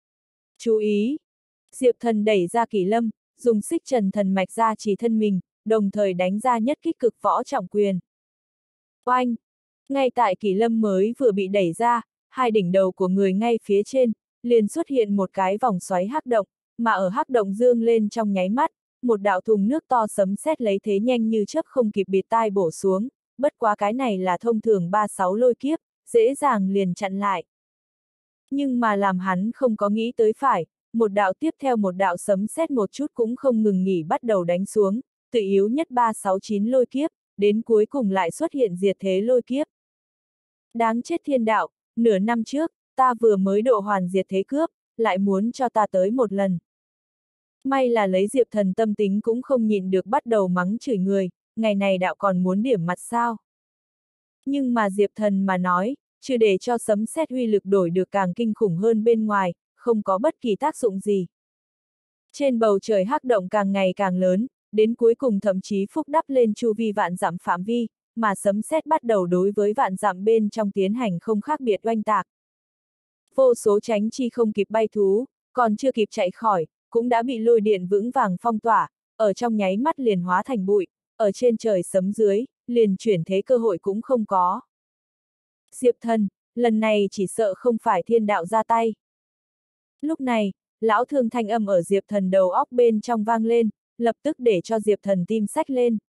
Chú ý! Diệp Thần đẩy ra Kỳ Lâm, dùng xích trần thần mạch ra chỉ thân mình, đồng thời đánh ra nhất kích cực võ trọng quyền. Oanh! Ngay tại Kỳ Lâm mới vừa bị đẩy ra, hai đỉnh đầu của người ngay phía trên, liền xuất hiện một cái vòng xoáy hắc động, mà ở hắc động dương lên trong nháy mắt, một đạo thùng nước to sấm sét lấy thế nhanh như chớp không kịp bịt tai bổ xuống, bất quá cái này là thông thường ba sáu lôi kiếp, dễ dàng liền chặn lại. Nhưng mà làm hắn không có nghĩ tới phải, một đạo tiếp theo một đạo sấm sét một chút cũng không ngừng nghỉ bắt đầu đánh xuống, từ yếu nhất ba sáu chín lôi kiếp, đến cuối cùng lại xuất hiện diệt thế lôi kiếp. Đáng chết thiên đạo, nửa năm trước, ta vừa mới độ hoàn diệt thế cướp, lại muốn cho ta tới một lần. May là lấy Diệp Thần tâm tính cũng không nhịn được bắt đầu mắng chửi người, ngày này đạo còn muốn điểm mặt sao. Nhưng mà Diệp Thần mà nói, chưa để cho sấm sét uy lực đổi được càng kinh khủng hơn bên ngoài, không có bất kỳ tác dụng gì. Trên bầu trời hắc động càng ngày càng lớn, đến cuối cùng thậm chí phúc đắp lên chu vi vạn dặm phạm vi, mà sấm sét bắt đầu đối với vạn dặm bên trong tiến hành không khác biệt oanh tạc. Vô số tránh chi không kịp bay thú, còn chưa kịp chạy khỏi, cũng đã bị lôi điện vững vàng phong tỏa, ở trong nháy mắt liền hóa thành bụi, ở trên trời sấm dưới, liền chuyển thế cơ hội cũng không có. Diệp Thần, lần này chỉ sợ không phải thiên đạo ra tay. Lúc này, lão thương thanh âm ở Diệp Thần đầu óc bên trong vang lên, lập tức để cho Diệp Thần tim xách lên.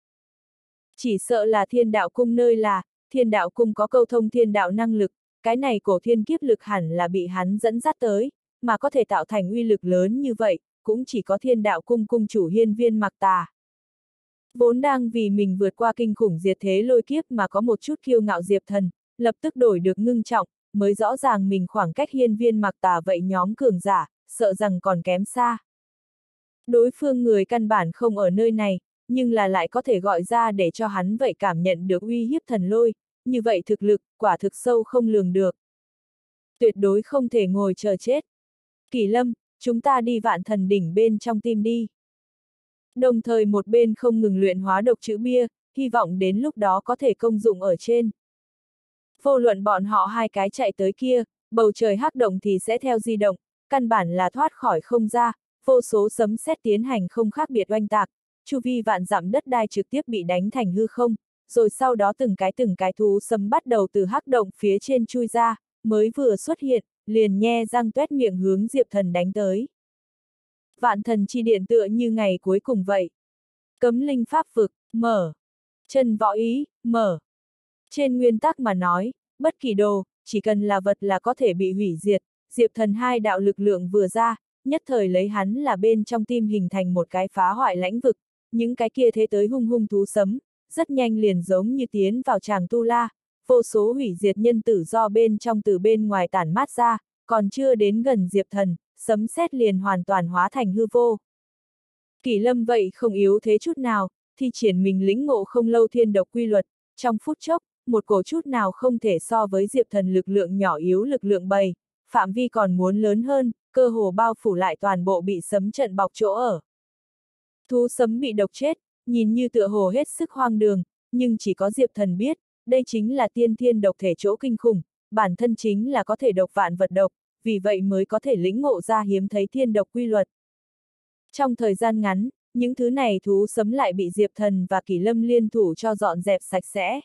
Chỉ sợ là thiên đạo cung nơi là, thiên đạo cung có câu thông thiên đạo năng lực, cái này cổ thiên kiếp lực hẳn là bị hắn dẫn dắt tới, mà có thể tạo thành uy lực lớn như vậy, cũng chỉ có thiên đạo cung cung chủ Hiên Viên Mặc Tà. Vốn đang vì mình vượt qua kinh khủng diệt thế lôi kiếp mà có một chút kiêu ngạo Diệp Thần, lập tức đổi được ngưng trọng, mới rõ ràng mình khoảng cách Hiên Viên Mặc Tà vậy nhóm cường giả, sợ rằng còn kém xa. Đối phương người căn bản không ở nơi này, nhưng là lại có thể gọi ra để cho hắn vậy cảm nhận được uy hiếp thần lôi, như vậy thực lực, quả thực sâu không lường được. Tuyệt đối không thể ngồi chờ chết. Kỳ Lâm, chúng ta đi Vạn Thần đỉnh bên trong tim đi. Đồng thời một bên không ngừng luyện hóa độc chữ bia, hy vọng đến lúc đó có thể công dụng ở trên. Vô luận bọn họ hai cái chạy tới kia, bầu trời hắc động thì sẽ theo di động, căn bản là thoát khỏi không ra, vô số sấm sét tiến hành không khác biệt oanh tạc, chu vi vạn dặm đất đai trực tiếp bị đánh thành hư không, rồi sau đó từng cái từng cái thú sấm bắt đầu từ hắc động phía trên chui ra, mới vừa xuất hiện, liền nhe răng tuét miệng hướng Diệp Thần đánh tới. Vạn Thần chi điện tựa như ngày cuối cùng vậy. Cấm linh pháp vực, mở. Chân võ ý, mở. Trên nguyên tắc mà nói, bất kỳ đồ, chỉ cần là vật là có thể bị hủy diệt, Diệp Thần hai đạo lực lượng vừa ra, nhất thời lấy hắn là bên trong tim hình thành một cái phá hoại lãnh vực, những cái kia thế tới hung hung thú sấm, rất nhanh liền giống như tiến vào tràng tu la, vô số hủy diệt nhân tử do bên trong từ bên ngoài tản mát ra, còn chưa đến gần Diệp Thần, sấm sét liền hoàn toàn hóa thành hư vô. Kỳ Lâm vậy không yếu thế chút nào, thi triển mình lĩnh ngộ không lâu thiên độc quy luật, trong phút chốc, một cổ chút nào không thể so với Diệp Thần lực lượng nhỏ yếu lực lượng bầy, phạm vi còn muốn lớn hơn, cơ hồ bao phủ lại toàn bộ bị sấm trận bọc chỗ ở. Thú sấm bị độc chết, nhìn như tựa hồ hết sức hoang đường, nhưng chỉ có Diệp Thần biết, đây chính là tiên thiên độc thể chỗ kinh khủng, bản thân chính là có thể độc vạn vật độc, vì vậy mới có thể lĩnh ngộ ra hiếm thấy thiên độc quy luật. Trong thời gian ngắn, những thứ này thú sấm lại bị Diệp Thần và Kỳ Lâm liên thủ cho dọn dẹp sạch sẽ.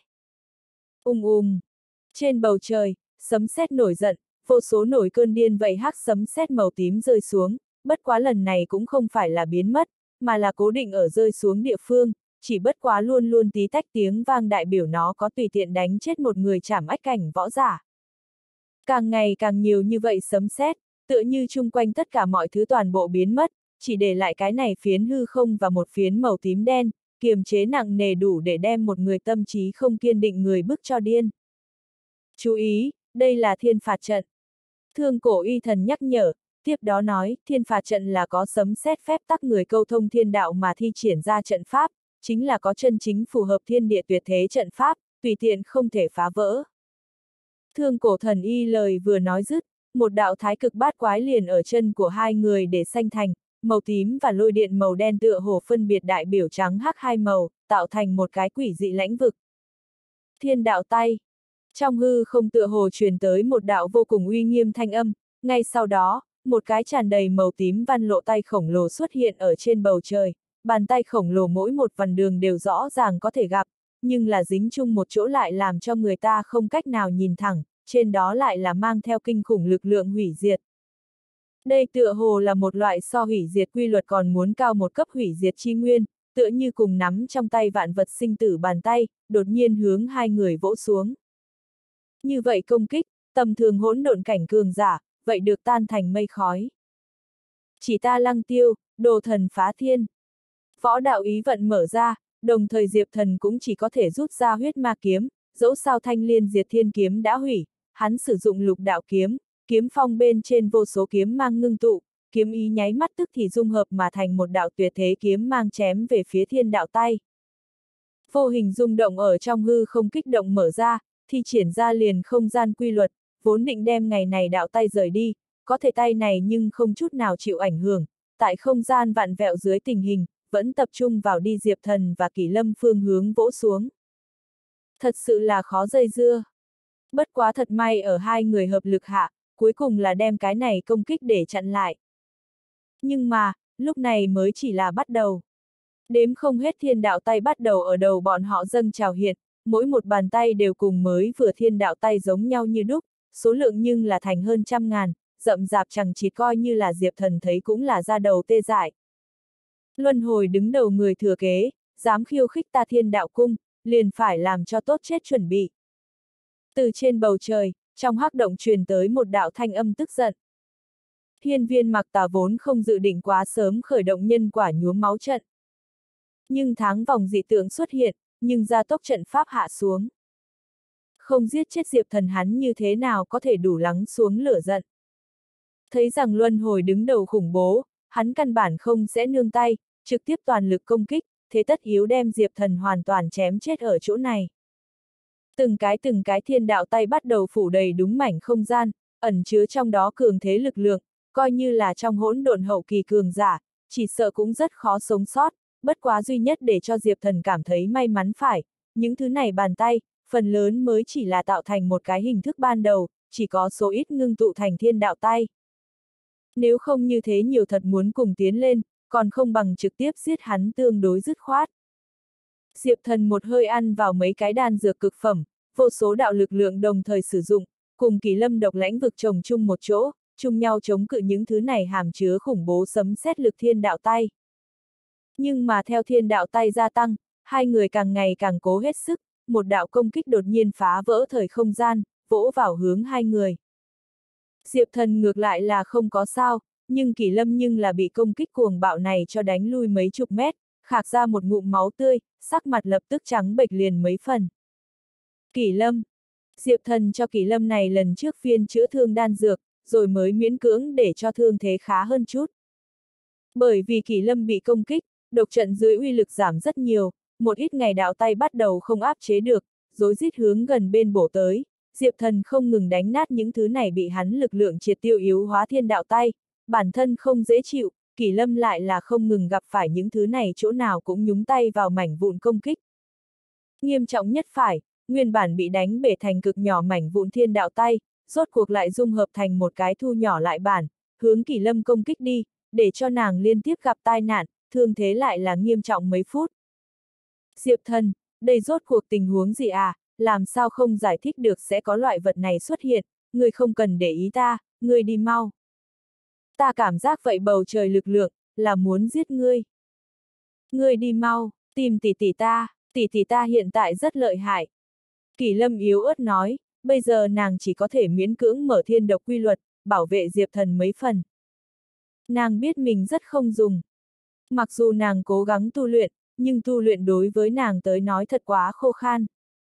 Ung ung. Trên bầu trời, sấm sét nổi giận, vô số nổi cơn điên vậy hắc sấm sét màu tím rơi xuống, bất quá lần này cũng không phải là biến mất, mà là cố định ở rơi xuống địa phương, chỉ bất quá luôn luôn tí tách tiếng vang đại biểu nó có tùy tiện đánh chết một người chảm ách cảnh võ giả. Càng ngày càng nhiều như vậy sấm sét, tựa như chung quanh tất cả mọi thứ toàn bộ biến mất, chỉ để lại cái này phiến hư không và một phiến màu tím đen, kiềm chế nặng nề đủ để đem một người tâm trí không kiên định người bức cho điên. Chú ý, đây là thiên phạt trận. Thương cổ y thần nhắc nhở, tiếp đó nói, thiên phạt trận là có sấm sét phép tắc người câu thông thiên đạo mà thi triển ra trận pháp, chính là có chân chính phù hợp thiên địa tuyệt thế trận pháp, tùy tiện không thể phá vỡ. Thương cổ thần y lời vừa nói dứt, một đạo thái cực bát quái liền ở chân của hai người để sanh thành, màu tím và lôi điện màu đen tựa hồ phân biệt đại biểu trắng hắc hai màu, tạo thành một cái quỷ dị lãnh vực. Thiên đạo tay. Trong hư không tựa hồ truyền tới một đạo vô cùng uy nghiêm thanh âm, ngay sau đó, một cái tràn đầy màu tím văn lộ tay khổng lồ xuất hiện ở trên bầu trời, bàn tay khổng lồ mỗi một vằn đường đều rõ ràng có thể gặp, nhưng là dính chung một chỗ lại làm cho người ta không cách nào nhìn thẳng, trên đó lại là mang theo kinh khủng lực lượng hủy diệt. Đây tựa hồ là một loại so hủy diệt quy luật còn muốn cao một cấp hủy diệt chi nguyên, tựa như cùng nắm trong tay vạn vật sinh tử bàn tay, đột nhiên hướng hai người vỗ xuống. Như vậy công kích, tầm thường hỗn độn cảnh cường giả, vậy được tan thành mây khói. Chỉ ta Lăng Tiêu, đồ thần phá thiên. Võ đạo ý vận mở ra, đồng thời Diệp Thần cũng chỉ có thể rút ra huyết ma kiếm, dẫu sao thanh liên diệt thiên kiếm đã hủy, hắn sử dụng lục đạo kiếm, kiếm phong bên trên vô số kiếm mang ngưng tụ, kiếm ý nháy mắt tức thì dung hợp mà thành một đạo tuyệt thế kiếm mang chém về phía thiên đạo tay. Vô hình rung động ở trong hư không kích động mở ra, thi triển ra liền không gian quy luật, vốn định đem ngày này đạo tay rời đi, có thể tay này nhưng không chút nào chịu ảnh hưởng, tại không gian vạn vẹo dưới tình hình, vẫn tập trung vào đi Diệp Thần và Kỳ Lâm phương hướng vỗ xuống. Thật sự là khó dây dưa. Bất quá thật may ở hai người hợp lực hạ, cuối cùng là đem cái này công kích để chặn lại. Nhưng mà, lúc này mới chỉ là bắt đầu. Đếm không hết thiên đạo tay bắt đầu ở đầu bọn họ dâng trào hiện, mỗi một bàn tay đều cùng mới vừa thiên đạo tay giống nhau như đúc, số lượng nhưng là thành hơn trăm ngàn, rậm rạp chẳng chỉ coi như là Diệp Thần thấy cũng là ra đầu tê dại. Luân hồi đứng đầu người thừa kế, dám khiêu khích ta thiên đạo cung, liền phải làm cho tốt chết chuẩn bị. Từ trên bầu trời, trong hắc động truyền tới một đạo thanh âm tức giận. Hiên Viên Mặc Tà vốn không dự định quá sớm khởi động nhân quả nhuốm máu trận. Nhưng tháng vòng dị tượng xuất hiện, nhưng gia tốc trận pháp hạ xuống. Không giết chết Diệp Thần hắn như thế nào có thể đủ lắng xuống lửa giận. Thấy rằng luân hồi đứng đầu khủng bố, hắn căn bản không sẽ nương tay, trực tiếp toàn lực công kích, thế tất yếu đem Diệp Thần hoàn toàn chém chết ở chỗ này. Từng cái từng cái thiên đạo tay bắt đầu phủ đầy đúng mảnh không gian, ẩn chứa trong đó cường thế lực lượng, coi như là trong hỗn độn hậu kỳ cường giả, chỉ sợ cũng rất khó sống sót, bất quá duy nhất để cho Diệp Thần cảm thấy may mắn phải, những thứ này bàn tay, phần lớn mới chỉ là tạo thành một cái hình thức ban đầu, chỉ có số ít ngưng tụ thành thiên đạo tay. Nếu không như thế nhiều thật muốn cùng tiến lên, còn không bằng trực tiếp giết hắn tương đối dứt khoát. Diệp Thần một hơi ăn vào mấy cái đan dược cực phẩm, vô số đạo lực lượng đồng thời sử dụng, cùng Kỳ Lâm độc lãnh vực chồng chung một chỗ, chung nhau chống cự những thứ này hàm chứa khủng bố sấm sét lực thiên đạo tay. Nhưng mà theo thiên đạo tay gia tăng, hai người càng ngày càng cố hết sức, một đạo công kích đột nhiên phá vỡ thời không gian, vỗ vào hướng hai người. Diệp Thần ngược lại là không có sao, nhưng Kỳ Lâm nhưng là bị công kích cuồng bạo này cho đánh lui mấy chục mét, khạc ra một ngụm máu tươi, sắc mặt lập tức trắng bệch liền mấy phần. Kỳ Lâm. Diệp Thần cho Kỳ Lâm này lần trước viên chữa thương đan dược, rồi mới miễn cưỡng để cho thương thế khá hơn chút. Bởi vì Kỳ Lâm bị công kích, độc trận dưới uy lực giảm rất nhiều, một ít ngày đạo tay bắt đầu không áp chế được, rối rít hướng gần bên bổ tới, Diệp Thần không ngừng đánh nát những thứ này bị hắn lực lượng triệt tiêu yếu hóa thiên đạo tay, bản thân không dễ chịu, Kỳ Lâm lại là không ngừng gặp phải những thứ này chỗ nào cũng nhúng tay vào mảnh vụn công kích. Nghiêm trọng nhất phải, nguyên bản bị đánh bể thành cực nhỏ mảnh vụn thiên đạo tay, rốt cuộc lại dung hợp thành một cái thu nhỏ lại bản, hướng Kỳ Lâm công kích đi, để cho nàng liên tiếp gặp tai nạn, thương thế lại là nghiêm trọng mấy phút. Diệp Thần, đây rốt cuộc tình huống gì à, làm sao không giải thích được sẽ có loại vật này xuất hiện, ngươi không cần để ý ta, ngươi đi mau. Ta cảm giác vậy bầu trời lực lượng, là muốn giết ngươi. Ngươi đi mau, tìm tỷ tỷ ta, tỷ tỷ ta hiện tại rất lợi hại. Kỳ Lâm yếu ớt nói, bây giờ nàng chỉ có thể miễn cưỡng mở thiên độc quy luật, bảo vệ Diệp Thần mấy phần. Nàng biết mình rất không dùng. Mặc dù nàng cố gắng tu luyện, nhưng tu luyện đối với nàng tới nói thật quá khô khan.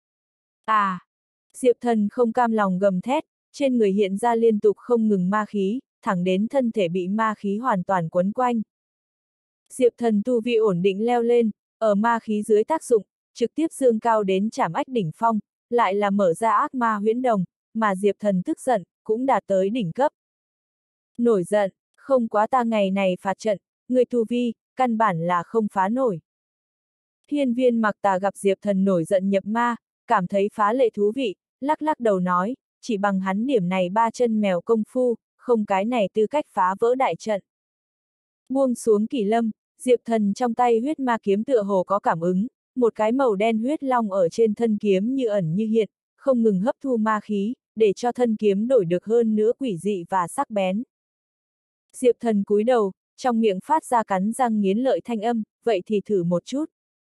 À! Diệp Thần không cam lòng gầm thét, trên người hiện ra liên tục không ngừng ma khí, thẳng đến thân thể bị ma khí hoàn toàn quấn quanh. Diệp Thần tu vi ổn định leo lên, ở ma khí dưới tác dụng, trực tiếp dương cao đến trảm ách đỉnh phong, lại là mở ra ác ma huyễn đồng, mà Diệp Thần tức giận, cũng đạt tới đỉnh cấp. Nổi giận, không quá ta ngày này phạt trận, người tu vi, căn bản là không phá nổi. Hiên Viên Mặc Tà gặp Diệp Thần nổi giận nhập ma, cảm thấy phá lệ thú vị, lắc lắc đầu nói, chỉ bằng hắn điểm này ba chân mèo công phu, không cái này tư cách phá vỡ đại trận. Buông xuống Kỳ Lâm, Diệp Thần trong tay huyết ma kiếm tựa hồ có cảm ứng, một cái màu đen huyết long ở trên thân kiếm như ẩn như hiện, không ngừng hấp thu ma khí, để cho thân kiếm đổi được hơn nữa quỷ dị và sắc bén. Diệp Thần cúi đầu, trong miệng phát ra cắn răng nghiến lợi thanh âm, vậy thì thử một chút.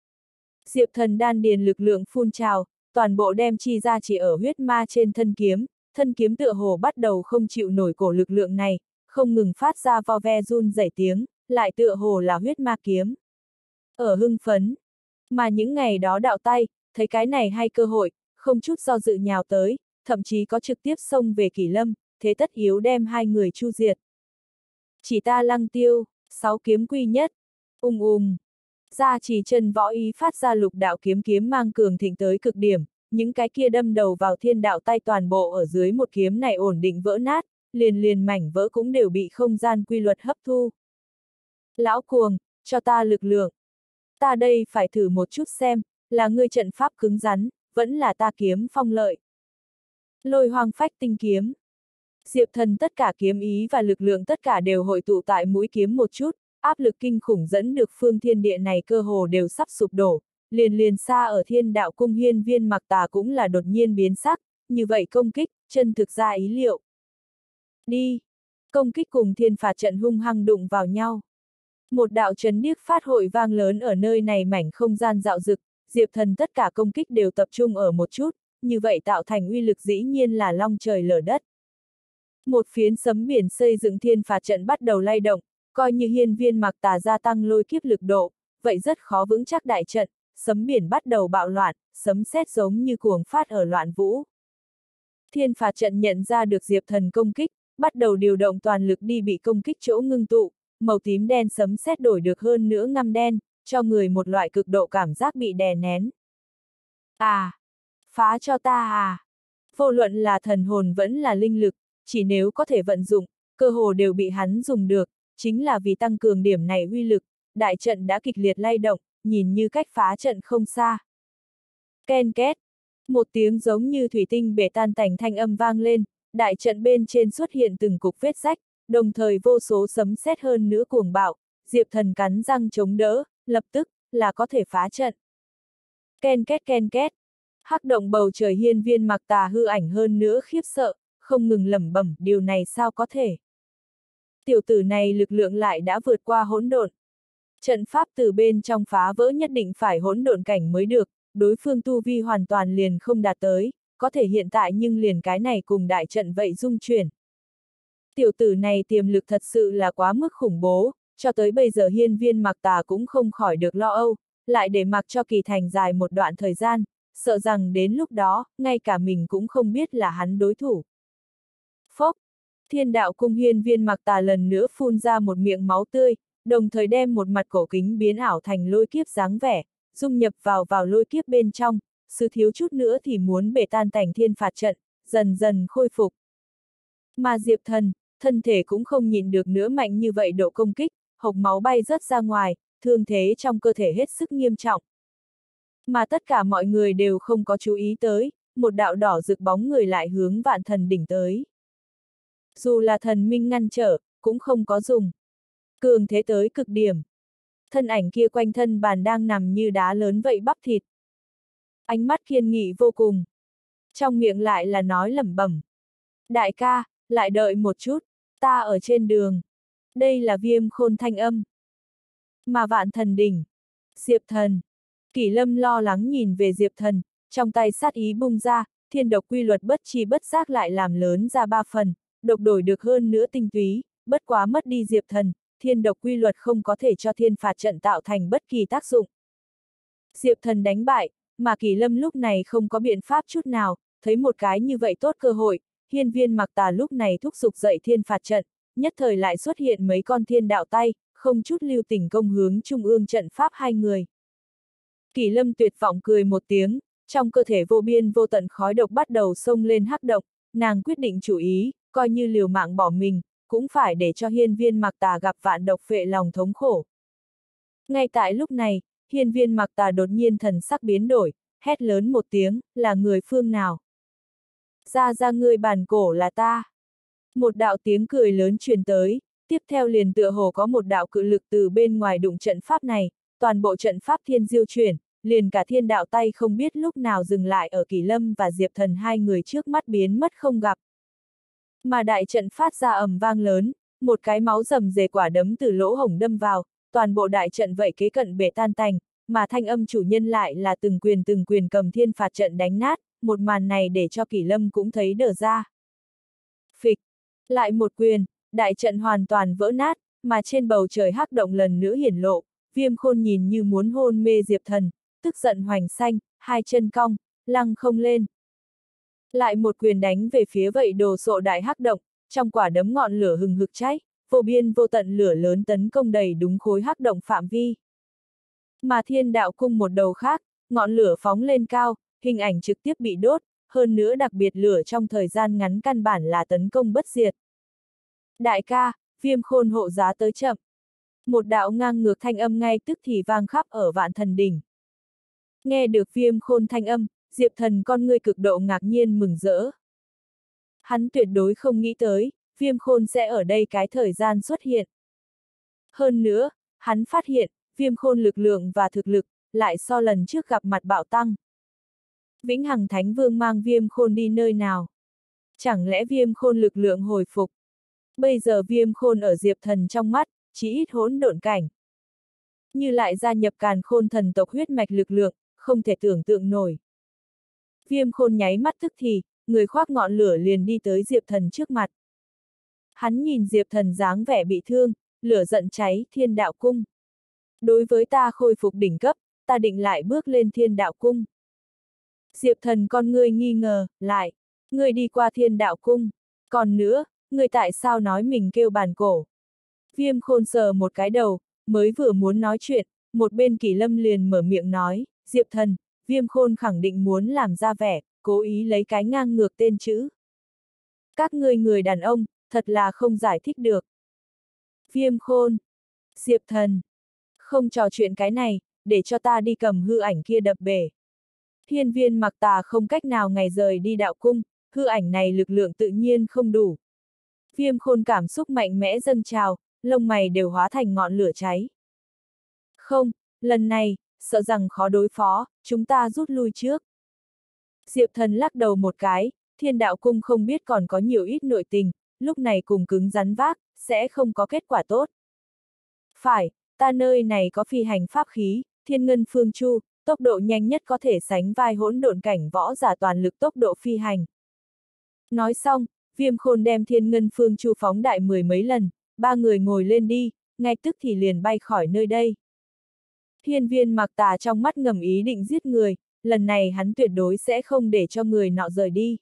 Diệp Thần đan điền lực lượng phun trào, toàn bộ đem chi ra chỉ ở huyết ma trên thân kiếm, thân kiếm tựa hồ bắt đầu không chịu nổi cổ lực lượng này, không ngừng phát ra vo ve run rẩy tiếng, lại tựa hồ là huyết ma kiếm. Ở hưng phấn, mà những ngày đó đạo tay, thấy cái này hay cơ hội, không chút do dự nhào tới, thậm chí có trực tiếp xông về Kỳ Lâm, thế tất yếu đem hai người chu diệt. Chỉ ta lăng tiêu, sáu kiếm quy nhất, ung ung. Gia trì chân võ ý phát ra lục đạo kiếm kiếm mang cường thịnh tới cực điểm, những cái kia đâm đầu vào thiên đạo tay toàn bộ ở dưới một kiếm này ổn định vỡ nát, liền liền mảnh vỡ cũng đều bị không gian quy luật hấp thu. Lão cuồng, cho ta lực lượng. Ta đây phải thử một chút xem, là ngươi trận pháp cứng rắn, vẫn là ta kiếm phong lợi. Lôi hoang phách tinh kiếm. Diệp Thần tất cả kiếm ý và lực lượng tất cả đều hội tụ tại mũi kiếm một chút, áp lực kinh khủng dẫn được phương thiên địa này cơ hồ đều sắp sụp đổ, liền liền xa ở thiên đạo cung hiên viên mặc tà cũng là đột nhiên biến sắc, như vậy công kích, chân thực ra ý liệu. Đi! Công kích cùng thiên phạt trận hung hăng đụng vào nhau. Một đạo chấn điếc phát hội vang lớn ở nơi này mảnh không gian dạo dực, Diệp Thần tất cả công kích đều tập trung ở một chút, như vậy tạo thành uy lực dĩ nhiên là long trời lở đất. Một phiến sấm biển xây dựng thiên phạt trận bắt đầu lay động, coi như hiên viên mặc tà gia tăng lôi kiếp lực độ, vậy rất khó vững chắc đại trận, sấm biển bắt đầu bạo loạn, sấm sét giống như cuồng phát ở loạn vũ. Thiên phạt trận nhận ra được Diệp Thần công kích, bắt đầu điều động toàn lực đi bị công kích chỗ ngưng tụ, màu tím đen sấm sét đổi được hơn nữa ngăm đen, cho người một loại cực độ cảm giác bị đè nén. À! Phá cho ta à! Vô luận là thần hồn vẫn là linh lực, chỉ nếu có thể vận dụng, cơ hồ đều bị hắn dùng được, chính là vì tăng cường điểm này uy lực, đại trận đã kịch liệt lay động, nhìn như cách phá trận không xa. Ken két! Một tiếng giống như thủy tinh bể tan tành thanh âm vang lên, đại trận bên trên xuất hiện từng cục vết rách, đồng thời vô số sấm sét hơn nữa cuồng bạo, Diệp Thần cắn răng chống đỡ, lập tức, là có thể phá trận. Ken két ken két! Hắc động bầu trời hiên viên mặc tà hư ảnh hơn nữa khiếp sợ, không ngừng lẩm bẩm, điều này sao có thể. Tiểu tử này lực lượng lại đã vượt qua hỗn độn. Trận pháp từ bên trong phá vỡ nhất định phải hỗn độn cảnh mới được, đối phương tu vi hoàn toàn liền không đạt tới, có thể hiện tại nhưng liền cái này cùng đại trận vậy dung chuyển. Tiểu tử này tiềm lực thật sự là quá mức khủng bố, cho tới bây giờ hiên viên mặc tà cũng không khỏi được lo âu, lại để mặc cho kỳ thành dài một đoạn thời gian, sợ rằng đến lúc đó, ngay cả mình cũng không biết là hắn đối thủ. Phốc! Thiên đạo cung hiên viên mặc tà lần nữa phun ra một miệng máu tươi, đồng thời đem một mặt cổ kính biến ảo thành lôi kiếp dáng vẻ, dung nhập vào vào lôi kiếp bên trong, sự thiếu chút nữa thì muốn bể tan tành thiên phạt trận, dần dần khôi phục. Mà Diệp Thần, thân thể cũng không nhịn được nữa mạnh như vậy độ công kích, hộc máu bay rớt ra ngoài, thương thế trong cơ thể hết sức nghiêm trọng. Mà tất cả mọi người đều không có chú ý tới, một đạo đỏ rực bóng người lại hướng Vạn Thần đỉnh tới. Dù là thần minh ngăn trở, cũng không có dùng. Cường thế tới cực điểm. Thân ảnh kia quanh thân bàn đang nằm như đá lớn vậy bắp thịt. Ánh mắt kiên nghị vô cùng. Trong miệng lại là nói lẩm bẩm. Đại ca, lại đợi một chút, ta ở trên đường. Đây là Viêm Khôn thanh âm. Mà Vạn Thần đỉnh. Diệp Thần. Kỷ Lâm lo lắng nhìn về Diệp Thần, trong tay sát ý bung ra, thiên độc quy luật bất chi bất giác lại làm lớn ra ba phần, độc đổi được hơn nữa tinh túy, bất quá mất đi Diệp Thần, thiên độc quy luật không có thể cho thiên phạt trận tạo thành bất kỳ tác dụng. Diệp Thần đánh bại, mà Kỷ Lâm lúc này không có biện pháp chút nào, thấy một cái như vậy tốt cơ hội, hiên viên mặc tà lúc này thúc giục dậy thiên phạt trận, nhất thời lại xuất hiện mấy con thiên đạo tay, không chút lưu tình công hướng trung ương trận pháp hai người. Kỷ Lâm tuyệt vọng cười một tiếng, trong cơ thể vô biên vô tận khói độc bắt đầu xông lên hắc độc, nàng quyết định chủ ý, coi như liều mạng bỏ mình, cũng phải để cho hiên viên mặc tà gặp vạn độc phệ lòng thống khổ. Ngay tại lúc này, hiên viên mặc tà đột nhiên thần sắc biến đổi, hét lớn một tiếng, là người phương nào? Ra ra ngươi bàn cổ là ta. Một đạo tiếng cười lớn truyền tới, tiếp theo liền tựa hồ có một đạo cự lực từ bên ngoài đụng trận pháp này, toàn bộ trận pháp thiên diêu chuyển, liền cả thiên đạo tay không biết lúc nào dừng lại ở Kỷ Lâm và Diệp Thần hai người trước mắt biến mất không gặp. Mà đại trận phát ra ầm vang lớn, một cái máu rầm rề quả đấm từ lỗ hổng đâm vào, toàn bộ đại trận vậy kế cận bể tan tành, mà thanh âm chủ nhân lại là từng quyền từng quyền cầm thiên phạt trận đánh nát, một màn này để cho Kỷ Lâm cũng thấy đờ ra. Phịch, lại một quyền, đại trận hoàn toàn vỡ nát, mà trên bầu trời hắc động lần nữa hiển lộ, Viêm Khôn nhìn như muốn hôn mê Diệp Thần, tức giận hoành xanh, hai chân cong, lăng không lên. Lại một quyền đánh về phía vậy đồ sộ đại hắc động, trong quả đấm ngọn lửa hừng hực cháy, vô biên vô tận lửa lớn tấn công đầy đúng khối hắc động phạm vi. Mà thiên đạo cung một đầu khác, ngọn lửa phóng lên cao, hình ảnh trực tiếp bị đốt, hơn nữa đặc biệt lửa trong thời gian ngắn căn bản là tấn công bất diệt. Đại ca, Viêm Khôn hộ giá tới chậm. Một đạo ngang ngược thanh âm ngay tức thì vang khắp ở Vạn Thần đỉnh. Nghe được Viêm Khôn thanh âm, Diệp Thần con ngươi cực độ ngạc nhiên mừng rỡ. Hắn tuyệt đối không nghĩ tới, Viêm Khôn sẽ ở đây cái thời gian xuất hiện. Hơn nữa, hắn phát hiện, Viêm Khôn lực lượng và thực lực, lại so lần trước gặp mặt bạo tăng. Vĩnh Hằng Thánh Vương mang Viêm Khôn đi nơi nào? Chẳng lẽ Viêm Khôn lực lượng hồi phục? Bây giờ Viêm Khôn ở Diệp Thần trong mắt, chỉ ít hỗn độn cảnh. Như lại gia nhập Càn Khôn thần tộc huyết mạch lực lượng, không thể tưởng tượng nổi. Viêm Khôn nháy mắt tức thì, người khoác ngọn lửa liền đi tới Diệp Thần trước mặt. Hắn nhìn Diệp Thần dáng vẻ bị thương, lửa giận cháy, Thiên Đạo Cung. Đối với ta khôi phục đỉnh cấp, ta định lại bước lên Thiên Đạo Cung. Diệp Thần con ngươi nghi ngờ, lại, ngươi đi qua Thiên Đạo Cung. Còn nữa, ngươi tại sao nói mình kêu bàn cổ? Viêm Khôn sờ một cái đầu, mới vừa muốn nói chuyện, một bên Kỷ Lâm liền mở miệng nói, Diệp Thần, Viêm Khôn khẳng định muốn làm ra vẻ, cố ý lấy cái ngang ngược tên chữ. Các ngươi người đàn ông, thật là không giải thích được. Viêm Khôn, Diệp Thần, không trò chuyện cái này, để cho ta đi cầm hư ảnh kia đập bể. Hiên Viên Mặc Tà không cách nào ngày rời đi đạo cung, hư ảnh này lực lượng tự nhiên không đủ. Viêm Khôn cảm xúc mạnh mẽ dâng trào, lông mày đều hóa thành ngọn lửa cháy. Không, lần này, sợ rằng khó đối phó, chúng ta rút lui trước. Diệp Thần lắc đầu một cái, Thiên Đạo Cung không biết còn có nhiều ít nội tình, lúc này cùng cứng rắn vác, sẽ không có kết quả tốt. Phải, ta nơi này có phi hành pháp khí, Thiên Ngân Phương Chu, tốc độ nhanh nhất có thể sánh vai hỗn độn cảnh võ giả toàn lực tốc độ phi hành. Nói xong, Viêm Khôn đem Thiên Ngân Phương Chu phóng đại mười mấy lần, ba người ngồi lên đi, ngay tức thì liền bay khỏi nơi đây. Hiên Viên Mặc Tà trong mắt ngầm ý định giết người, lần này hắn tuyệt đối sẽ không để cho người nọ rời đi.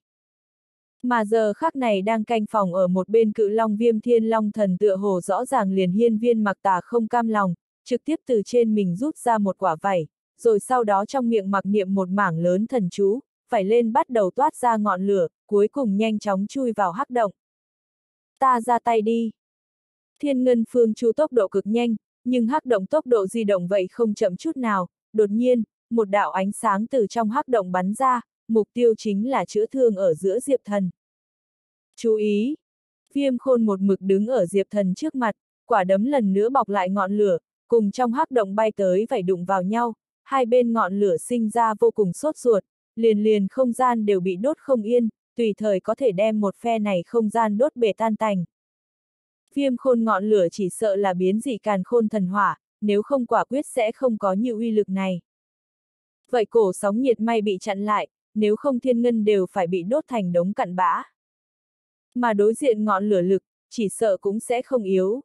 Mà giờ khắc này đang canh phòng ở một bên Cự Long Viêm Thiên Long Thần tựa hồ rõ ràng liền Hiên Viên Mặc Tà không cam lòng, trực tiếp từ trên mình rút ra một quả vảy, rồi sau đó trong miệng mặc niệm một mảng lớn thần chú, vảy lên bắt đầu toát ra ngọn lửa, cuối cùng nhanh chóng chui vào hắc động. Ta ra tay đi. Thiên Ngân Phương Chu tốc độ cực nhanh, nhưng hắc động tốc độ di động vậy không chậm chút nào, đột nhiên, một đạo ánh sáng từ trong hắc động bắn ra, mục tiêu chính là chữa thương ở giữa Diệp Thần. Chú ý! Viêm Khôn một mực đứng ở Diệp Thần trước mặt, quả đấm lần nữa bọc lại ngọn lửa, cùng trong hắc động bay tới vảy đụng vào nhau, hai bên ngọn lửa sinh ra vô cùng sốt ruột, liền liền không gian đều bị đốt không yên, tùy thời có thể đem một phe này không gian đốt bể tan tành. Viêm Khôn ngọn lửa chỉ sợ là biến dị Càn Khôn thần hỏa, nếu không quả quyết sẽ không có nhiều uy lực này. Vậy cổ sóng nhiệt may bị chặn lại, nếu không thiên ngân đều phải bị đốt thành đống cặn bã. Mà đối diện ngọn lửa lực, chỉ sợ cũng sẽ không yếu.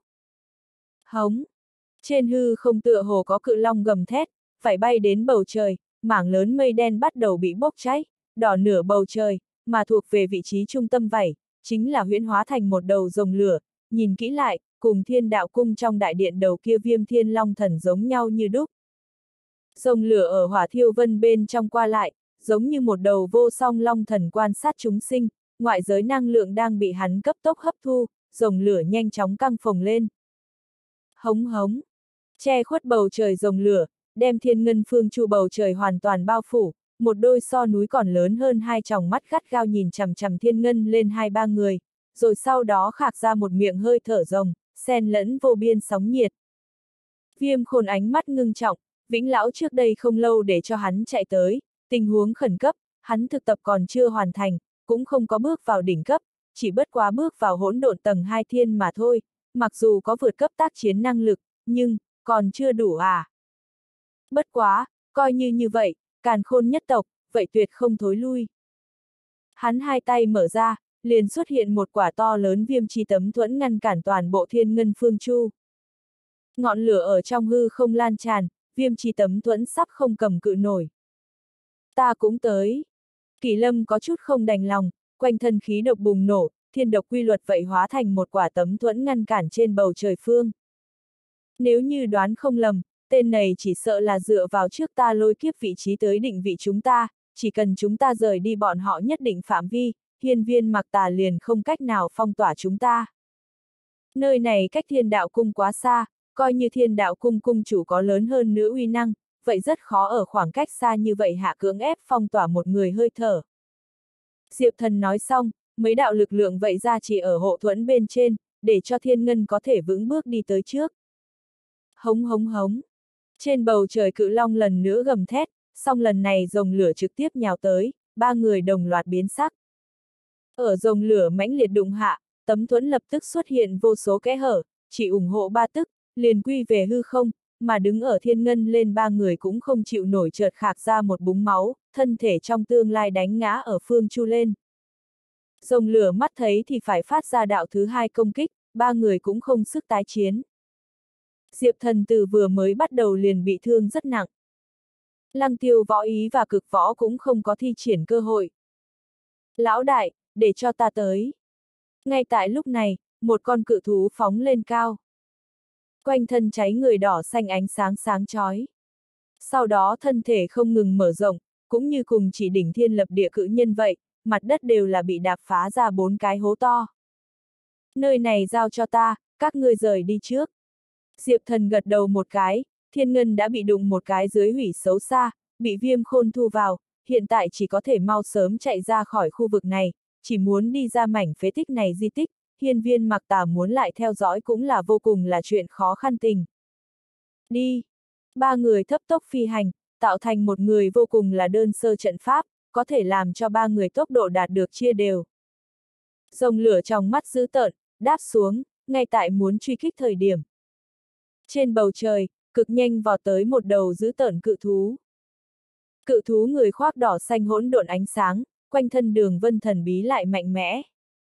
Hống! Trên hư không tựa hồ có cự long gầm thét, phải bay đến bầu trời, mảng lớn mây đen bắt đầu bị bốc cháy, đỏ nửa bầu trời, mà thuộc về vị trí trung tâm vảy, chính là huyễn hóa thành một đầu rồng lửa, nhìn kỹ lại, cùng Thiên Đạo Cung trong đại điện đầu kia Viêm Thiên Long Thần giống nhau như đúc. Rồng lửa ở hỏa thiêu vân bên trong qua lại, giống như một đầu vô song long thần quan sát chúng sinh, ngoại giới năng lượng đang bị hắn cấp tốc hấp thu, rồng lửa nhanh chóng căng phồng lên. Hống hống! Che khuất bầu trời rồng lửa, đem Thiên Ngân Phương Chu bầu trời hoàn toàn bao phủ, một đôi so núi còn lớn hơn hai tròng mắt gắt gao nhìn chằm chằm Thiên Ngân lên hai ba người, rồi sau đó khạc ra một miệng hơi thở rồng, xen lẫn vô biên sóng nhiệt. Viêm Khôn ánh mắt ngưng trọng, Vĩnh Lão trước đây không lâu để cho hắn chạy tới, tình huống khẩn cấp, hắn thực tập còn chưa hoàn thành, cũng không có bước vào đỉnh cấp, chỉ bất quá bước vào hỗn độn tầng hai thiên mà thôi, mặc dù có vượt cấp tác chiến năng lực, nhưng, còn chưa đủ à. Bất quá, coi như như vậy, Càn Khôn nhất tộc, vậy tuyệt không thối lui. Hắn hai tay mở ra, liền xuất hiện một quả to lớn viêm chi tấm thuẫn ngăn cản toàn bộ Thiên Ngân Phương Chu. Ngọn lửa ở trong hư không lan tràn, viêm chi tấm thuẫn sắp không cầm cự nổi. Ta cũng tới. Kỷ Lâm có chút không đành lòng, quanh thân khí độc bùng nổ, thiên độc quy luật vậy hóa thành một quả tấm thuẫn ngăn cản trên bầu trời phương. Nếu như đoán không lầm, tên này chỉ sợ là dựa vào trước ta lôi kiếp vị trí tới định vị chúng ta, chỉ cần chúng ta rời đi bọn họ nhất định phạm vi, Hiên Viên Mặc Tà liền không cách nào phong tỏa chúng ta. Nơi này cách Thiên Đạo Cung quá xa, coi như Thiên Đạo Cung cung chủ có lớn hơn nữa uy năng, vậy rất khó ở khoảng cách xa như vậy hạ cưỡng ép phong tỏa một người hơi thở. Diệp Thần nói xong, mấy đạo lực lượng vậy ra chỉ ở hộ thuẫn bên trên, để cho Thiên Ngân có thể vững bước đi tới trước. Hống hống hống. Trên bầu trời cự long lần nữa gầm thét, song lần này rồng lửa trực tiếp nhào tới, ba người đồng loạt biến sắc. Ở rồng lửa mãnh liệt đụng hạ, tấm thuẫn lập tức xuất hiện vô số kẽ hở, chỉ ủng hộ ba tức, liền quy về hư không, mà đứng ở thiên ngân lên ba người cũng không chịu nổi chợt khạc ra một búng máu, thân thể trong tương lai đánh ngã ở phương chu lên. Rồng lửa mắt thấy thì phải phát ra đạo thứ hai công kích, ba người cũng không sức tái chiến. Diệp Thần từ vừa mới bắt đầu liền bị thương rất nặng. Lăng Tiêu võ ý và cực võ cũng không có thi triển cơ hội. Lão đại, để cho ta tới. Ngay tại lúc này, một con cự thú phóng lên cao. Quanh thân cháy người đỏ xanh ánh sáng sáng chói. Sau đó thân thể không ngừng mở rộng, cũng như cùng chỉ đỉnh thiên lập địa cự nhân vậy, mặt đất đều là bị đạp phá ra bốn cái hố to. Nơi này giao cho ta, các ngươi rời đi trước. Diệp Thần gật đầu một cái, thiên ngân đã bị đụng một cái dưới hủy xấu xa, bị viêm khôn thu vào, hiện tại chỉ có thể mau sớm chạy ra khỏi khu vực này, chỉ muốn đi ra mảnh phế tích này di tích, hiên viên mặc tà muốn lại theo dõi cũng là vô cùng là chuyện khó khăn tình. Đi! Ba người thấp tốc phi hành, tạo thành một người vô cùng là đơn sơ trận pháp, có thể làm cho ba người tốc độ đạt được chia đều. Rồng lửa trong mắt dữ tợn, đáp xuống, ngay tại muốn truy kích thời điểm. Trên bầu trời, cực nhanh vọt tới một đầu dữ tợn cự thú. Cự thú người khoác đỏ xanh hỗn độn ánh sáng, quanh thân đường vân thần bí lại mạnh mẽ.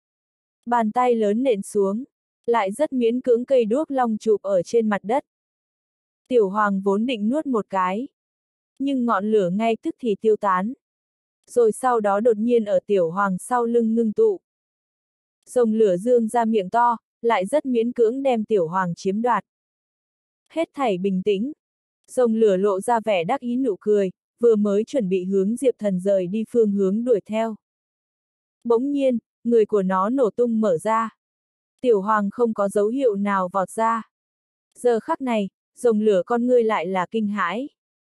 Bàn tay lớn nện xuống, lại rất miễn cưỡng cây đuốc long chụp ở trên mặt đất. Tiểu Hoàng vốn định nuốt một cái, nhưng ngọn lửa ngay tức thì tiêu tán. Rồi sau đó đột nhiên ở Tiểu Hoàng sau lưng ngưng tụ. Rồng lửa dương ra miệng to, lại rất miễn cưỡng đem Tiểu Hoàng chiếm đoạt. Hết thảy bình tĩnh. Rồng lửa lộ ra vẻ đắc ý nụ cười, vừa mới chuẩn bị hướng Diệp Thần rời đi phương hướng đuổi theo. Bỗng nhiên, người của nó nổ tung mở ra. Tiểu Hoàng không có dấu hiệu nào vọt ra. Giờ khắc này, rồng lửa con ngươi lại là kinh hãi.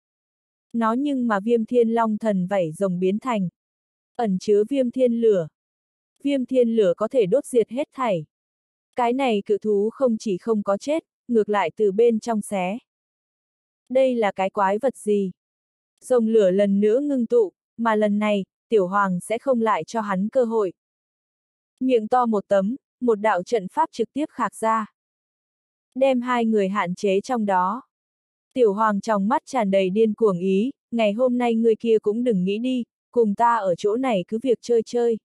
Nó nhưng mà viêm thiên long thần vảy rồng biến thành. Ẩn chứa viêm thiên lửa. Viêm thiên lửa có thể đốt diệt hết thảy. Cái này cự thú không chỉ không có chết, ngược lại từ bên trong xé. Đây là cái quái vật gì? Rồng lửa lần nữa ngưng tụ, mà lần này, Tiểu Hoàng sẽ không lại cho hắn cơ hội. Miệng to một tấm, một đạo trận pháp trực tiếp khạc ra. Đem hai người hạn chế trong đó. Tiểu Hoàng trong mắt tràn đầy điên cuồng ý, ngày hôm nay người kia cũng đừng nghĩ đi, cùng ta ở chỗ này cứ việc chơi chơi.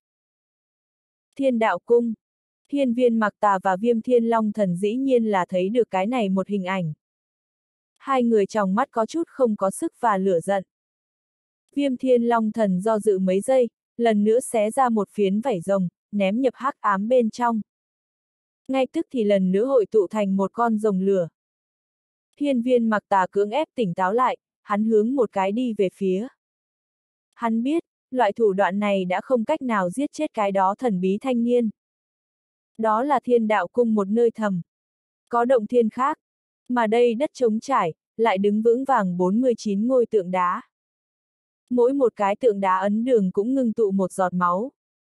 Thiên đạo cung. Hiên viên mặc tà và viêm thiên long thần dĩ nhiên là thấy được cái này một hình ảnh. Hai người trong mắt có chút không có sức và lửa giận. Viêm thiên long thần do dự mấy giây, lần nữa xé ra một phiến vảy rồng, ném nhập hắc ám bên trong. Ngay tức thì lần nữa hội tụ thành một con rồng lửa. Hiên viên mặc tà cưỡng ép tỉnh táo lại, hắn hướng một cái đi về phía. Hắn biết, loại thủ đoạn này đã không cách nào giết chết cái đó thần bí thanh niên. Đó là thiên đạo cung một nơi thầm. Có động thiên khác, mà đây đất trống trải, lại đứng vững vàng bốn mươi chín ngôi tượng đá. Mỗi một cái tượng đá ấn đường cũng ngưng tụ một giọt máu.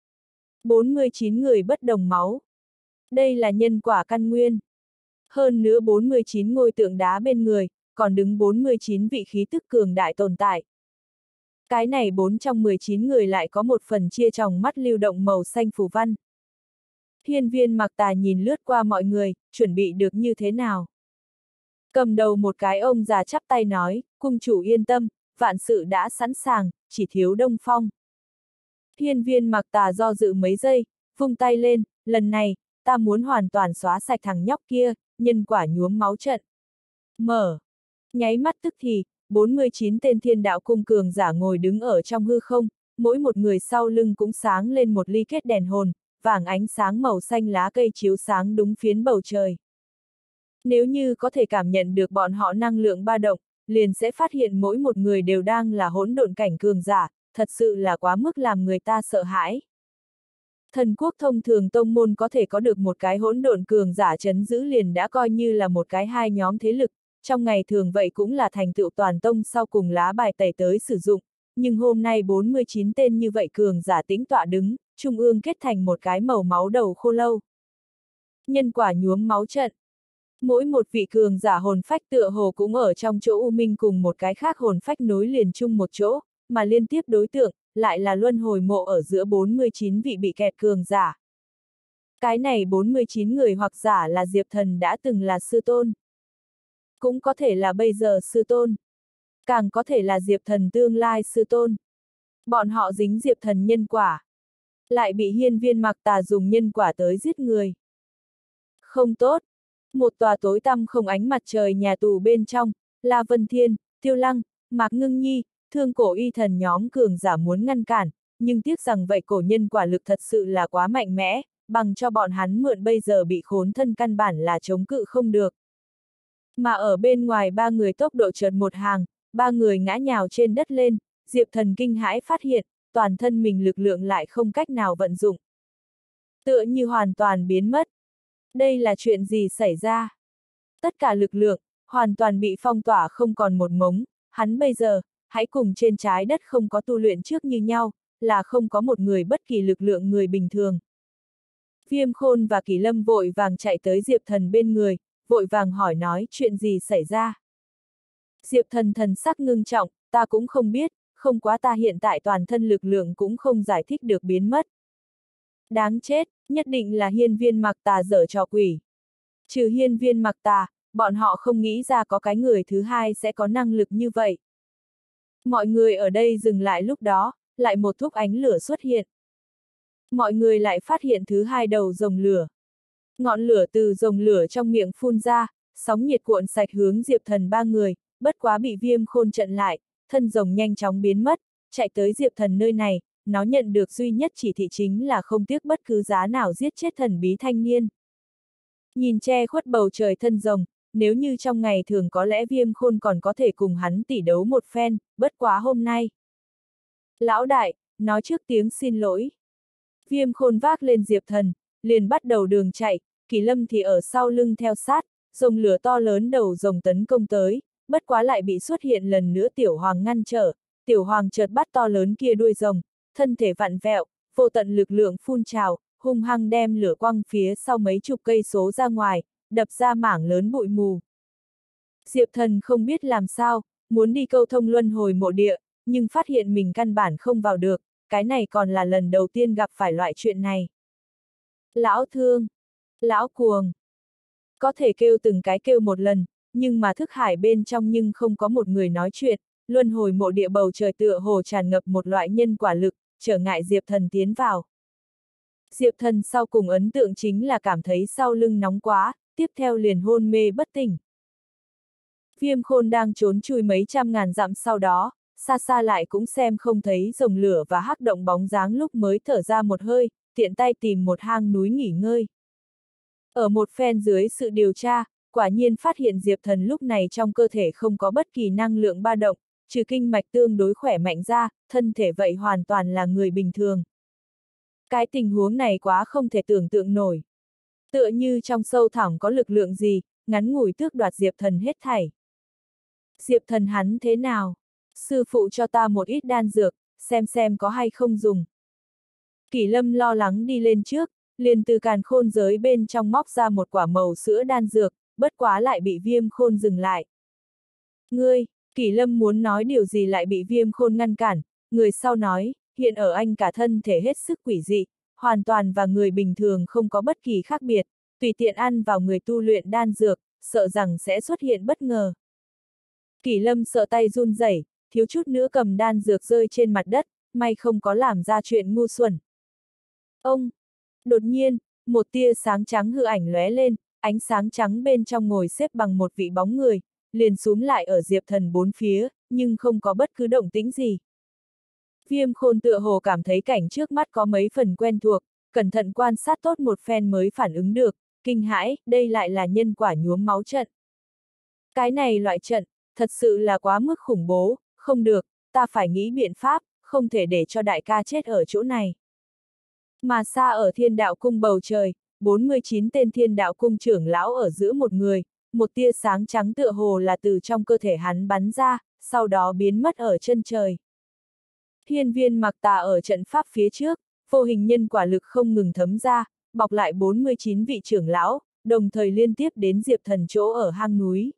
bốn mươi chín người bất đồng máu. Đây là nhân quả căn nguyên. Hơn nữa bốn mươi chín ngôi tượng đá bên người, còn đứng bốn mươi chín vị khí tức cường đại tồn tại. Cái này bốn trong mười chín người lại có một phần chia tròng mắt lưu động màu xanh phù văn. Hiên viên mặc tà nhìn lướt qua mọi người, chuẩn bị được như thế nào? Cầm đầu một cái ông già chắp tay nói, cung chủ yên tâm, vạn sự đã sẵn sàng, chỉ thiếu Đông Phong. Hiên viên mặc tà do dự mấy giây, vung tay lên, lần này, ta muốn hoàn toàn xóa sạch thằng nhóc kia, nhân quả nhuốm máu trận. Mở. Nháy mắt tức thì, bốn mươi chín tên thiên đạo cung cường giả ngồi đứng ở trong hư không, mỗi một người sau lưng cũng sáng lên một ly kết đèn hồn, vàng ánh sáng màu xanh lá cây chiếu sáng đúng phiến bầu trời. Nếu như có thể cảm nhận được bọn họ năng lượng ba động, liền sẽ phát hiện mỗi một người đều đang là hỗn độn cảnh cường giả, thật sự là quá mức làm người ta sợ hãi. Thần quốc thông thường tông môn có thể có được một cái hỗn độn cường giả trấn giữ liền đã coi như là một cái hai nhóm thế lực, trong ngày thường vậy cũng là thành tựu toàn tông sau cùng lá bài tẩy tới sử dụng, nhưng hôm nay bốn mươi chín tên như vậy cường giả tĩnh tọa đứng, trung ương kết thành một cái màu máu đầu khô lâu. Nhân quả nhuốm máu trận. Mỗi một vị cường giả hồn phách tựa hồ cũng ở trong chỗ U Minh cùng một cái khác hồn phách nối liền chung một chỗ, mà liên tiếp đối tượng, lại là luân hồi mộ ở giữa bốn mươi chín vị bị kẹt cường giả. Cái này bốn mươi chín người hoặc giả là Diệp Thần đã từng là sư tôn. Cũng có thể là bây giờ sư tôn. Càng có thể là Diệp Thần tương lai sư tôn. Bọn họ dính Diệp Thần nhân quả. Lại bị hiên viên Mạc Tà dùng nhân quả tới giết người. Không tốt. Một tòa tối tăm không ánh mặt trời nhà tù bên trong, La Vân Thiên, Tiêu Lăng, Mạc Ngưng Nhi, Thương Cổ Y Thần nhóm cường giả muốn ngăn cản, nhưng tiếc rằng vậy cổ nhân quả lực thật sự là quá mạnh mẽ, bằng cho bọn hắn mượn bây giờ bị khốn thân căn bản là chống cự không được. Mà ở bên ngoài ba người tốc độ chợt một hàng, ba người ngã nhào trên đất lên, Diệp Thần kinh hãi phát hiện, toàn thân mình lực lượng lại không cách nào vận dụng. Tựa như hoàn toàn biến mất. Đây là chuyện gì xảy ra? Tất cả lực lượng, hoàn toàn bị phong tỏa không còn một mống, hắn bây giờ, hãy cùng trên trái đất không có tu luyện trước như nhau, là không có một người bất kỳ lực lượng người bình thường. Viêm Khôn và Kỳ Lâm vội vàng chạy tới Diệp Thần bên người, vội vàng hỏi nói chuyện gì xảy ra. Diệp Thần thần sắc ngưng trọng, ta cũng không biết, không quá ta hiện tại toàn thân lực lượng cũng không giải thích được biến mất. Đáng chết, nhất định là hiên viên Mạc Tà giở trò quỷ. Trừ hiên viên Mạc Tà, bọn họ không nghĩ ra có cái người thứ hai sẽ có năng lực như vậy. Mọi người ở đây dừng lại lúc đó, lại một thúc ánh lửa xuất hiện. Mọi người lại phát hiện thứ hai đầu rồng lửa. Ngọn lửa từ rồng lửa trong miệng phun ra, sóng nhiệt cuộn sạch hướng Diệp Thần ba người, bất quá bị Viêm Khôn chặn lại, thân rồng nhanh chóng biến mất, chạy tới Diệp Thần nơi này, nó nhận được duy nhất chỉ thị chính là không tiếc bất cứ giá nào giết chết thần bí thanh niên. Nhìn che khuất bầu trời thân rồng, nếu như trong ngày thường có lẽ Viêm Khôn còn có thể cùng hắn tỉ đấu một phen, bất quá hôm nay. Lão đại, nói trước tiếng xin lỗi. Viêm Khôn vác lên Diệp Thần, liền bắt đầu đường chạy, Kỳ Lâm thì ở sau lưng theo sát, rồng lửa to lớn đầu rồng tấn công tới, bất quá lại bị xuất hiện lần nữa Tiểu Hoàng ngăn trở, Tiểu Hoàng chợt bắt to lớn kia đuôi rồng, thân thể vặn vẹo, vô tận lực lượng phun trào, hung hăng đem lửa quăng phía sau mấy chục cây số ra ngoài, đập ra mảng lớn bụi mù. Diệp Thần không biết làm sao, muốn đi câu thông luân hồi mộ địa, nhưng phát hiện mình căn bản không vào được, cái này còn là lần đầu tiên gặp phải loại chuyện này. Lão thương, lão cuồng, có thể kêu từng cái kêu một lần, nhưng mà thức hải bên trong nhưng không có một người nói chuyện, luân hồi mộ địa bầu trời tựa hồ tràn ngập một loại nhân quả lực, trở ngại Diệp Thần tiến vào. Diệp Thần sau cùng ấn tượng chính là cảm thấy sau lưng nóng quá, tiếp theo liền hôn mê bất tỉnh. Viêm Khôn đang trốn chui mấy trăm ngàn dặm sau đó, xa xa lại cũng xem không thấy rồng lửa và hắc động bóng dáng lúc mới thở ra một hơi, tiện tay tìm một hang núi nghỉ ngơi. Ở một phen dưới sự điều tra, quả nhiên phát hiện Diệp Thần lúc này trong cơ thể không có bất kỳ năng lượng ba động, trừ kinh mạch tương đối khỏe mạnh ra, thân thể vậy hoàn toàn là người bình thường. Cái tình huống này quá không thể tưởng tượng nổi. Tựa như trong sâu thẳm có lực lượng gì, ngắn ngủi tước đoạt Diệp Thần hết thảy. Diệp Thần hắn thế nào? Sư phụ cho ta một ít đan dược, xem xem có hay không dùng. Kỷ Lâm lo lắng đi lên trước, liền từ càn khôn giới bên trong móc ra một quả màu sữa đan dược, bất quá lại bị Viêm Khôn dừng lại. Ngươi, Kỷ Lâm muốn nói điều gì lại bị Viêm Khôn ngăn cản, người sau nói, hiện ở anh cả thân thể hết sức quỷ dị, hoàn toàn và người bình thường không có bất kỳ khác biệt, tùy tiện ăn vào người tu luyện đan dược, sợ rằng sẽ xuất hiện bất ngờ. Kỷ Lâm sợ tay run rẩy, thiếu chút nữa cầm đan dược rơi trên mặt đất, may không có làm ra chuyện ngu xuẩn. Ông! Đột nhiên, một tia sáng trắng hư ảnh lóe lên, ánh sáng trắng bên trong ngồi xếp bằng một vị bóng người, liền xúm lại ở Diệp Thần bốn phía, nhưng không có bất cứ động tĩnh gì. Viêm Khôn tựa hồ cảm thấy cảnh trước mắt có mấy phần quen thuộc, cẩn thận quan sát tốt một phen mới phản ứng được, kinh hãi, đây lại là nhân quả nhuốm máu trận. Cái này loại trận, thật sự là quá mức khủng bố, không được, ta phải nghĩ biện pháp, không thể để cho đại ca chết ở chỗ này. Mà xa ở Thiên Đạo Cung bầu trời, bốn mươi chín tên Thiên Đạo Cung trưởng lão ở giữa một người, một tia sáng trắng tựa hồ là từ trong cơ thể hắn bắn ra, sau đó biến mất ở chân trời. Hiên viên Mạc Tà ở trận pháp phía trước, vô hình nhân quả lực không ngừng thấm ra, bọc lại bốn mươi chín vị trưởng lão, đồng thời liên tiếp đến Diệp Thần chỗ ở hang núi.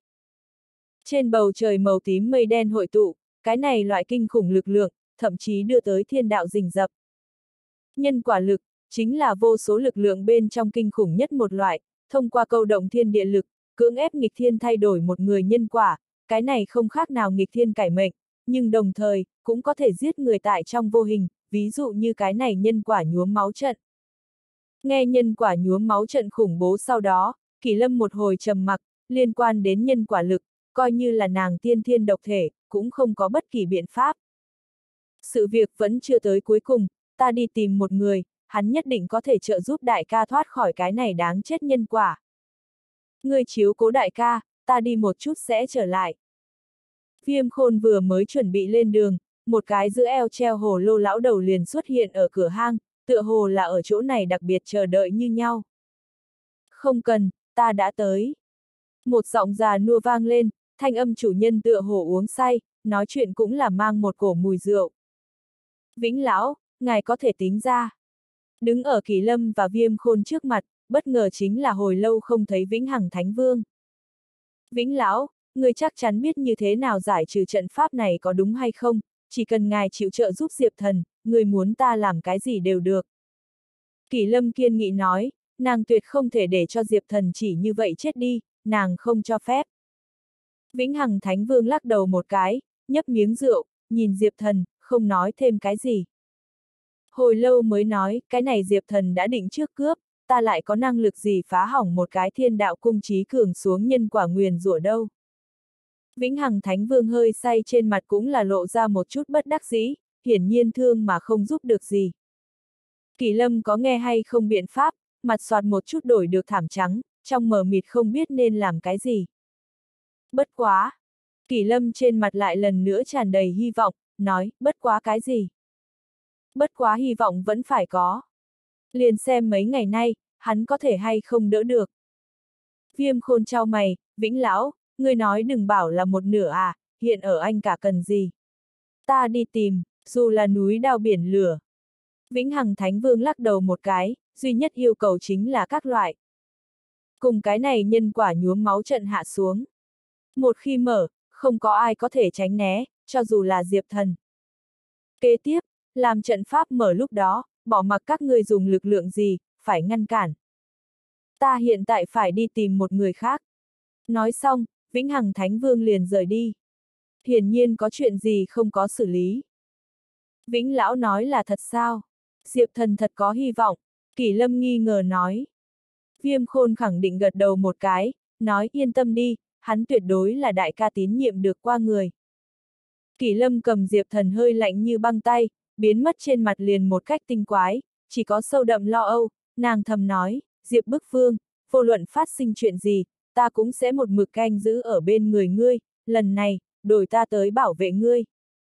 Trên bầu trời màu tím mây đen hội tụ, cái này loại kinh khủng lực lượng, thậm chí đưa tới thiên đạo rình rập. Nhân quả lực, chính là vô số lực lượng bên trong kinh khủng nhất một loại, thông qua câu động thiên địa lực, cưỡng ép nghịch thiên thay đổi một người nhân quả, cái này không khác nào nghịch thiên cải mệnh, nhưng đồng thời, cũng có thể giết người tại trong vô hình, ví dụ như cái này nhân quả nhuốm máu trận. Nghe nhân quả nhuốm máu trận khủng bố sau đó, Kỷ Lâm một hồi trầm mặc, liên quan đến nhân quả lực, coi như là nàng tiên thiên độc thể, cũng không có bất kỳ biện pháp. Sự việc vẫn chưa tới cuối cùng, ta đi tìm một người, hắn nhất định có thể trợ giúp đại ca thoát khỏi cái này đáng chết nhân quả. Ngươi chiếu cố đại ca, ta đi một chút sẽ trở lại. Viêm Khôn vừa mới chuẩn bị lên đường, một cái giữ eo treo hồ lô lão đầu liền xuất hiện ở cửa hang, tựa hồ là ở chỗ này đặc biệt chờ đợi như nhau. Không cần, ta đã tới. Một giọng già nua vang lên, thanh âm chủ nhân tựa hồ uống say, nói chuyện cũng là mang một cổ mùi rượu. Vĩnh lão, ngài có thể tính ra. Đứng ở Kỷ Lâm và Viêm Khôn trước mặt, bất ngờ chính là hồi lâu không thấy Vĩnh Hằng Thánh Vương. Vĩnh lão, người chắc chắn biết như thế nào giải trừ trận pháp này có đúng hay không, chỉ cần ngài chịu trợ giúp Diệp Thần, người muốn ta làm cái gì đều được. Kỷ Lâm kiên nghị nói, nàng tuyệt không thể để cho Diệp Thần chỉ như vậy chết đi, nàng không cho phép. Vĩnh Hằng Thánh Vương lắc đầu một cái, nhấp miếng rượu, nhìn Diệp Thần, không nói thêm cái gì. Hồi lâu mới nói, cái này Diệp Thần đã định trước cướp, ta lại có năng lực gì phá hỏng một cái thiên đạo cung trí cường xuống nhân quả nguyền rủa đâu. Vĩnh Hằng Thánh Vương hơi say trên mặt cũng là lộ ra một chút bất đắc dĩ, hiển nhiên thương mà không giúp được gì. Kỷ Lâm có nghe hay không biện pháp, mặt soạt một chút đổi được thảm trắng, trong mờ mịt không biết nên làm cái gì. Bất quá! Kỷ Lâm trên mặt lại lần nữa tràn đầy hy vọng, nói, bất quá cái gì? Bất quá hy vọng vẫn phải có. Liền xem mấy ngày nay, hắn có thể hay không đỡ được. Viêm Khôn trao mày, Vĩnh lão, ngươi nói đừng bảo là một nửa à, hiện ở anh cả cần gì. Ta đi tìm, dù là núi đao biển lửa. Vĩnh Hằng Thánh Vương lắc đầu một cái, duy nhất yêu cầu chính là các loại. Cùng cái này nhân quả nhuốm máu trận hạ xuống. Một khi mở, không có ai có thể tránh né, cho dù là Diệp Thần. Kế tiếp, làm trận pháp mở lúc đó, bỏ mặc các người dùng lực lượng gì, phải ngăn cản. Ta hiện tại phải đi tìm một người khác. Nói xong, Vĩnh Hằng Thánh Vương liền rời đi. Hiển nhiên có chuyện gì không có xử lý. Vĩnh lão nói là thật sao? Diệp Thần thật có hy vọng, Kỷ Lâm nghi ngờ nói. Viêm Khôn khẳng định gật đầu một cái, nói yên tâm đi, hắn tuyệt đối là đại ca tín nhiệm được qua người. Kỷ Lâm cầm Diệp Thần hơi lạnh như băng tay, biến mất trên mặt liền một cách tinh quái, chỉ có sâu đậm lo âu, nàng thầm nói, Diệp Bức Vương, vô luận phát sinh chuyện gì, ta cũng sẽ một mực canh giữ ở bên người ngươi, lần này, đổi ta tới bảo vệ ngươi.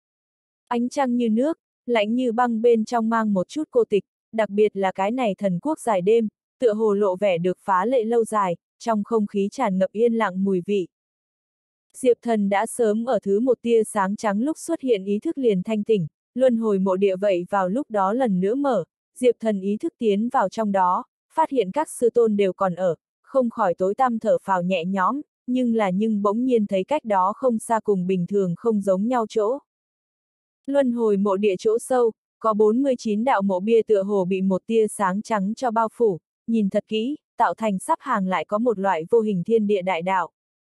Ánh trăng như nước, lạnh như băng bên trong mang một chút cô tịch, đặc biệt là cái này thần quốc dài đêm, tựa hồ lộ vẻ được phá lệ lâu dài, trong không khí tràn ngập yên lặng mùi vị. Diệp Thần đã sớm ở thứ một tia sáng trắng lúc xuất hiện ý thức liền thanh tỉnh, luân hồi mộ địa vậy vào lúc đó lần nữa mở, Diệp Thần ý thức tiến vào trong đó, phát hiện các sư tôn đều còn ở, không khỏi tối tăm thở phào nhẹ nhõm, nhưng là nhưng bỗng nhiên thấy cách đó không xa cùng bình thường không giống nhau chỗ. Luân hồi mộ địa chỗ sâu, có bốn mươi chín đạo mộ bia tựa hồ bị một tia sáng trắng cho bao phủ, nhìn thật kỹ, tạo thành sắp hàng lại có một loại vô hình thiên địa đại đạo.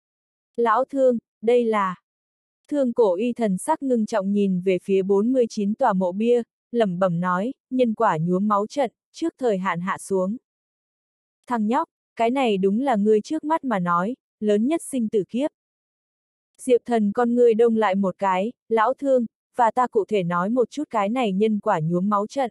Lão Thương, đây là... Thương Cổ Y thần sắc ngưng trọng nhìn về phía bốn mươi chín tòa mộ bia, lẩm bẩm nói, nhân quả nhuốm máu trận, trước thời hạn hạ xuống. Thằng nhóc, cái này đúng là ngươi trước mắt mà nói, lớn nhất sinh tử kiếp. Diệp Thần con ngươi đông lại một cái, Lão Thương, và ta cụ thể nói một chút cái này nhân quả nhuốm máu trận.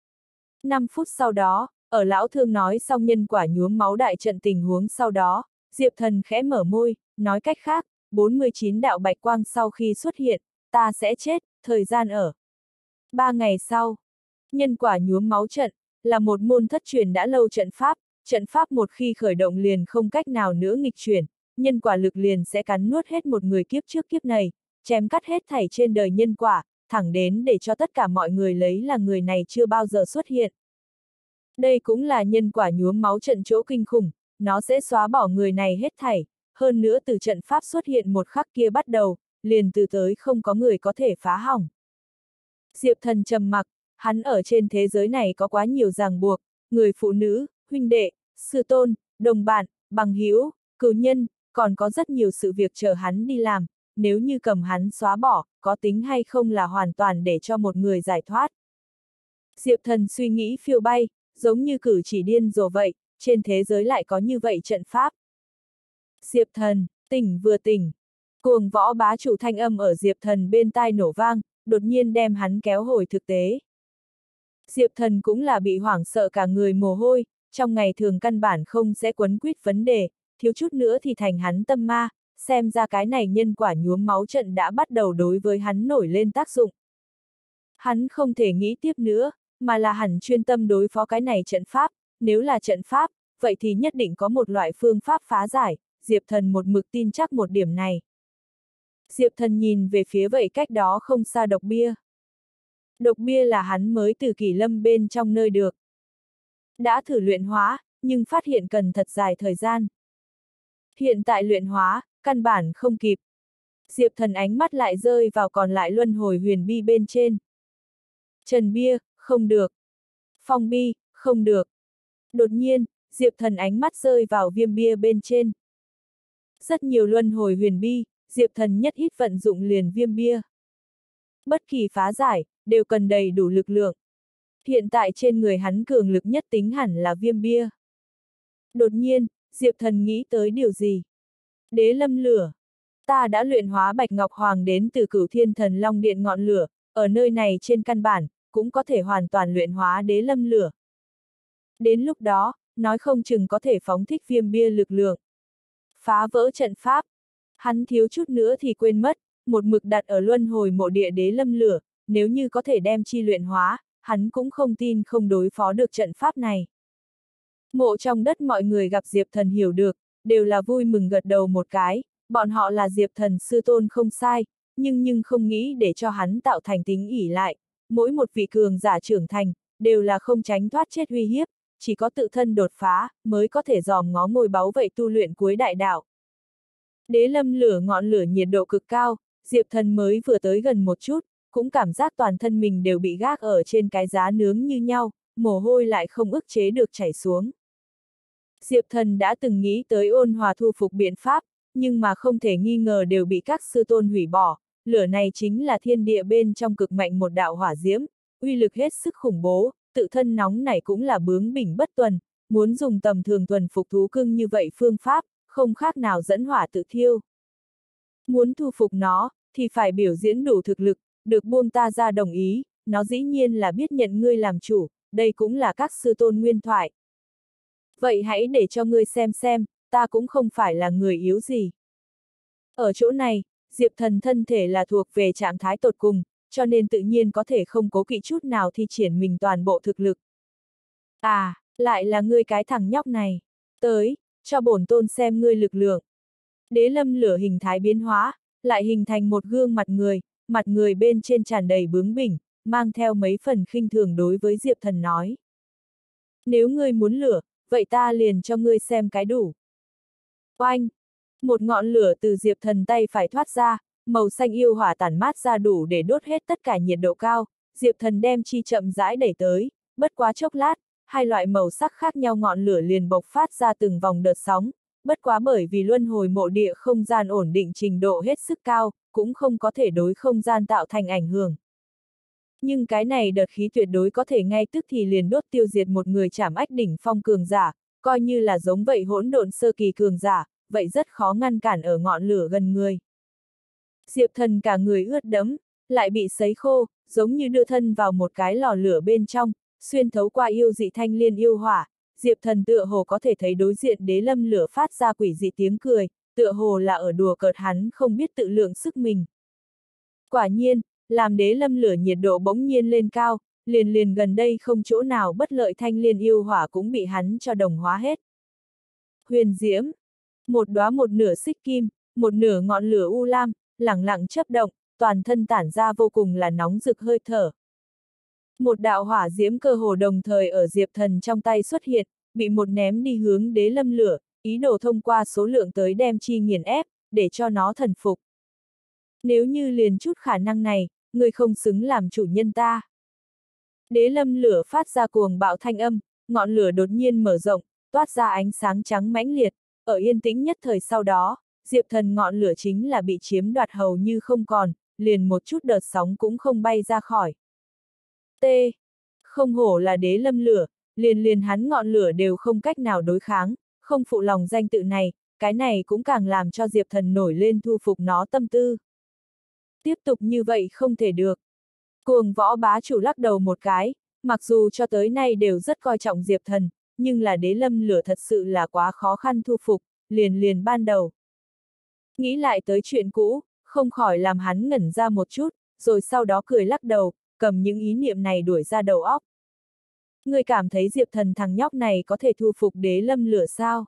Năm phút sau đó, ở Lão Thương nói xong nhân quả nhuốm máu đại trận tình huống sau đó, Diệp Thần khẽ mở môi, nói cách khác, bốn mươi chín đạo bạch quang sau khi xuất hiện, ta sẽ chết, thời gian ở. Ba ngày sau, nhân quả nhuốm máu trận, là một môn thất truyền đã lâu trận pháp, trận pháp một khi khởi động liền không cách nào nữa nghịch chuyển, nhân quả lực liền sẽ cắn nuốt hết một người kiếp trước kiếp này, chém cắt hết thảy trên đời nhân quả, thẳng đến để cho tất cả mọi người lấy là người này chưa bao giờ xuất hiện. Đây cũng là nhân quả nhuốm máu trận chỗ kinh khủng, nó sẽ xóa bỏ người này hết thảy, hơn nữa từ trận pháp xuất hiện một khắc kia bắt đầu, liền từ tới không có người có thể phá hỏng. Diệp Thần trầm mặc, hắn ở trên thế giới này có quá nhiều ràng buộc, người phụ nữ, huynh đệ, sư tôn, đồng bạn, bằng hữu, cừu nhân, còn có rất nhiều sự việc chờ hắn đi làm, nếu như cầm hắn xóa bỏ, có tính hay không là hoàn toàn để cho một người giải thoát. Diệp Thần suy nghĩ phiêu bay, giống như cử chỉ điên rồ vậy, trên thế giới lại có như vậy trận pháp. Diệp Thần, tỉnh vừa tỉnh. Cuồng võ bá chủ thanh âm ở Diệp Thần bên tai nổ vang, đột nhiên đem hắn kéo hồi thực tế. Diệp Thần cũng là bị hoảng sợ cả người mồ hôi, trong ngày thường căn bản không sẽ quấn quýt vấn đề, thiếu chút nữa thì thành hắn tâm ma, xem ra cái này nhân quả nhuốm máu trận đã bắt đầu đối với hắn nổi lên tác dụng. Hắn không thể nghĩ tiếp nữa, mà là hẳn chuyên tâm đối phó cái này trận pháp, nếu là trận pháp, vậy thì nhất định có một loại phương pháp phá giải, Diệp Thần một mực tin chắc một điểm này. Diệp Thần nhìn về phía vậy cách đó không xa độc bia. Độc bia là hắn mới từ Kỷ Lâm bên trong nơi được. Đã thử luyện hóa, nhưng phát hiện cần thật dài thời gian. Hiện tại luyện hóa, căn bản không kịp. Diệp Thần ánh mắt lại rơi vào còn lại luân hồi huyền bi bên trên. Trần bia, không được. Phong bi, không được. Đột nhiên, Diệp Thần ánh mắt rơi vào viêm bia bên trên. Rất nhiều luân hồi huyền bi, Diệp Thần nhất hít vận dụng liền viêm bia. Bất kỳ phá giải, đều cần đầy đủ lực lượng. Hiện tại trên người hắn cường lực nhất tính hẳn là viêm bia. Đột nhiên, Diệp Thần nghĩ tới điều gì? Đế lâm lửa. Ta đã luyện hóa Bạch Ngọc Hoàng đến từ Cửu Thiên Thần Long Điện ngọn lửa, ở nơi này trên căn bản, cũng có thể hoàn toàn luyện hóa đế lâm lửa. Đến lúc đó, nói không chừng có thể phóng thích viêm bia lực lượng. Phá vỡ trận pháp. Hắn thiếu chút nữa thì quên mất, một mực đặt ở luân hồi mộ địa đế lâm lửa, nếu như có thể đem chi luyện hóa, hắn cũng không tin không đối phó được trận pháp này. Mộ trong đất mọi người gặp Diệp Thần hiểu được, đều là vui mừng gật đầu một cái, bọn họ là Diệp Thần sư tôn không sai, nhưng nhưng không nghĩ để cho hắn tạo thành tính ỷ lại, mỗi một vị cường giả trưởng thành, đều là không tránh thoát chết uy hiếp, chỉ có tự thân đột phá, mới có thể dòm ngó ngôi báu vậy tu luyện cuối đại đạo. Đế lâm lửa ngọn lửa nhiệt độ cực cao, Diệp Thần mới vừa tới gần một chút, cũng cảm giác toàn thân mình đều bị gác ở trên cái giá nướng như nhau, mồ hôi lại không ức chế được chảy xuống. Diệp Thần đã từng nghĩ tới ôn hòa thu phục biện pháp, nhưng mà không thể nghi ngờ đều bị các sư tôn hủy bỏ, lửa này chính là thiên địa bên trong cực mạnh một đạo hỏa diễm, uy lực hết sức khủng bố, tự thân nóng này cũng là bướng bỉnh bất tuần, muốn dùng tầm thường tuần phục thú cưng như vậy phương pháp, không khác nào dẫn hỏa tự thiêu. Muốn thu phục nó, thì phải biểu diễn đủ thực lực, được buông ta ra đồng ý, nó dĩ nhiên là biết nhận ngươi làm chủ, đây cũng là các sư tôn nguyên thoại. Vậy hãy để cho ngươi xem xem, ta cũng không phải là người yếu gì. Ở chỗ này, Diệp Thần thân thể là thuộc về trạng thái tột cùng, cho nên tự nhiên có thể không cố kỵ chút nào thi triển mình toàn bộ thực lực. À, lại là ngươi cái thằng nhóc này. Tới, cho bổn tôn xem ngươi lực lượng. Đế lâm lửa hình thái biến hóa, lại hình thành một gương mặt người, mặt người bên trên tràn đầy bướng bỉnh, mang theo mấy phần khinh thường đối với Diệp Thần nói. Nếu ngươi muốn lửa, vậy ta liền cho ngươi xem cái đủ. Oanh! Một ngọn lửa từ Diệp Thần tay phải thoát ra, màu xanh yêu hỏa tản mát ra đủ để đốt hết tất cả nhiệt độ cao, Diệp Thần đem chi chậm rãi đẩy tới, bất quá chốc lát, hai loại màu sắc khác nhau ngọn lửa liền bộc phát ra từng vòng đợt sóng, bất quá bởi vì luân hồi mộ địa không gian ổn định trình độ hết sức cao, cũng không có thể đối không gian tạo thành ảnh hưởng. Nhưng cái này đợt khí tuyệt đối có thể ngay tức thì liền đốt tiêu diệt một người trảm ách đỉnh phong cường giả, coi như là giống vậy hỗn độn sơ kỳ cường giả, vậy rất khó ngăn cản ở ngọn lửa gần người. Diệp Thần cả người ướt đẫm, lại bị sấy khô, giống như đưa thân vào một cái lò lửa bên trong, xuyên thấu qua yêu dị thanh liên yêu hỏa, Diệp Thần tựa hồ có thể thấy đối diện đế lâm lửa phát ra quỷ dị tiếng cười, tựa hồ là ở đùa cợt hắn không biết tự lượng sức mình. Quả nhiên, làm đế lâm lửa nhiệt độ bỗng nhiên lên cao, liền liền gần đây không chỗ nào bất lợi thanh liên yêu hỏa cũng bị hắn cho đồng hóa hết. Huyền diễm, một đóa một nửa xích kim, một nửa ngọn lửa u lam, lẳng lặng chớp động, toàn thân tản ra vô cùng là nóng rực hơi thở. Một đạo hỏa diễm cơ hồ đồng thời ở Diệp Thần trong tay xuất hiện, bị một ném đi hướng đế lâm lửa, ý đồ thông qua số lượng tới đem chi nghiền ép, để cho nó thần phục. Nếu như liền chút khả năng này, ngươi không xứng làm chủ nhân ta. Đế lâm lửa phát ra cuồng bạo thanh âm, ngọn lửa đột nhiên mở rộng, toát ra ánh sáng trắng mãnh liệt, ở yên tĩnh nhất thời sau đó, Diệp Thần ngọn lửa chính là bị chiếm đoạt hầu như không còn, liền một chút đợt sóng cũng không bay ra khỏi. T. Không hổ là đế lâm lửa, liền liền hắn ngọn lửa đều không cách nào đối kháng, không phụ lòng danh tự này, cái này cũng càng làm cho Diệp Thần nổi lên thu phục nó tâm tư. Tiếp tục như vậy không thể được. Cuồng võ bá chủ lắc đầu một cái, mặc dù cho tới nay đều rất coi trọng Diệp Thần, nhưng là đế lâm lửa thật sự là quá khó khăn thu phục, liền liền ban đầu. Nghĩ lại tới chuyện cũ, không khỏi làm hắn ngẩn ra một chút, rồi sau đó cười lắc đầu, cầm những ý niệm này đuổi ra đầu óc. Người cảm thấy Diệp Thần thằng nhóc này có thể thu phục đế lâm lửa sao?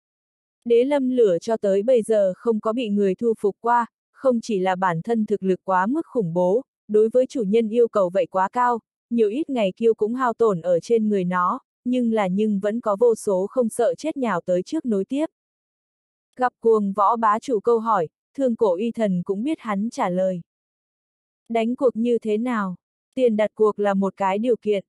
Đế lâm lửa cho tới bây giờ không có bị người thu phục qua, không chỉ là bản thân thực lực quá mức khủng bố, đối với chủ nhân yêu cầu vậy quá cao, nhiều ít ngày kiêu cũng hao tổn ở trên người nó, nhưng là nhưng vẫn có vô số không sợ chết nhào tới trước nối tiếp. Gặp cuồng võ bá chủ câu hỏi, thương cổ y thần cũng biết hắn trả lời. Đánh cuộc như thế nào? Tiền đặt cuộc là một cái điều kiện.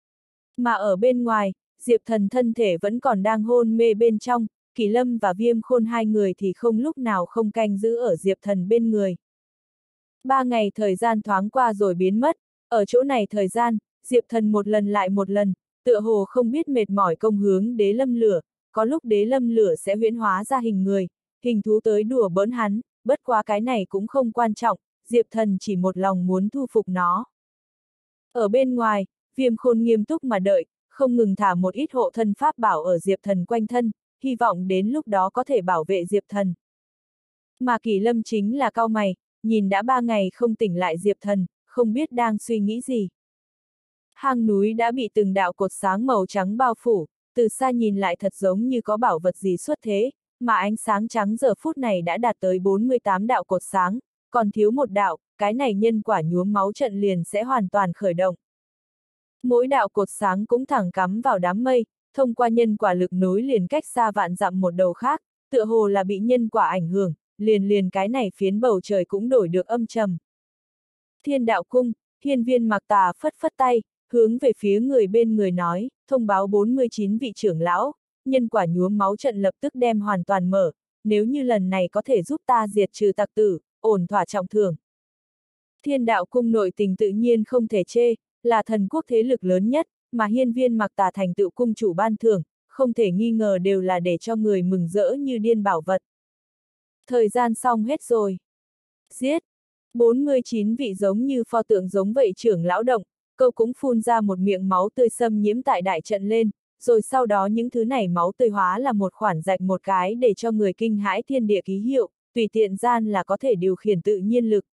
Mà ở bên ngoài, Diệp Thần thân thể vẫn còn đang hôn mê bên trong, Kỳ Lâm và Viêm Khôn hai người thì không lúc nào không canh giữ ở Diệp Thần bên người. Ba ngày thời gian thoáng qua rồi biến mất, ở chỗ này thời gian, Diệp Thần một lần lại một lần, tựa hồ không biết mệt mỏi công hướng đế lâm lửa, có lúc đế lâm lửa sẽ huyễn hóa ra hình người, hình thú tới đùa bỡn hắn, bất quá cái này cũng không quan trọng, Diệp Thần chỉ một lòng muốn thu phục nó. Ở bên ngoài, Viêm Khôn nghiêm túc mà đợi, không ngừng thả một ít hộ thân pháp bảo ở Diệp Thần quanh thân, hy vọng đến lúc đó có thể bảo vệ Diệp Thần. Mà Kỳ Lâm chính là cau mày, nhìn đã ba ngày không tỉnh lại Diệp Thần, không biết đang suy nghĩ gì. Hang núi đã bị từng đạo cột sáng màu trắng bao phủ, từ xa nhìn lại thật giống như có bảo vật gì xuất thế, mà ánh sáng trắng giờ phút này đã đạt tới bốn mươi tám đạo cột sáng, còn thiếu một đạo, cái này nhân quả nhuốm máu trận liền sẽ hoàn toàn khởi động. Mỗi đạo cột sáng cũng thẳng cắm vào đám mây, thông qua nhân quả lực nối liền cách xa vạn dặm một đầu khác, tựa hồ là bị nhân quả ảnh hưởng, liền liền cái này phiến bầu trời cũng đổi được âm trầm. Thiên đạo cung, Hiên Viên Mạc Tà phất phất tay, hướng về phía người bên người nói, thông báo bốn mươi chín vị trưởng lão, nhân quả nhuốm máu trận lập tức đem hoàn toàn mở, nếu như lần này có thể giúp ta diệt trừ tặc tử, ổn thỏa trọng thưởng. Thiên đạo cung nội tình tự nhiên không thể chê, là thần quốc thế lực lớn nhất, mà Hiên Viên Mạc Tà thành tựu cung chủ ban thưởng, không thể nghi ngờ đều là để cho người mừng rỡ như điên bảo vật. Thời gian xong hết rồi. Giết! bốn mươi chín vị giống như pho tượng giống vậy trưởng lão động, câu cũng phun ra một miệng máu tươi xâm nhiễm tại đại trận lên, rồi sau đó những thứ này máu tươi hóa là một khoản rạch một cái để cho người kinh hãi thiên địa ký hiệu, tùy tiện gian là có thể điều khiển tự nhiên lực.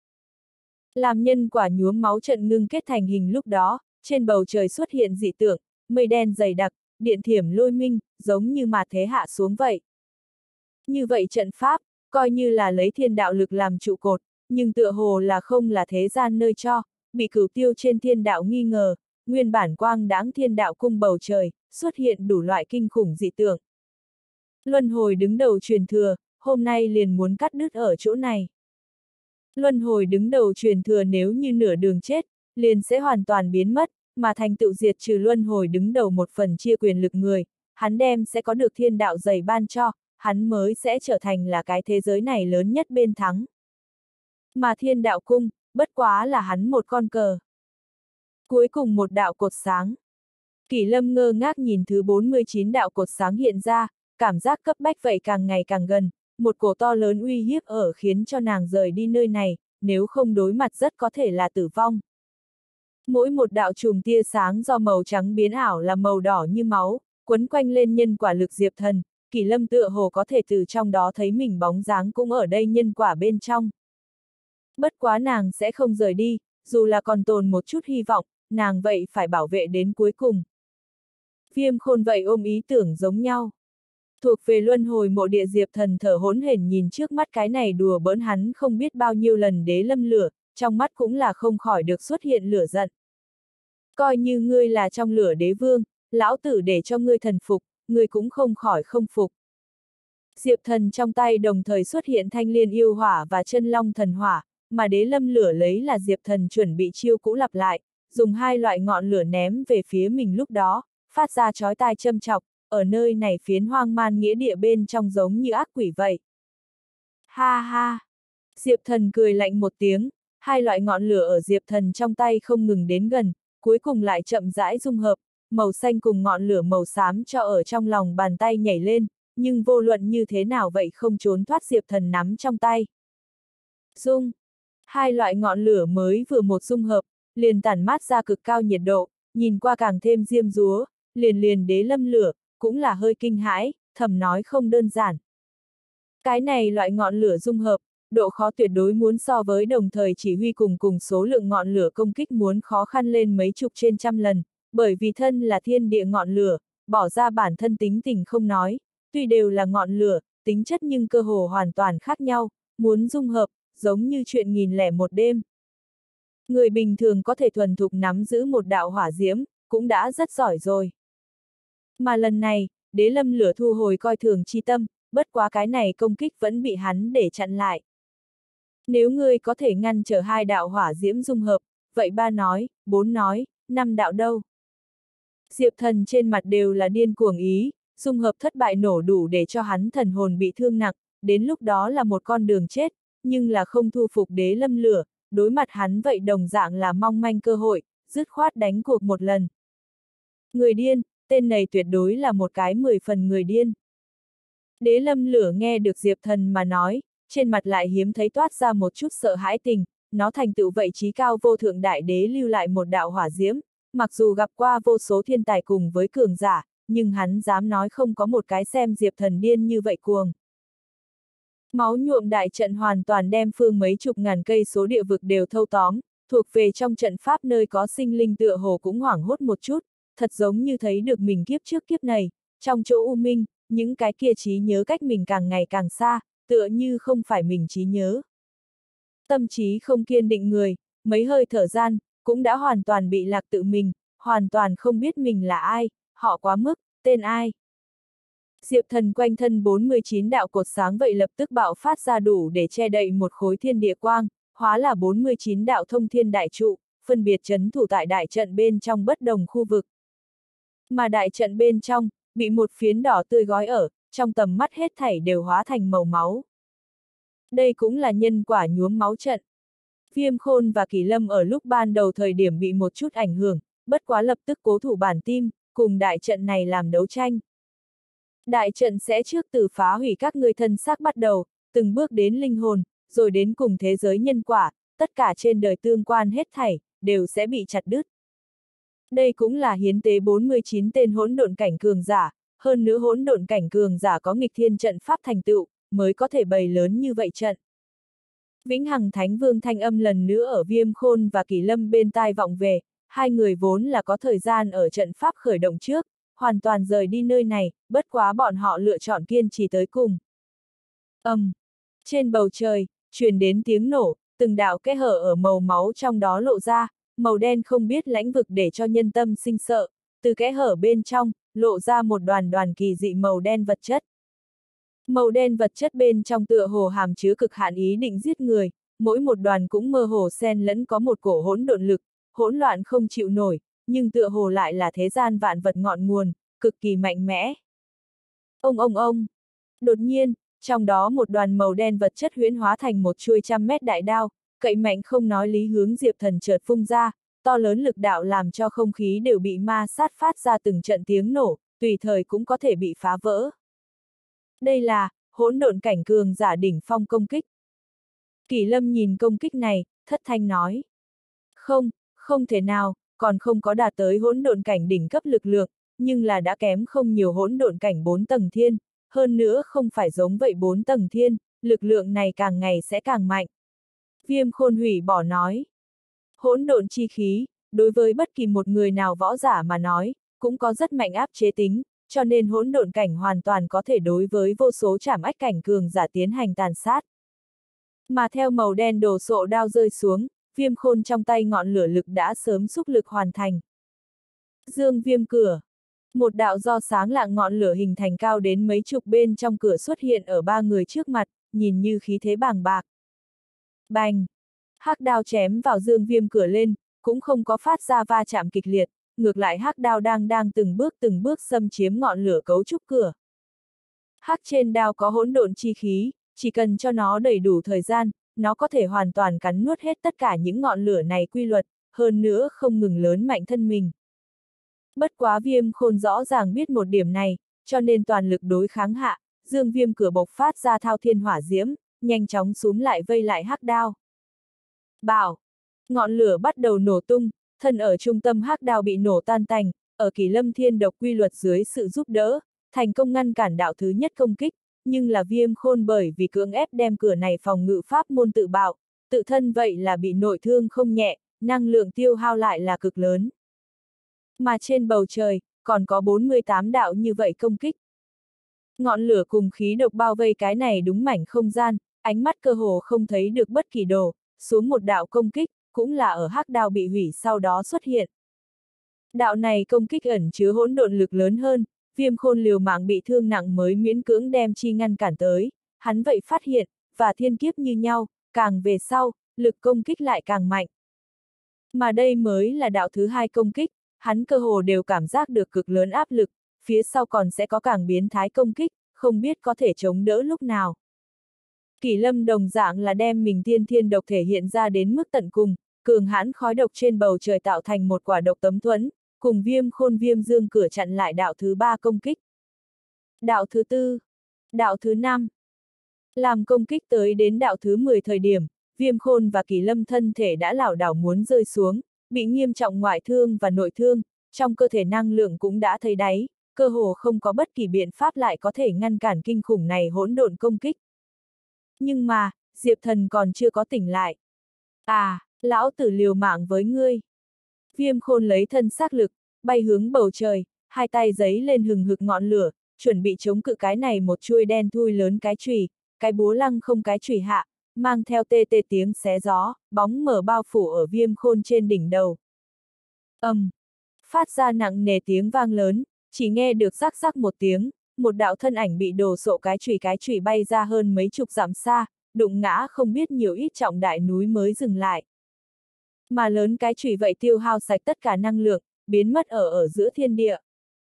Làm nhân quả nhuốm máu trận ngưng kết thành hình lúc đó, trên bầu trời xuất hiện dị tượng, mây đen dày đặc, điện thiểm lôi minh, giống như mà thế hạ xuống vậy. Như vậy trận pháp, coi như là lấy thiên đạo lực làm trụ cột, nhưng tựa hồ là không là thế gian nơi cho, bị cửu tiêu trên thiên đạo nghi ngờ, nguyên bản quang đãng thiên đạo cung bầu trời, xuất hiện đủ loại kinh khủng dị tượng. Luân hồi đứng đầu truyền thừa, hôm nay liền muốn cắt đứt ở chỗ này. Luân hồi đứng đầu truyền thừa nếu như nửa đường chết, liền sẽ hoàn toàn biến mất, mà thành tựu diệt trừ luân hồi đứng đầu một phần chia quyền lực người, hắn đem sẽ có được thiên đạo dày ban cho, hắn mới sẽ trở thành là cái thế giới này lớn nhất bên thắng. Mà thiên đạo cung, bất quá là hắn một con cờ. Cuối cùng một đạo cột sáng. Kỷ Lâm ngơ ngác nhìn thứ bốn mươi chín đạo cột sáng hiện ra, cảm giác cấp bách vậy càng ngày càng gần, một cổ to lớn uy hiếp ở khiến cho nàng rời đi nơi này, nếu không đối mặt rất có thể là tử vong. Mỗi một đạo chùm tia sáng do màu trắng biến ảo là màu đỏ như máu, quấn quanh lên nhân quả lực Diệp Thần, Kỷ Lâm tựa hồ có thể từ trong đó thấy mình bóng dáng cũng ở đây nhân quả bên trong. Bất quá nàng sẽ không rời đi, dù là còn tồn một chút hy vọng, nàng vậy phải bảo vệ đến cuối cùng. Viêm Khôn vậy ôm ý tưởng giống nhau. Thuộc về luân hồi mộ địa Diệp Thần thở hỗn hển nhìn trước mắt cái này đùa bỡn hắn không biết bao nhiêu lần đế lâm lửa, trong mắt cũng là không khỏi được xuất hiện lửa giận. Coi như ngươi là trong lửa đế vương, lão tử để cho ngươi thần phục, ngươi cũng không khỏi không phục. Diệp Thần trong tay đồng thời xuất hiện thanh liên yêu hỏa và chân long thần hỏa, mà đế lâm lửa lấy là Diệp Thần chuẩn bị chiêu cũ lặp lại, dùng hai loại ngọn lửa ném về phía mình lúc đó, phát ra chói tai châm chọc, ở nơi này phiến hoang man nghĩa địa bên trong giống như ác quỷ vậy. Ha ha! Diệp Thần cười lạnh một tiếng, hai loại ngọn lửa ở Diệp Thần trong tay không ngừng đến gần, cuối cùng lại chậm rãi dung hợp, màu xanh cùng ngọn lửa màu xám cho ở trong lòng bàn tay nhảy lên, nhưng vô luận như thế nào vậy không trốn thoát Diệp Thần nắm trong tay. Dung! Hai loại ngọn lửa mới vừa một dung hợp, liền tản mát ra cực cao nhiệt độ, nhìn qua càng thêm diêm dúa, liền liền đế lâm lửa, cũng là hơi kinh hãi, thầm nói không đơn giản. Cái này loại ngọn lửa dung hợp, độ khó tuyệt đối muốn so với đồng thời chỉ huy cùng cùng số lượng ngọn lửa công kích muốn khó khăn lên mấy chục trên trăm lần, bởi vì thân là thiên địa ngọn lửa, bỏ ra bản thân tính tình không nói, tuy đều là ngọn lửa, tính chất nhưng cơ hồ hoàn toàn khác nhau, muốn dung hợp, giống như chuyện nghìn lẻ một đêm. Người bình thường có thể thuần thục nắm giữ một đạo hỏa diễm, cũng đã rất giỏi rồi. Mà lần này, đế lâm lửa thu hồi coi thường chi tâm, bất quá cái này công kích vẫn bị hắn để chặn lại. Nếu ngươi có thể ngăn trở hai đạo hỏa diễm dung hợp, vậy ba nói, bốn nói, năm đạo đâu? Diệp Thần trên mặt đều là điên cuồng ý, dung hợp thất bại nổ đủ để cho hắn thần hồn bị thương nặng, đến lúc đó là một con đường chết, nhưng là không thu phục đế lâm lửa, đối mặt hắn vậy đồng dạng là mong manh cơ hội, dứt khoát đánh cuộc một lần. Người điên, tên này tuyệt đối là một cái mười phần người điên. Đế lâm lửa nghe được Diệp Thần mà nói, trên mặt lại hiếm thấy toát ra một chút sợ hãi tình, nó thành tựu vậy trí cao vô thượng đại đế lưu lại một đạo hỏa diễm, mặc dù gặp qua vô số thiên tài cùng với cường giả, nhưng hắn dám nói không có một cái xem Diệp Thần điên như vậy cuồng. Máu nhuộm đại trận hoàn toàn đem phương mấy chục ngàn cây số địa vực đều thâu tóm, thuộc về trong trận pháp nơi có sinh linh tựa hồ cũng hoảng hốt một chút, thật giống như thấy được mình kiếp trước kiếp này, trong chỗ u minh, những cái kia trí nhớ cách mình càng ngày càng xa, tựa như không phải mình trí nhớ. Tâm trí không kiên định người, mấy hơi thở gian, cũng đã hoàn toàn bị lạc tự mình, hoàn toàn không biết mình là ai, họ quá mức, tên ai. Diệp Thần quanh thân bốn mươi chín đạo cột sáng vậy lập tức bạo phát ra đủ để che đậy một khối thiên địa quang, hóa là bốn mươi chín đạo thông thiên đại trụ, phân biệt trấn thủ tại đại trận bên trong bất đồng khu vực. Mà đại trận bên trong, bị một phiến đỏ tươi gói ở, trong tầm mắt hết thảy đều hóa thành màu máu. Đây cũng là nhân quả nhuốm máu trận. Viêm Khôn và Kỳ Lâm ở lúc ban đầu thời điểm bị một chút ảnh hưởng, bất quá lập tức cố thủ bản tim, cùng đại trận này làm đấu tranh. Đại trận sẽ trước từ phá hủy các ngươi thân xác bắt đầu, từng bước đến linh hồn, rồi đến cùng thế giới nhân quả, tất cả trên đời tương quan hết thảy, đều sẽ bị chặt đứt. Đây cũng là hiến tế bốn mươi chín tên hỗn độn cảnh cường giả, hơn nữa hỗn độn cảnh cường giả có nghịch thiên trận pháp thành tựu, mới có thể bày lớn như vậy trận. Vĩnh Hằng Thánh Vương thanh âm lần nữa ở Viêm Khôn và Kỳ Lâm bên tai vọng về, hai người vốn là có thời gian ở trận pháp khởi động trước, hoàn toàn rời đi nơi này, bất quá bọn họ lựa chọn kiên trì tới cùng. Ầm! Um, trên bầu trời, truyền đến tiếng nổ, từng đạo kẽ hở ở màu máu trong đó lộ ra, màu đen không biết lãnh vực để cho nhân tâm sinh sợ, từ kẽ hở bên trong, lộ ra một đoàn đoàn kỳ dị màu đen vật chất. Màu đen vật chất bên trong tựa hồ hàm chứa cực hạn ý định giết người, mỗi một đoàn cũng mơ hồ xen lẫn có một cổ hỗn độn lực, hỗn loạn không chịu nổi, nhưng tựa hồ lại là thế gian vạn vật ngọn nguồn, cực kỳ mạnh mẽ. Ông ông ông! Đột nhiên, trong đó một đoàn màu đen vật chất huyễn hóa thành một chuôi trăm mét đại đao, cậy mạnh không nói lý hướng Diệp Thần chợt phung ra, to lớn lực đạo làm cho không khí đều bị ma sát phát ra từng trận tiếng nổ, tùy thời cũng có thể bị phá vỡ. Đây là hỗn độn cảnh cường giả đỉnh phong công kích. Kỳ Lâm nhìn công kích này, thất thanh nói. Không, không thể nào, còn không có đạt tới hỗn độn cảnh đỉnh cấp lực lượng, nhưng là đã kém không nhiều hỗn độn cảnh bốn tầng thiên, hơn nữa không phải giống vậy bốn tầng thiên, lực lượng này càng ngày sẽ càng mạnh. Viêm Khôn hủy bỏ nói. Hỗn độn chi khí, đối với bất kỳ một người nào võ giả mà nói, cũng có rất mạnh áp chế tính, cho nên hỗn độn cảnh hoàn toàn có thể đối với vô số trảm ách cảnh cường giả tiến hành tàn sát. Mà theo màu đen đổ sộ đao rơi xuống, Viêm Khôn trong tay ngọn lửa lực đã sớm xúc lực hoàn thành. Dương viêm cửa. Một đạo do sáng lạng ngọn lửa hình thành cao đến mấy chục bên trong cửa xuất hiện ở ba người trước mặt, nhìn như khí thế bàng bạc. Bành! Hắc đao chém vào dương viêm cửa lên, cũng không có phát ra va chạm kịch liệt, ngược lại hắc đao đang đang từng bước từng bước xâm chiếm ngọn lửa cấu trúc cửa. Hắc trên đao có hỗn độn chi khí, chỉ cần cho nó đầy đủ thời gian, nó có thể hoàn toàn cắn nuốt hết tất cả những ngọn lửa này quy luật, hơn nữa không ngừng lớn mạnh thân mình. Bất quá Viêm Khôn rõ ràng biết một điểm này, cho nên toàn lực đối kháng hạ, dương viêm cửa bộc phát ra thao thiên hỏa diễm, nhanh chóng xúm lại vây lại hắc đao. Bảo! Ngọn lửa bắt đầu nổ tung, thân ở trung tâm hắc đao bị nổ tan tành, ở Kỳ Lâm thiên độc quy luật dưới sự giúp đỡ, thành công ngăn cản đạo thứ nhất công kích, nhưng là Viêm Khôn bởi vì cưỡng ép đem cửa này phòng ngự pháp môn tự bạo, tự thân vậy là bị nội thương không nhẹ, năng lượng tiêu hao lại là cực lớn. Mà trên bầu trời, còn có bốn mươi tám đạo như vậy công kích. Ngọn lửa cùng khí độc bao vây cái này đúng mảnh không gian, ánh mắt cơ hồ không thấy được bất kỳ đồ, xuống một đạo công kích, cũng là ở hắc đao bị hủy sau đó xuất hiện. Đạo này công kích ẩn chứa hỗn độn lực lớn hơn, Viêm Khôn liều mạng bị thương nặng mới miễn cưỡng đem chi ngăn cản tới, hắn vậy phát hiện, và thiên kiếp như nhau, càng về sau, lực công kích lại càng mạnh. Mà đây mới là đạo thứ hai công kích, hắn cơ hồ đều cảm giác được cực lớn áp lực, phía sau còn sẽ có càng biến thái công kích, không biết có thể chống đỡ lúc nào. Kỳ Lâm đồng dạng là đem mình tiên thiên độc thể hiện ra đến mức tận cùng, cường hãn khói độc trên bầu trời tạo thành một quả độc tấm thuẫn, cùng Viêm Khôn Viêm Dương cửa chặn lại đạo thứ ba công kích. Đạo thứ tư, đạo thứ năm. Làm công kích tới đến đạo thứ mười thời điểm, Viêm Khôn và Kỳ Lâm thân thể đã lảo đảo muốn rơi xuống, bị nghiêm trọng ngoại thương và nội thương, trong cơ thể năng lượng cũng đã thấy đáy, cơ hồ không có bất kỳ biện pháp lại có thể ngăn cản kinh khủng này hỗn độn công kích. Nhưng mà, Diệp Thần còn chưa có tỉnh lại. À, lão tử liều mạng với ngươi. Viêm Khôn lấy thân xác lực, bay hướng bầu trời, hai tay giấy lên hừng hực ngọn lửa, chuẩn bị chống cự cái này một chuôi đen thui lớn cái chùy, cái búa lăng không cái chùy hạ, mang theo tê tê tiếng xé gió, bóng mở bao phủ ở Viêm Khôn trên đỉnh đầu. Ầm! Um, phát ra nặng nề tiếng vang lớn, chỉ nghe được rắc rắc một tiếng, một đạo thân ảnh bị đổ sộ cái chùy cái chùy bay ra hơn mấy chục dặm xa, đụng ngã không biết nhiều ít trọng đại núi mới dừng lại. Mà lớn cái chùy vậy tiêu hao sạch tất cả năng lượng, biến mất ở ở giữa thiên địa.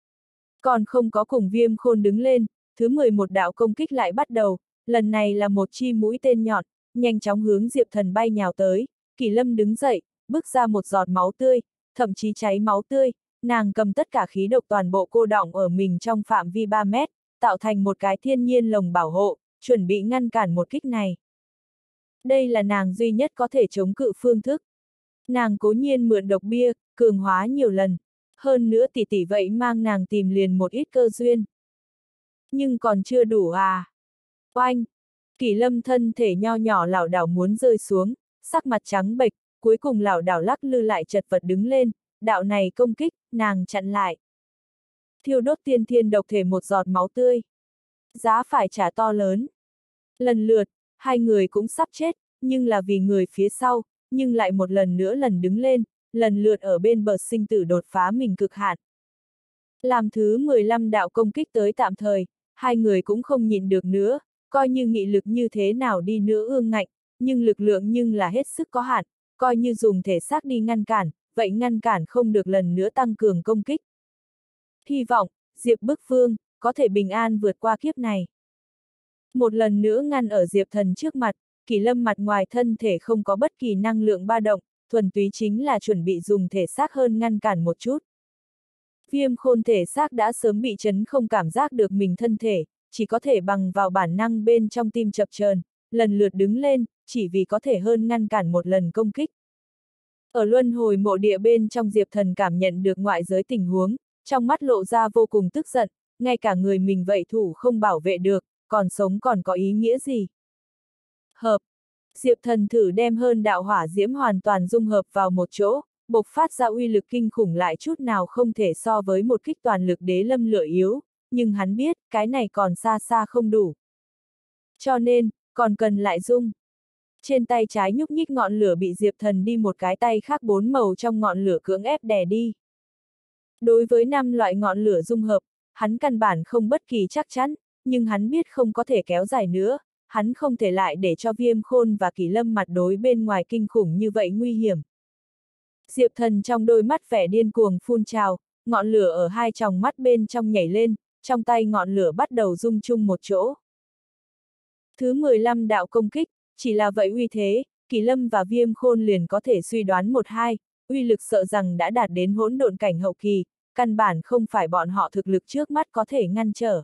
Còn không có cùng Viêm Khôn đứng lên, thứ mười một đạo công kích lại bắt đầu, lần này là một chi mũi tên nhọn, nhanh chóng hướng Diệp Thần bay nhào tới, Kỳ Lâm đứng dậy, bước ra một giọt máu tươi, thậm chí cháy máu tươi, nàng cầm tất cả khí độc toàn bộ cô đọng ở mình trong phạm vi ba mét, tạo thành một cái thiên nhiên lồng bảo hộ, chuẩn bị ngăn cản một kích này. Đây là nàng duy nhất có thể chống cự phương thức. Nàng cố nhiên mượn độc bia, cường hóa nhiều lần, hơn nữa tỷ tỷ vậy mang nàng tìm liền một ít cơ duyên. Nhưng còn chưa đủ à? Oanh! Kỳ Lâm thân thể nho nhỏ lảo đảo muốn rơi xuống, sắc mặt trắng bệch, cuối cùng lảo đảo lắc lư lại chật vật đứng lên, đạo này công kích, nàng chặn lại. Thiêu đốt tiên thiên độc thể một giọt máu tươi. Giá phải trả to lớn. Lần lượt, hai người cũng sắp chết, nhưng là vì người phía sau, nhưng lại một lần nữa lần đứng lên, lần lượt ở bên bờ sinh tử đột phá mình cực hạn. Làm thứ mười lăm đạo công kích tới tạm thời, hai người cũng không nhịn được nữa, coi như nghị lực như thế nào đi nữa ương ngạnh, nhưng lực lượng nhưng là hết sức có hạn, coi như dùng thể xác đi ngăn cản, vậy ngăn cản không được lần nữa tăng cường công kích. Hy vọng, Diệp Bức Phương, có thể bình an vượt qua kiếp này. Một lần nữa ngăn ở Diệp Thần trước mặt, Kỳ Lâm mặt ngoài thân thể không có bất kỳ năng lượng ba động, thuần túy chính là chuẩn bị dùng thể xác hơn ngăn cản một chút. Viêm Khôn thể xác đã sớm bị chấn không cảm giác được mình thân thể, chỉ có thể bằng vào bản năng bên trong tim chập chờn, lần lượt đứng lên, chỉ vì có thể hơn ngăn cản một lần công kích. Ở luân hồi mộ địa bên trong Diệp Thần cảm nhận được ngoại giới tình huống, trong mắt lộ ra vô cùng tức giận, ngay cả người mình vậy thủ không bảo vệ được, còn sống còn có ý nghĩa gì? Hợp. Diệp Thần thử đem hơn đạo hỏa diễm hoàn toàn dung hợp vào một chỗ, bộc phát ra uy lực kinh khủng lại chút nào không thể so với một kích toàn lực đế lâm lửa yếu, nhưng hắn biết, cái này còn xa xa không đủ. Cho nên, còn cần lại dung. Trên tay trái nhúc nhích ngọn lửa bị Diệp Thần đi một cái tay khác bốn màu trong ngọn lửa cưỡng ép đè đi. Đối với năm loại ngọn lửa dung hợp, hắn căn bản không bất kỳ chắc chắn, nhưng hắn biết không có thể kéo dài nữa, hắn không thể lại để cho Viêm Khôn và Kỷ Lâm mặt đối bên ngoài kinh khủng như vậy nguy hiểm. Diệp Thần trong đôi mắt vẻ điên cuồng phun trào, ngọn lửa ở hai tròng mắt bên trong nhảy lên, trong tay ngọn lửa bắt đầu rung chung một chỗ. Thứ mười lăm đạo công kích, chỉ là vậy uy thế, Kỷ Lâm và Viêm Khôn liền có thể suy đoán một hai, uy lực sợ rằng đã đạt đến hỗn độn cảnh hậu kỳ, căn bản không phải bọn họ thực lực trước mắt có thể ngăn trở.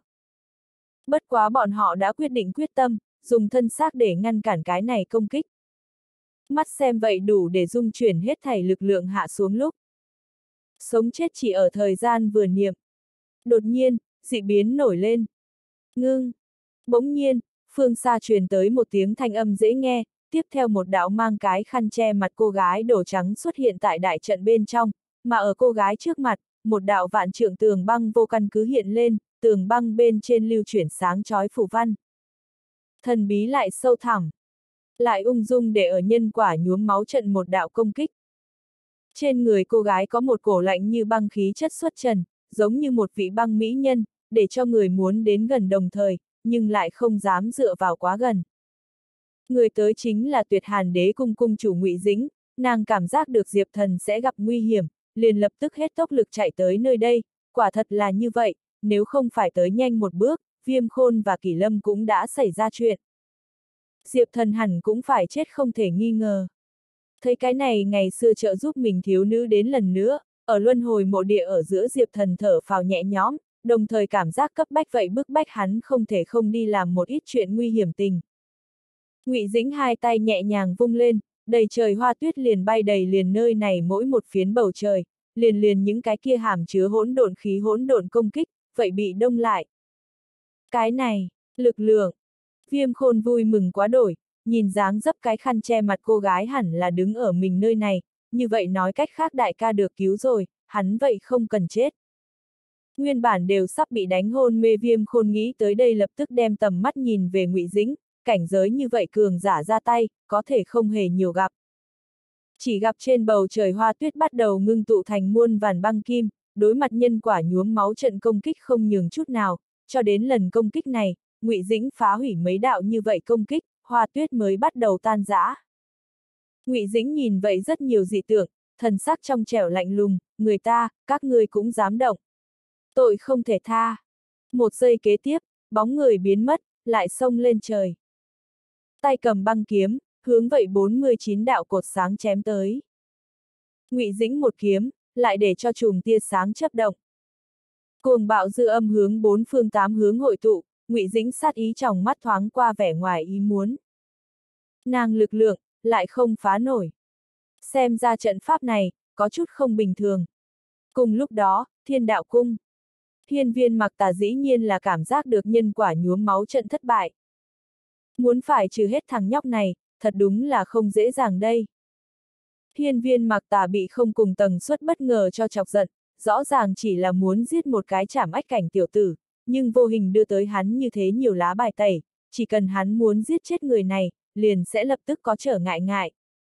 Bất quá bọn họ đã quyết định quyết tâm, dùng thân xác để ngăn cản cái này công kích. Mắt xem vậy đủ để dung chuyển hết thảy lực lượng hạ xuống lúc. Sống chết chỉ ở thời gian vừa niệm. Đột nhiên, dị biến nổi lên. Ngưng. Bỗng nhiên, phương xa truyền tới một tiếng thanh âm dễ nghe, tiếp theo một đạo mang cái khăn che mặt cô gái đổ trắng xuất hiện tại đại trận bên trong, mà ở cô gái trước mặt, một đạo vạn trượng tường băng vô căn cứ hiện lên, tường băng bên trên lưu chuyển sáng chói phù văn. Thần bí lại sâu thẳm, lại ung dung để ở nhân quả nhuốm máu trận một đạo công kích. Trên người cô gái có một cổ lạnh như băng khí chất xuất trần, giống như một vị băng mỹ nhân, để cho người muốn đến gần đồng thời, nhưng lại không dám dựa vào quá gần. Người tới chính là Tuyệt Hàn Đế cung cung chủ Ngụy Dĩnh, nàng cảm giác được Diệp Thần sẽ gặp nguy hiểm, liền lập tức hết tốc lực chạy tới nơi đây, quả thật là như vậy, nếu không phải tới nhanh một bước, Viêm Khôn và Kỷ Lâm cũng đã xảy ra chuyện. Diệp Thần hẳn cũng phải chết không thể nghi ngờ. Thấy cái này ngày xưa trợ giúp mình thiếu nữ đến lần nữa, ở luân hồi mộ địa ở giữa Diệp Thần thở phào nhẹ nhõm, đồng thời cảm giác cấp bách vậy bức bách hắn không thể không đi làm một ít chuyện nguy hiểm tình. Ngụy Dĩnh hai tay nhẹ nhàng vung lên, đầy trời hoa tuyết liền bay đầy liền nơi này mỗi một phiến bầu trời, liền liền những cái kia hàm chứa hỗn độn khí hỗn độn công kích, vậy bị đông lại. Cái này, lực lượng. Viêm Khôn vui mừng quá đổi, nhìn dáng dấp cái khăn che mặt cô gái hẳn là đứng ở mình nơi này, như vậy nói cách khác đại ca được cứu rồi, hắn vậy không cần chết. Nguyên bản đều sắp bị đánh hôn mê Viêm Khôn nghĩ tới đây lập tức đem tầm mắt nhìn về Ngụy Dĩnh, cảnh giới như vậy cường giả ra tay, có thể không hề nhiều gặp. Chỉ gặp trên bầu trời hoa tuyết bắt đầu ngưng tụ thành muôn vàn băng kim, đối mặt nhân quả nhuốm máu trận công kích không nhường chút nào, cho đến lần công kích này, Ngụy Dĩnh phá hủy mấy đạo như vậy công kích, hoa tuyết mới bắt đầu tan rã. Ngụy Dĩnh nhìn vậy rất nhiều dị tượng, thần sắc trong trẻo lạnh lùng, người ta, các ngươi cũng dám động. Tội không thể tha. Một giây kế tiếp, bóng người biến mất, lại xông lên trời. Tay cầm băng kiếm, hướng vậy bốn mươi chín đạo cột sáng chém tới. Ngụy Dĩnh một kiếm, lại để cho chùm tia sáng chớp động. Cuồng bạo dư âm hướng bốn phương tám hướng hội tụ, Ngụy Dĩnh sát ý trong mắt thoáng qua vẻ ngoài ý muốn. Nàng lực lượng, lại không phá nổi. Xem ra trận pháp này, có chút không bình thường. Cùng lúc đó, Thiên Đạo Cung. Hiên Viên Mặc Tà dĩ nhiên là cảm giác được nhân quả nhuốm máu trận thất bại. Muốn phải trừ hết thằng nhóc này, thật đúng là không dễ dàng đây. Hiên Viên Mặc Tà bị không cùng tầng suất bất ngờ cho chọc giận, rõ ràng chỉ là muốn giết một cái trảm ách cảnh tiểu tử, nhưng vô hình đưa tới hắn như thế nhiều lá bài tẩy, chỉ cần hắn muốn giết chết người này, liền sẽ lập tức có trở ngại ngại.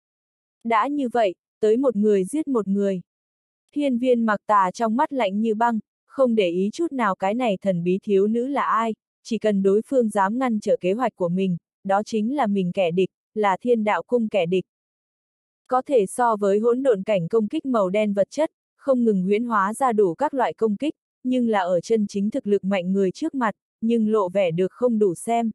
Đã như vậy, tới một người giết một người. Hiên Viên Mặc Tà trong mắt lạnh như băng, không để ý chút nào cái này thần bí thiếu nữ là ai, chỉ cần đối phương dám ngăn trở kế hoạch của mình, đó chính là mình kẻ địch, là Thiên Đạo Cung kẻ địch. Có thể so với hỗn độn cảnh công kích màu đen vật chất, không ngừng huyễn hóa ra đủ các loại công kích, nhưng là ở chân chính thực lực mạnh người trước mặt, nhưng lộ vẻ được không đủ xem.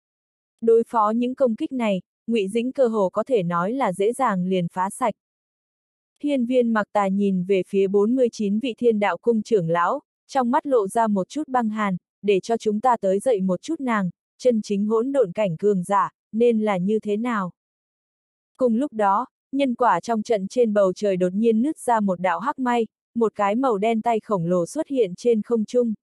Đối phó những công kích này, Ngụy Dĩnh cơ hồ có thể nói là dễ dàng liền phá sạch. Hiên Viên Mặc Tà nhìn về phía bốn mươi chín vị Thiên Đạo Cung trưởng lão, trong mắt lộ ra một chút băng hàn, để cho chúng ta tới dậy một chút nàng, chân chính hỗn độn cảnh cường giả, nên là như thế nào. Cùng lúc đó, nhân quả trong trận trên bầu trời đột nhiên nứt ra một đạo hắc may, một cái màu đen tay khổng lồ xuất hiện trên không trung.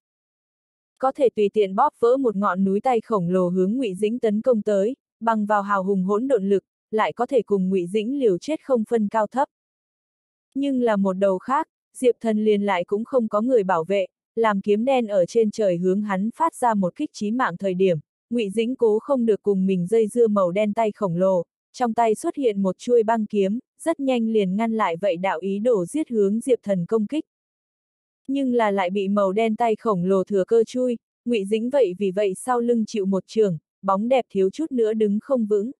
Có thể tùy tiện bóp vỡ một ngọn núi tay khổng lồ hướng Ngụy Dĩnh tấn công tới, bằng vào hào hùng hỗn độn lực, lại có thể cùng Ngụy Dĩnh liều chết không phân cao thấp. Nhưng là một đầu khác, Diệp Thần liền lại cũng không có người bảo vệ, làm kiếm đen ở trên trời hướng hắn phát ra một kích chí mạng thời điểm, Ngụy Dĩnh cố không được cùng mình dây dưa màu đen tay khổng lồ, trong tay xuất hiện một chuôi băng kiếm, rất nhanh liền ngăn lại vậy đạo ý đồ giết hướng Diệp Thần công kích. Nhưng là lại bị màu đen tay khổng lồ thừa cơ chui, Ngụy Dĩnh vậy vì vậy sau lưng chịu một chưởng, bóng đẹp thiếu chút nữa đứng không vững.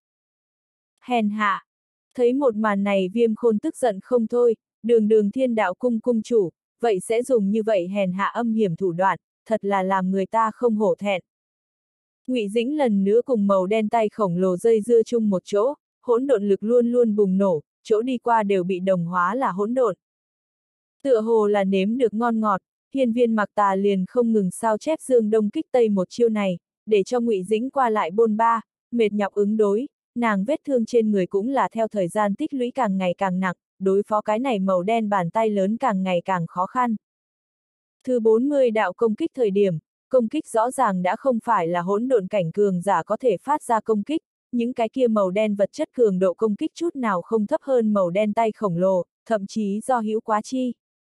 Hèn hạ! Thấy một màn này Viêm Khôn tức giận không thôi, đường đường Thiên Đạo cung cung chủ, vậy sẽ dùng như vậy hèn hạ âm hiểm thủ đoạn, thật là làm người ta không hổ thẹn. Ngụy Dĩnh lần nữa cùng màu đen tay khổng lồ dây dưa chung một chỗ, hỗn độn lực luôn luôn bùng nổ, chỗ đi qua đều bị đồng hóa là hỗn độn. Tựa hồ là nếm được ngon ngọt, Hiên Viên Mặc Tà liền không ngừng sao chép Dương Đông kích Tây một chiêu này, để cho Ngụy Dĩnh qua lại bôn ba, mệt nhọc ứng đối, nàng vết thương trên người cũng là theo thời gian tích lũy càng ngày càng nặng, đối phó cái này màu đen bàn tay lớn càng ngày càng khó khăn. Thứ bốn mươi đạo công kích thời điểm, công kích rõ ràng đã không phải là hỗn độn cảnh cường giả có thể phát ra công kích, những cái kia màu đen vật chất cường độ công kích chút nào không thấp hơn màu đen tay khổng lồ, thậm chí do hữu quá chi.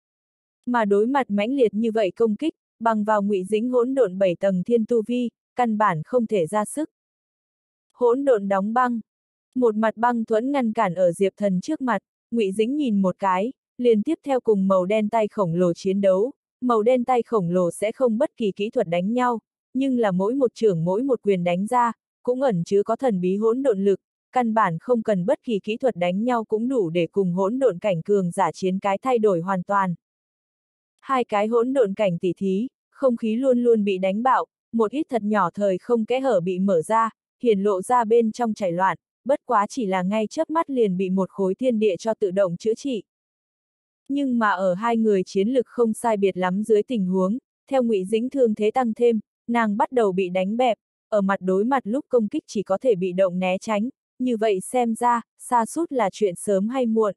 Mà đối mặt mãnh liệt như vậy công kích, bằng vào Ngụy Dĩnh hỗn độn bảy tầng thiên tu vi, căn bản không thể ra sức. Hỗn độn đóng băng. Một mặt băng thuẫn ngăn cản ở Diệp Thần trước mặt, Ngụy Dĩnh nhìn một cái, liền tiếp theo cùng màu đen tay khổng lồ chiến đấu. Màu đen tay khổng lồ sẽ không bất kỳ kỹ thuật đánh nhau, nhưng là mỗi một chưởng mỗi một quyền đánh ra, cũng ẩn chứa có thần bí hỗn độn lực, căn bản không cần bất kỳ kỹ thuật đánh nhau cũng đủ để cùng hỗn độn cảnh cường giả chiến cái thay đổi hoàn toàn. Hai cái hỗn độn cảnh tỉ thí, không khí luôn luôn bị đánh bạo, một ít thật nhỏ thời không kẽ hở bị mở ra, hiển lộ ra bên trong chảy loạn, bất quá chỉ là ngay chớp mắt liền bị một khối thiên địa cho tự động chữa trị. Nhưng mà ở hai người chiến lực không sai biệt lắm dưới tình huống, theo Ngụy Dĩnh thương thế tăng thêm, nàng bắt đầu bị đánh bẹp, ở mặt đối mặt lúc công kích chỉ có thể bị động né tránh, như vậy xem ra, sa sút là chuyện sớm hay muộn.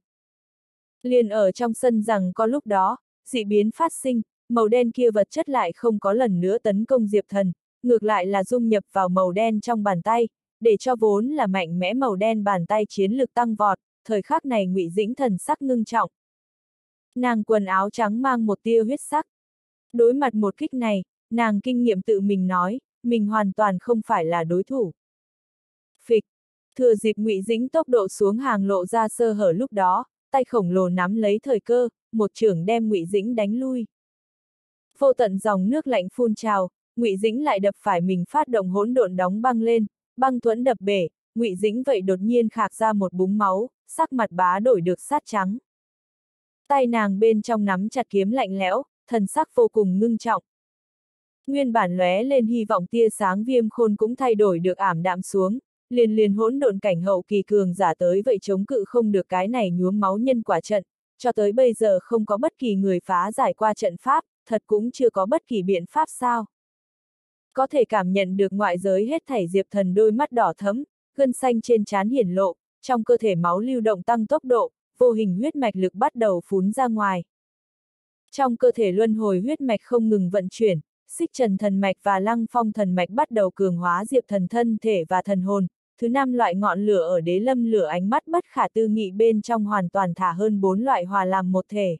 Liền ở trong sân rằng có lúc đó, dị biến phát sinh, màu đen kia vật chất lại không có lần nữa tấn công Diệp Thần, ngược lại là dung nhập vào màu đen trong bàn tay, để cho vốn là mạnh mẽ màu đen bàn tay chiến lực tăng vọt, thời khắc này Ngụy Dĩnh thần sắc ngưng trọng. Nàng quần áo trắng mang một tia huyết sắc. Đối mặt một kích này, nàng kinh nghiệm tự mình nói, mình hoàn toàn không phải là đối thủ. Phịch, thừa dịp Ngụy Dĩnh tốc độ xuống hàng lộ ra sơ hở lúc đó, tay khổng lồ nắm lấy thời cơ, một chưởng đem Ngụy Dĩnh đánh lui. Vô tận dòng nước lạnh phun trào, Ngụy Dĩnh lại đập phải mình phát động hỗn độn đóng băng lên, băng thuẫn đập bể, Ngụy Dĩnh vậy đột nhiên khạc ra một búng máu, sắc mặt bá đổi được sát trắng. Tay nàng bên trong nắm chặt kiếm lạnh lẽo, thần sắc vô cùng ngưng trọng. Nguyên bản lóe lên hy vọng tia sáng Viêm Khôn cũng thay đổi được ảm đạm xuống, liền liền hỗn độn cảnh hậu kỳ cường giả tới vậy chống cự không được cái này nhuốm máu nhân quả trận, cho tới bây giờ không có bất kỳ người phá giải qua trận pháp, thật cũng chưa có bất kỳ biện pháp sao. Có thể cảm nhận được ngoại giới hết thảy Diệp Thần đôi mắt đỏ thẫm, gân xanh trên trán hiển lộ, trong cơ thể máu lưu động tăng tốc độ, vô hình huyết mạch lực bắt đầu phún ra ngoài. Trong cơ thể luân hồi huyết mạch không ngừng vận chuyển, Xích Trần thần mạch và Lăng Phong thần mạch bắt đầu cường hóa Diệp Thần thân thể và thần hồn, thứ năm loại ngọn lửa ở Đế Lâm lửa ánh mắt bất khả tư nghị bên trong hoàn toàn thả hơn bốn loại hòa làm một thể.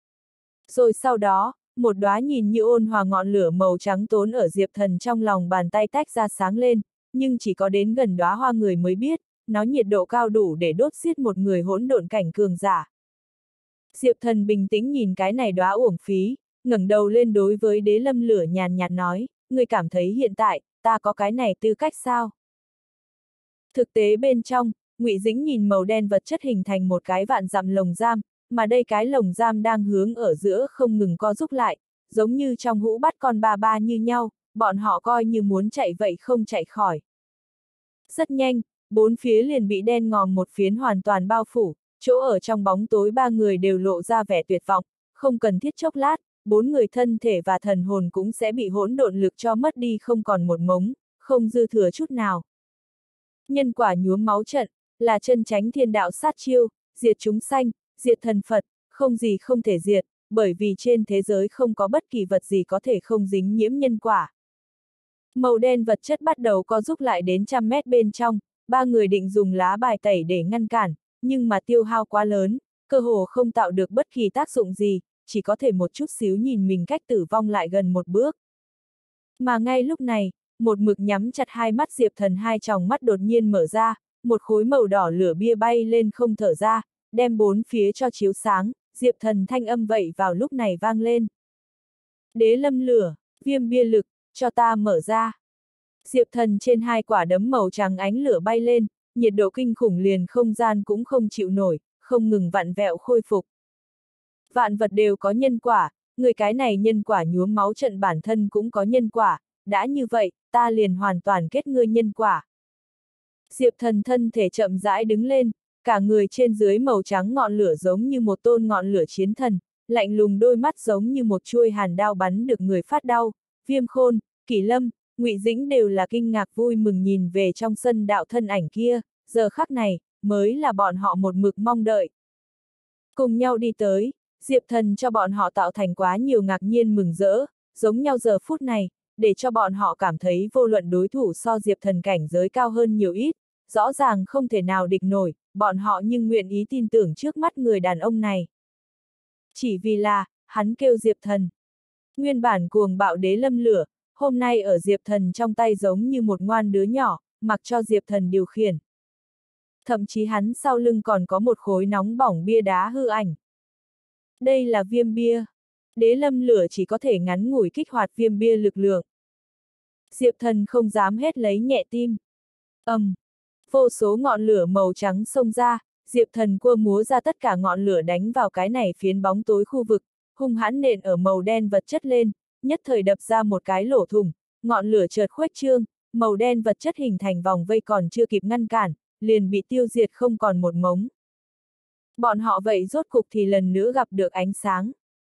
Rồi sau đó, một đóa nhìn như ôn hòa ngọn lửa màu trắng tốn ở Diệp Thần trong lòng bàn tay tách ra sáng lên, nhưng chỉ có đến gần đóa hoa người mới biết, nó nhiệt độ cao đủ để đốt giết một người hỗn độn cảnh cường giả. Diệp Thần bình tĩnh nhìn cái này đóa uổng phí, ngẩng đầu lên đối với Đế Lâm lửa nhàn nhạt nói, ngươi cảm thấy hiện tại, ta có cái này tư cách sao? Thực tế bên trong, Ngụy Dĩnh nhìn màu đen vật chất hình thành một cái vạn dặm lồng giam, mà đây cái lồng giam đang hướng ở giữa không ngừng co rút lại, giống như trong hũ bắt con ba ba như nhau, bọn họ coi như muốn chạy vậy không chạy khỏi. Rất nhanh, bốn phía liền bị đen ngòm một phiến hoàn toàn bao phủ, chỗ ở trong bóng tối ba người đều lộ ra vẻ tuyệt vọng, không cần thiết chốc lát, bốn người thân thể và thần hồn cũng sẽ bị hỗn độn lực cho mất đi không còn một mống, không dư thừa chút nào. Nhân quả nhuốm máu trận, là chân chánh thiên đạo sát chiêu, diệt chúng sanh, diệt thần Phật, không gì không thể diệt, bởi vì trên thế giới không có bất kỳ vật gì có thể không dính nhiễm nhân quả. Màu đen vật chất bắt đầu co rút lại đến trăm mét bên trong, ba người định dùng lá bài tẩy để ngăn cản, nhưng mà tiêu hao quá lớn, cơ hồ không tạo được bất kỳ tác dụng gì, chỉ có thể một chút xíu nhìn mình cách tử vong lại gần một bước. Mà ngay lúc này, một mực nhắm chặt hai mắt Diệp Thần hai tròng mắt đột nhiên mở ra, một khối màu đỏ lửa bia bay lên không thở ra, đem bốn phía cho chiếu sáng, Diệp Thần thanh âm vậy vào lúc này vang lên. Đế lâm lửa, viêm bia lực, cho ta mở ra. Diệp Thần trên hai quả đấm màu trắng ánh lửa bay lên, nhiệt độ kinh khủng liền không gian cũng không chịu nổi, không ngừng vặn vẹo khôi phục. Vạn vật đều có nhân quả, người cái này nhân quả nhuốm máu trận bản thân cũng có nhân quả, đã như vậy, ta liền hoàn toàn kết ngươi nhân quả. Diệp Thần thân thể chậm rãi đứng lên, cả người trên dưới màu trắng ngọn lửa giống như một tôn ngọn lửa chiến thần, lạnh lùng đôi mắt giống như một chuôi hàn đao bắn được người phát đau. Viêm Khôn, Kỷ Lâm, Ngụy Dĩnh đều là kinh ngạc vui mừng nhìn về trong sân đạo thân ảnh kia, giờ khắc này, mới là bọn họ một mực mong đợi. Cùng nhau đi tới, Diệp Thần cho bọn họ tạo thành quá nhiều ngạc nhiên mừng rỡ, giống nhau giờ phút này, để cho bọn họ cảm thấy vô luận đối thủ so Diệp Thần cảnh giới cao hơn nhiều ít, rõ ràng không thể nào địch nổi, bọn họ nhưng nguyện ý tin tưởng trước mắt người đàn ông này. Chỉ vì là, hắn kêu Diệp Thần. Nguyên bản cuồng bạo đế lâm lửa, hôm nay ở Diệp Thần trong tay giống như một ngoan đứa nhỏ, mặc cho Diệp Thần điều khiển. Thậm chí hắn sau lưng còn có một khối nóng bỏng bia đá hư ảnh. Đây là viêm bia. Đế lâm lửa chỉ có thể ngắn ngủi kích hoạt viêm bia lực lượng. Diệp Thần không dám hét lấy nhẹ tim. ầm, um, vô số ngọn lửa màu trắng xông ra, Diệp Thần cua múa ra tất cả ngọn lửa đánh vào cái này phiến bóng tối khu vực, hung hãn nện ở màu đen vật chất lên, nhất thời đập ra một cái lỗ thủng, ngọn lửa chợt khuếch trương, màu đen vật chất hình thành vòng vây còn chưa kịp ngăn cản, liền bị tiêu diệt không còn một mống. Bọn họ vậy rốt cục thì lần nữa gặp được ánh sáng.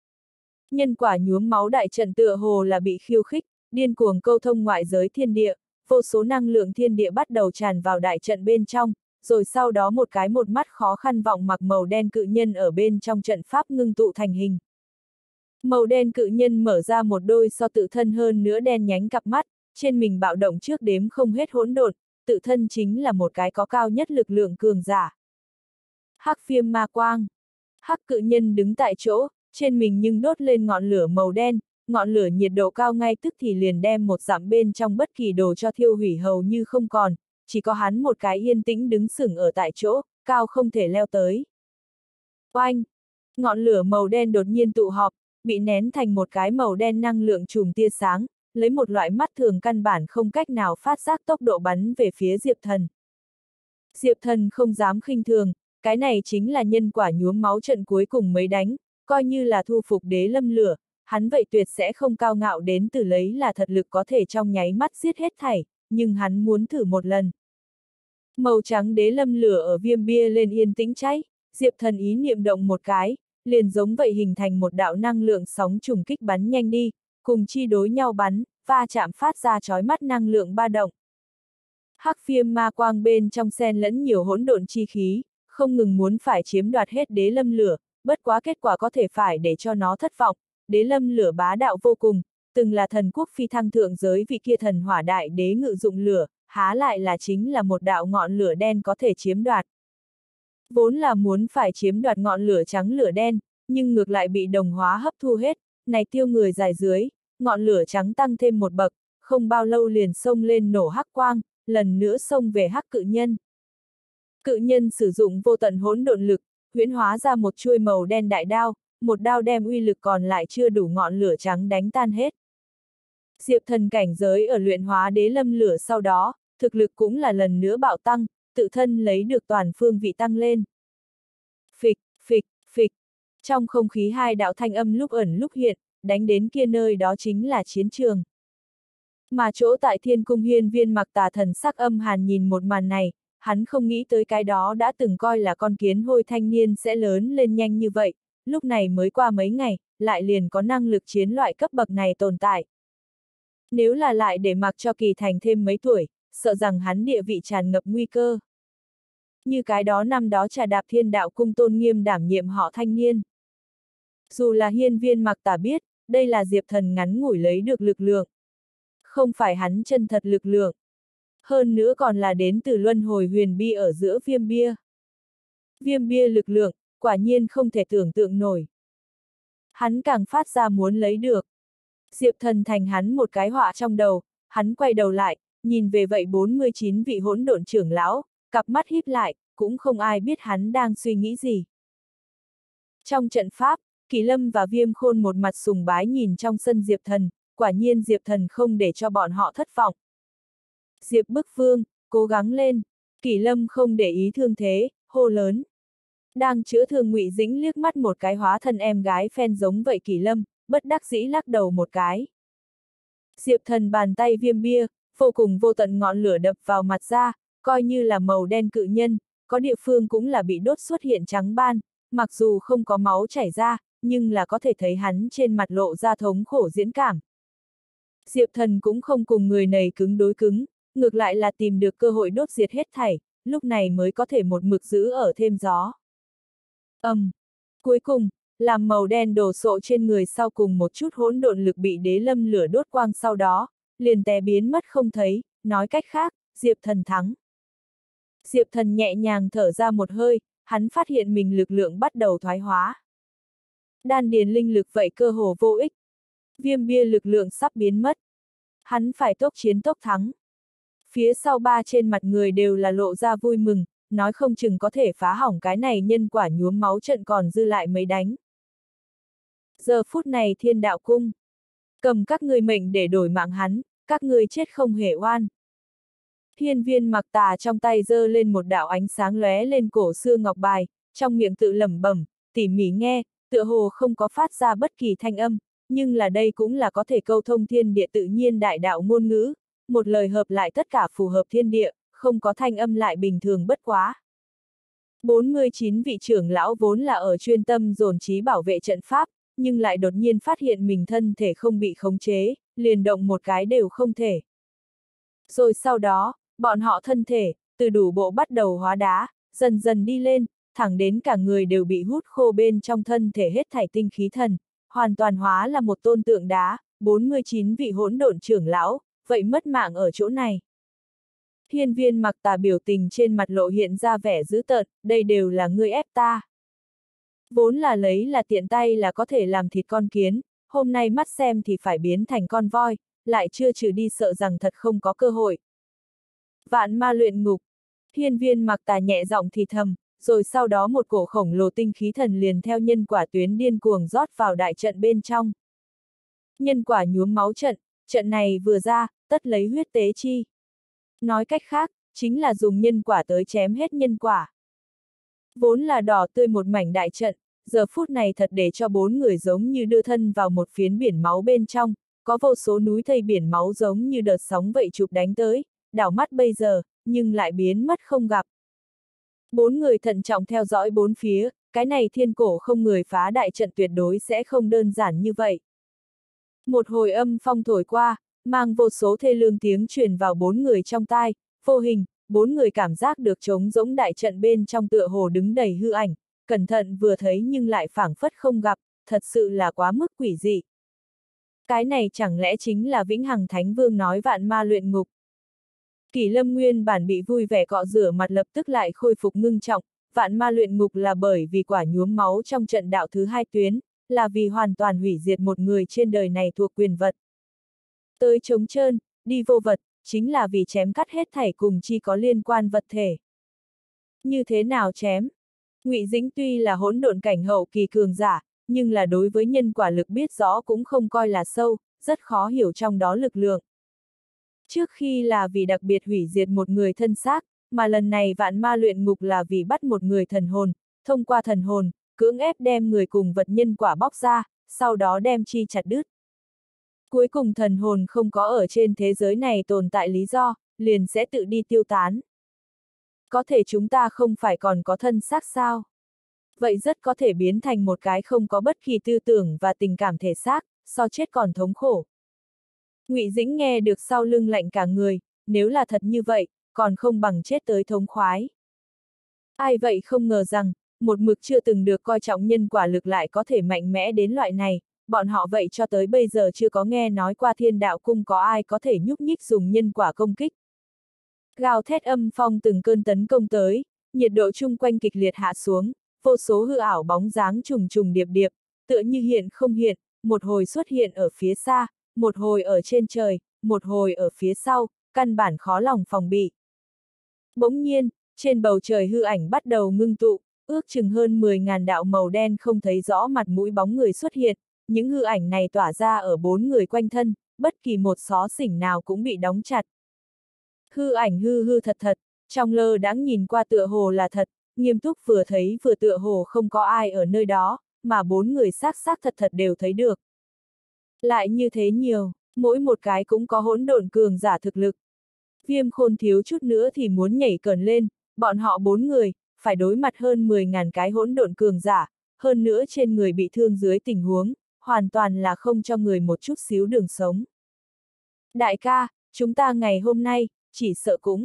Nhân quả nhuốm máu đại trận tựa hồ là bị khiêu khích, điên cuồng câu thông ngoại giới thiên địa, vô số năng lượng thiên địa bắt đầu tràn vào đại trận bên trong, rồi sau đó một cái một mắt khó khăn vọng mặc màu đen cự nhân ở bên trong trận pháp ngưng tụ thành hình. Màu đen cự nhân mở ra một đôi so tự thân hơn nữa đen nhánh cặp mắt, trên mình bạo động trước đếm không hết hỗn độn, tự thân chính là một cái có cao nhất lực lượng cường giả. Hắc viêm ma quang. Hắc cự nhân đứng tại chỗ, trên mình nhưng đốt lên ngọn lửa màu đen, ngọn lửa nhiệt độ cao ngay tức thì liền đem một dặm bên trong bất kỳ đồ cho thiêu hủy hầu như không còn, chỉ có hắn một cái yên tĩnh đứng sững ở tại chỗ, cao không thể leo tới. Oanh! Ngọn lửa màu đen đột nhiên tụ họp, bị nén thành một cái màu đen năng lượng chùm tia sáng, lấy một loại mắt thường căn bản không cách nào phát giác tốc độ bắn về phía Diệp Thần. Diệp Thần không dám khinh thường, cái này chính là nhân quả nhuốm máu trận cuối cùng mới đánh, coi như là thu phục đế lâm lửa, hắn vậy tuyệt sẽ không cao ngạo đến từ lấy là thật lực có thể trong nháy mắt giết hết thảy, nhưng hắn muốn thử một lần. Màu trắng đế lâm lửa ở viêm bia lên yên tĩnh cháy, Diệp Thần ý niệm động một cái, liền giống vậy hình thành một đạo năng lượng sóng trùng kích bắn nhanh đi, cùng chi đối nhau bắn, va chạm phát ra chói mắt năng lượng ba động. Hắc viêm ma quang bên trong xen lẫn nhiều hỗn độn chi khí, không ngừng muốn phải chiếm đoạt hết đế lâm lửa, bất quá kết quả có thể phải để cho nó thất vọng, đế lâm lửa bá đạo vô cùng, từng là thần quốc phi thăng thượng giới vị kia thần hỏa đại đế ngự dụng lửa, há lại là chính là một đạo ngọn lửa đen có thể chiếm đoạt. Vốn là muốn phải chiếm đoạt ngọn lửa trắng lửa đen, nhưng ngược lại bị đồng hóa hấp thu hết, này tiêu người dài dưới, ngọn lửa trắng tăng thêm một bậc, không bao lâu liền xông lên nổ hắc quang, lần nữa xông về hắc cự nhân. Cự nhân sử dụng vô tận hỗn độn lực, huyễn hóa ra một chuôi màu đen đại đao, một đao đem uy lực còn lại chưa đủ ngọn lửa trắng đánh tan hết. Diệp Thần cảnh giới ở luyện hóa đế lâm lửa sau đó, thực lực cũng là lần nữa bạo tăng, tự thân lấy được toàn phương vị tăng lên. Phịch, phịch, phịch. Trong không khí hai đạo thanh âm lúc ẩn lúc hiện, đánh đến kia nơi đó chính là chiến trường. Mà chỗ tại Thiên Cung Hiên Viên Mặc Tà thần sắc âm hàn nhìn một màn này, hắn không nghĩ tới cái đó đã từng coi là con kiến hôi thanh niên sẽ lớn lên nhanh như vậy, lúc này mới qua mấy ngày, lại liền có năng lực chiến loại cấp bậc này tồn tại. Nếu là lại để mặc cho Kỳ Thành thêm mấy tuổi, sợ rằng hắn địa vị tràn ngập nguy cơ. Như cái đó năm đó trà đạp Thiên Đạo Cung Tôn Nghiêm đảm nhiệm họ thanh niên. Dù là Hiên Viên Mặc Tà biết, đây là Diệp Thần ngắn ngủi lấy được lực lượng. Không phải hắn chân thật lực lượng. Hơn nữa còn là đến từ luân hồi huyền bi ở giữa viêm bia. Viêm bia lực lượng, quả nhiên không thể tưởng tượng nổi. Hắn càng phát ra muốn lấy được. Diệp Thần thành hắn một cái họa trong đầu, hắn quay đầu lại, nhìn về vậy bốn mươi chín vị hỗn độn trưởng lão, cặp mắt híp lại, cũng không ai biết hắn đang suy nghĩ gì. Trong trận pháp, Kỳ Lâm và Viêm Khôn một mặt sùng bái nhìn trong sân Diệp Thần, quả nhiên Diệp Thần không để cho bọn họ thất vọng. Diệp Bức Vương, cố gắng lên. Kỳ Lâm không để ý thương thế, hô lớn. Đang chữa thương Ngụy Dĩnh liếc mắt một cái hóa thân em gái phen giống vậy Kỳ Lâm, bất đắc dĩ lắc đầu một cái. Diệp Thần bàn tay viêm bia, vô cùng vô tận ngọn lửa đập vào mặt ra, coi như là màu đen cự nhân, có địa phương cũng là bị đốt xuất hiện trắng ban, mặc dù không có máu chảy ra, nhưng là có thể thấy hắn trên mặt lộ ra thống khổ diễn cảm. Diệp Thần cũng không cùng người này cứng đối cứng, ngược lại là tìm được cơ hội đốt diệt hết thảy, lúc này mới có thể một mực giữ ở thêm gió. Ầm, um, cuối cùng, làm màu đen đổ sộ trên người sau cùng một chút hỗn độn lực bị đế lâm lửa đốt quang sau đó, liền té biến mất không thấy, nói cách khác, Diệp Thần thắng. Diệp Thần nhẹ nhàng thở ra một hơi, hắn phát hiện mình lực lượng bắt đầu thoái hóa. Đan điền linh lực vậy cơ hồ vô ích. Viêm bia lực lượng sắp biến mất. Hắn phải tốc chiến tốc thắng. Phía sau ba trên mặt người đều là lộ ra vui mừng, nói không chừng có thể phá hỏng cái này nhân quả nhuốm máu trận còn dư lại mấy đánh. Giờ phút này Thiên Đạo Cung. Cầm các ngươi mệnh để đổi mạng hắn, các ngươi chết không hề oan. Hiên Viên Mặc Tà trong tay giơ lên một đạo ánh sáng lóe lên cổ xưa ngọc bài, trong miệng tự lẩm bẩm, tỉ mỉ nghe, tựa hồ không có phát ra bất kỳ thanh âm, nhưng là đây cũng là có thể câu thông thiên địa tự nhiên đại đạo ngôn ngữ, một lời hợp lại tất cả phù hợp thiên địa, không có thanh âm lại bình thường bất quá. bốn mươi chín vị trưởng lão vốn là ở chuyên tâm dồn trí bảo vệ trận pháp, nhưng lại đột nhiên phát hiện mình thân thể không bị khống chế, liền động một cái đều không thể. Rồi sau đó, bọn họ thân thể, từ đủ bộ bắt đầu hóa đá, dần dần đi lên, thẳng đến cả người đều bị hút khô bên trong thân thể hết thảy tinh khí thần, hoàn toàn hóa là một tôn tượng đá, bốn mươi chín vị hỗn độn trưởng lão, vậy mất mạng ở chỗ này. Hiên Viên Mặc Tà biểu tình trên mặt lộ hiện ra vẻ dữ tợn, đây đều là ngươi ép ta. Vốn là lấy là tiện tay là có thể làm thịt con kiến, hôm nay mắt xem thì phải biến thành con voi, lại chưa trừ đi sợ rằng thật không có cơ hội. Vạn ma luyện ngục. Hiên Viên Mặc Tà nhẹ giọng thì thầm, rồi sau đó một cổ khổng lồ tinh khí thần liền theo nhân quả tuyến điên cuồng rót vào đại trận bên trong. Nhân quả nhuốm máu trận, trận này vừa ra, tất lấy huyết tế chi. Nói cách khác, chính là dùng nhân quả tới chém hết nhân quả. Vốn là đỏ tươi một mảnh đại trận, giờ phút này thật để cho bốn người giống như đưa thân vào một phiến biển máu bên trong, có vô số núi thây biển máu giống như đợt sóng vậy chụp đánh tới, đảo mắt bây giờ, nhưng lại biến mất không gặp. Bốn người thận trọng theo dõi bốn phía, cái này thiên cổ không người phá đại trận tuyệt đối sẽ không đơn giản như vậy. Một hồi âm phong thổi qua, mang vô số thê lương tiếng truyền vào bốn người trong tai, vô hình, bốn người cảm giác được trống rỗng đại trận bên trong tựa hồ đứng đầy hư ảnh, cẩn thận vừa thấy nhưng lại phảng phất không gặp, thật sự là quá mức quỷ dị. Cái này chẳng lẽ chính là Vĩnh Hằng Thánh Vương nói vạn ma luyện ngục. Kỷ Lâm nguyên bản bị vui vẻ cọ rửa mặt lập tức lại khôi phục ngưng trọng, vạn ma luyện ngục là bởi vì quả nhuốm máu trong trận đạo thứ hai tuyến, là vì hoàn toàn hủy diệt một người trên đời này thuộc quyền vật. Tới trống trơn, đi vô vật, chính là vì chém cắt hết thảy cùng chi có liên quan vật thể. Như thế nào chém? Ngụy Dĩnh tuy là hỗn độn cảnh hậu kỳ cường giả, nhưng là đối với nhân quả lực biết rõ cũng không coi là sâu, rất khó hiểu trong đó lực lượng. Trước khi là vì đặc biệt hủy diệt một người thân xác, mà lần này vạn ma luyện ngục là vì bắt một người thần hồn, thông qua thần hồn, cưỡng ép đem người cùng vật nhân quả bóc ra, sau đó đem chi chặt đứt. Cuối cùng thần hồn không có ở trên thế giới này tồn tại lý do, liền sẽ tự đi tiêu tán. Có thể chúng ta không phải còn có thân xác sao? Vậy rất có thể biến thành một cái không có bất kỳ tư tưởng và tình cảm thể xác, so chết còn thống khổ. Ngụy Dĩnh nghe được sau lưng lạnh cả người, nếu là thật như vậy, còn không bằng chết tới thống khoái. Ai vậy không ngờ rằng, một mực chưa từng được coi trọng nhân quả lực lại có thể mạnh mẽ đến loại này, bọn họ vậy cho tới bây giờ chưa có nghe nói qua Thiên Đạo Cung có ai có thể nhúc nhích dùng nhân quả công kích. Gào thét âm phong từng cơn tấn công tới, nhiệt độ chung quanh kịch liệt hạ xuống, vô số hư ảo bóng dáng trùng trùng điệp điệp, tựa như hiện không hiện, một hồi xuất hiện ở phía xa, một hồi ở trên trời, một hồi ở phía sau, căn bản khó lòng phòng bị. Bỗng nhiên, trên bầu trời hư ảnh bắt đầu ngưng tụ, ước chừng hơn mười ngàn đạo màu đen không thấy rõ mặt mũi bóng người xuất hiện, những hư ảnh này tỏa ra ở bốn người quanh thân, bất kỳ một xó xỉnh nào cũng bị đóng chặt. Hư ảnh hư hư thật thật, trong lơ đãng nhìn qua tựa hồ là thật, nghiêm túc vừa thấy vừa tựa hồ không có ai ở nơi đó, mà bốn người xác xác thật thật đều thấy được. Lại như thế nhiều, mỗi một cái cũng có hỗn độn cường giả thực lực. Viêm Khôn thiếu chút nữa thì muốn nhảy cờn lên, bọn họ bốn người, phải đối mặt hơn mười ngàn cái hỗn độn cường giả, hơn nữa trên người bị thương dưới tình huống, hoàn toàn là không cho người một chút xíu đường sống. Đại ca, chúng ta ngày hôm nay, chỉ sợ cũng.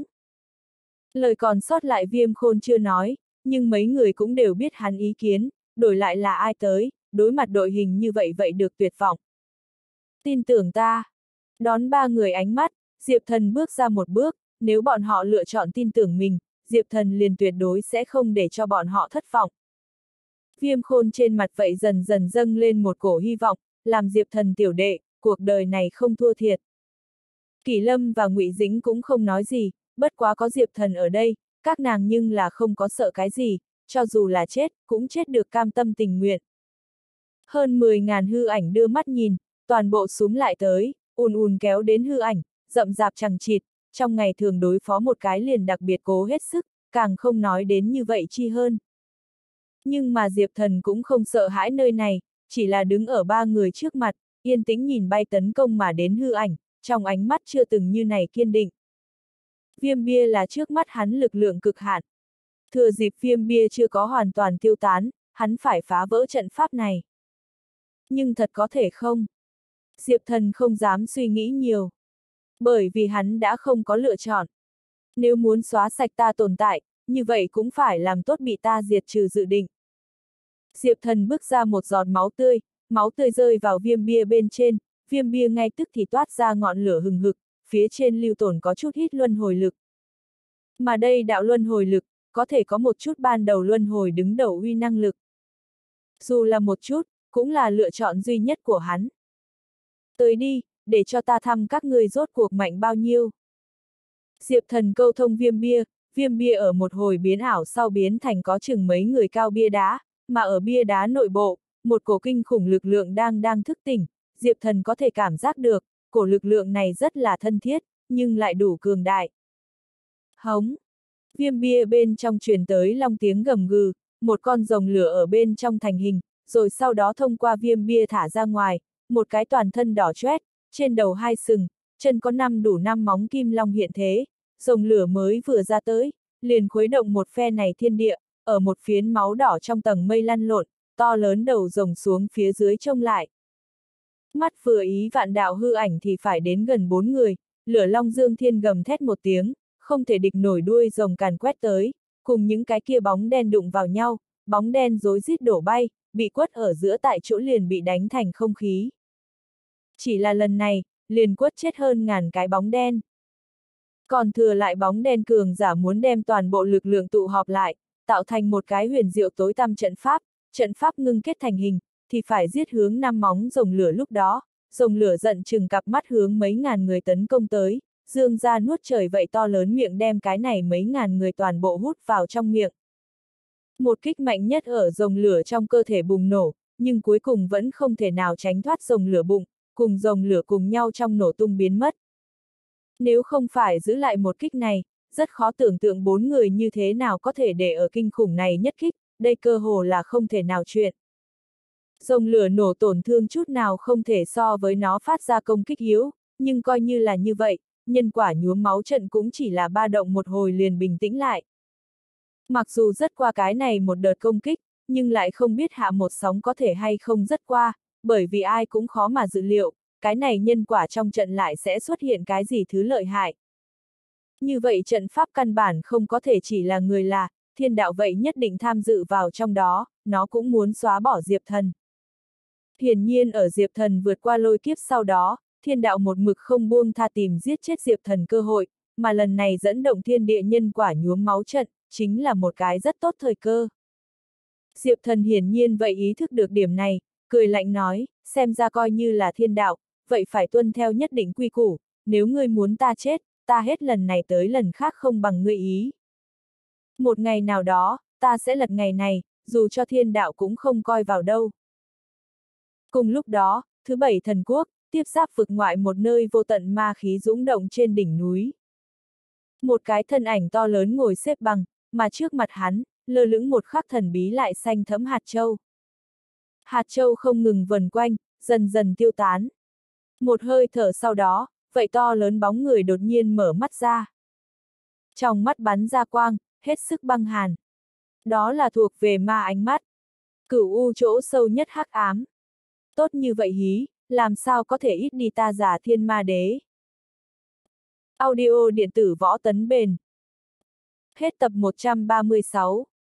Lời còn sót lại Viêm Khôn chưa nói, nhưng mấy người cũng đều biết hắn ý kiến, đổi lại là ai tới, đối mặt đội hình như vậy vậy được tuyệt vọng. Tin tưởng ta. Đón ba người ánh mắt, Diệp Thần bước ra một bước, nếu bọn họ lựa chọn tin tưởng mình, Diệp Thần liền tuyệt đối sẽ không để cho bọn họ thất vọng. Viêm Khôn trên mặt vậy dần dần dâng lên một cổ hy vọng, làm Diệp Thần tiểu đệ, cuộc đời này không thua thiệt. Kỷ Lâm và Ngụy Dĩnh cũng không nói gì, bất quá có Diệp Thần ở đây, các nàng nhưng là không có sợ cái gì, cho dù là chết, cũng chết được cam tâm tình nguyện. Hơn mười ngàn hư ảnh đưa mắt nhìn, toàn bộ súm lại tới, ùn ùn kéo đến hư ảnh, rậm rạp chằng chịt, trong ngày thường đối phó một cái liền đặc biệt cố hết sức, càng không nói đến như vậy chi hơn. Nhưng mà Diệp Thần cũng không sợ hãi nơi này, chỉ là đứng ở ba người trước mặt, yên tĩnh nhìn bay tấn công mà đến hư ảnh, trong ánh mắt chưa từng như này kiên định. Viêm bia là trước mắt hắn lực lượng cực hạn. Thừa dịp viêm bia chưa có hoàn toàn tiêu tán, hắn phải phá vỡ trận pháp này. Nhưng thật có thể không? Diệp Thần không dám suy nghĩ nhiều. Bởi vì hắn đã không có lựa chọn. Nếu muốn xóa sạch ta tồn tại, như vậy cũng phải làm tốt bị ta diệt trừ dự định. Diệp Thần bước ra một giọt máu tươi, máu tươi rơi vào viêm bia bên trên, viêm bia ngay tức thì toát ra ngọn lửa hừng hực, phía trên lưu tổn có chút hít luân hồi lực. Mà đây đạo luân hồi lực, có thể có một chút ban đầu luân hồi đứng đầu uy năng lực. Dù là một chút, cũng là lựa chọn duy nhất của hắn. Tới đi, để cho ta thăm các ngươi rốt cuộc mạnh bao nhiêu. Diệp Thần câu thông viêm bia, viêm bia ở một hồi biến ảo sau biến thành có chừng mấy người cao bia đá, mà ở bia đá nội bộ, một cổ kinh khủng lực lượng đang đang thức tỉnh, Diệp Thần có thể cảm giác được, cổ lực lượng này rất là thân thiết, nhưng lại đủ cường đại. Hống! Viêm bia bên trong truyền tới long tiếng gầm gừ, một con rồng lửa ở bên trong thành hình, rồi sau đó thông qua viêm bia thả ra ngoài, một cái toàn thân đỏ chót, trên đầu hai sừng, chân có năm đủ năm móng kim long hiện thế, rồng lửa mới vừa ra tới, liền khuấy động một phe này thiên địa, ở một phiến máu đỏ trong tầng mây lăn lộn, to lớn đầu rồng xuống phía dưới trông lại. Mắt vừa ý vạn đạo hư ảnh thì phải đến gần bốn người, lửa long dương thiên gầm thét một tiếng, không thể địch nổi đuôi rồng càn quét tới, cùng những cái kia bóng đen đụng vào nhau, bóng đen rối rít đổ bay, bị quất ở giữa tại chỗ liền bị đánh thành không khí. Chỉ là lần này, liền quất chết hơn ngàn cái bóng đen. Còn thừa lại bóng đen cường giả muốn đem toàn bộ lực lượng tụ họp lại, tạo thành một cái huyền diệu tối tăm trận pháp, trận pháp ngưng kết thành hình, thì phải giết hướng năm móng rồng lửa lúc đó, rồng lửa giận chừng cặp mắt hướng mấy ngàn người tấn công tới, dương ra nuốt trời vậy to lớn miệng đem cái này mấy ngàn người toàn bộ hút vào trong miệng. Một kích mạnh nhất ở rồng lửa trong cơ thể bùng nổ, nhưng cuối cùng vẫn không thể nào tránh thoát rồng lửa bụng, cùng rồng lửa cùng nhau trong nổ tung biến mất. Nếu không phải giữ lại một kích này, rất khó tưởng tượng bốn người như thế nào có thể để ở kinh khủng này nhất kích, đây cơ hồ là không thể nào chuyện. Rồng lửa nổ tổn thương chút nào không thể so với nó phát ra công kích yếu, nhưng coi như là như vậy, nhân quả nhuốm máu trận cũng chỉ là ba động một hồi liền bình tĩnh lại. Mặc dù rất qua cái này một đợt công kích, nhưng lại không biết hạ một sóng có thể hay không rất qua, bởi vì ai cũng khó mà dự liệu, cái này nhân quả trong trận lại sẽ xuất hiện cái gì thứ lợi hại. Như vậy trận pháp căn bản không có thể chỉ là người là, thiên đạo vậy nhất định tham dự vào trong đó, nó cũng muốn xóa bỏ Diệp Thần. Hiển nhiên ở Diệp Thần vượt qua lôi kiếp sau đó, thiên đạo một mực không buông tha tìm giết chết Diệp Thần cơ hội, mà lần này dẫn động thiên địa nhân quả nhuốm máu trận, chính là một cái rất tốt thời cơ. Diệp Thần hiển nhiên vậy ý thức được điểm này, cười lạnh nói, xem ra coi như là thiên đạo, vậy phải tuân theo nhất định quy củ, nếu ngươi muốn ta chết, ta hết lần này tới lần khác không bằng ngươi ý. Một ngày nào đó, ta sẽ lật ngày này, dù cho thiên đạo cũng không coi vào đâu. Cùng lúc đó, thứ bảy thần quốc, tiếp giáp vực ngoại một nơi vô tận ma khí dũng động trên đỉnh núi. Một cái thân ảnh to lớn ngồi xếp bằng, mà trước mặt hắn, lơ lửng một khắc thần bí lại xanh thẫm hạt châu. Hạt châu không ngừng vần quanh, dần dần tiêu tán. Một hơi thở sau đó, vậy to lớn bóng người đột nhiên mở mắt ra. Trong mắt bắn ra quang, hết sức băng hàn. Đó là thuộc về ma ánh mắt. Cửu u chỗ sâu nhất hắc ám. Tốt như vậy hí, làm sao có thể ít đi ta giả thiên ma đế. Audio điện tử võ tấn bền. Hết tập một trăm ba mươi sáu.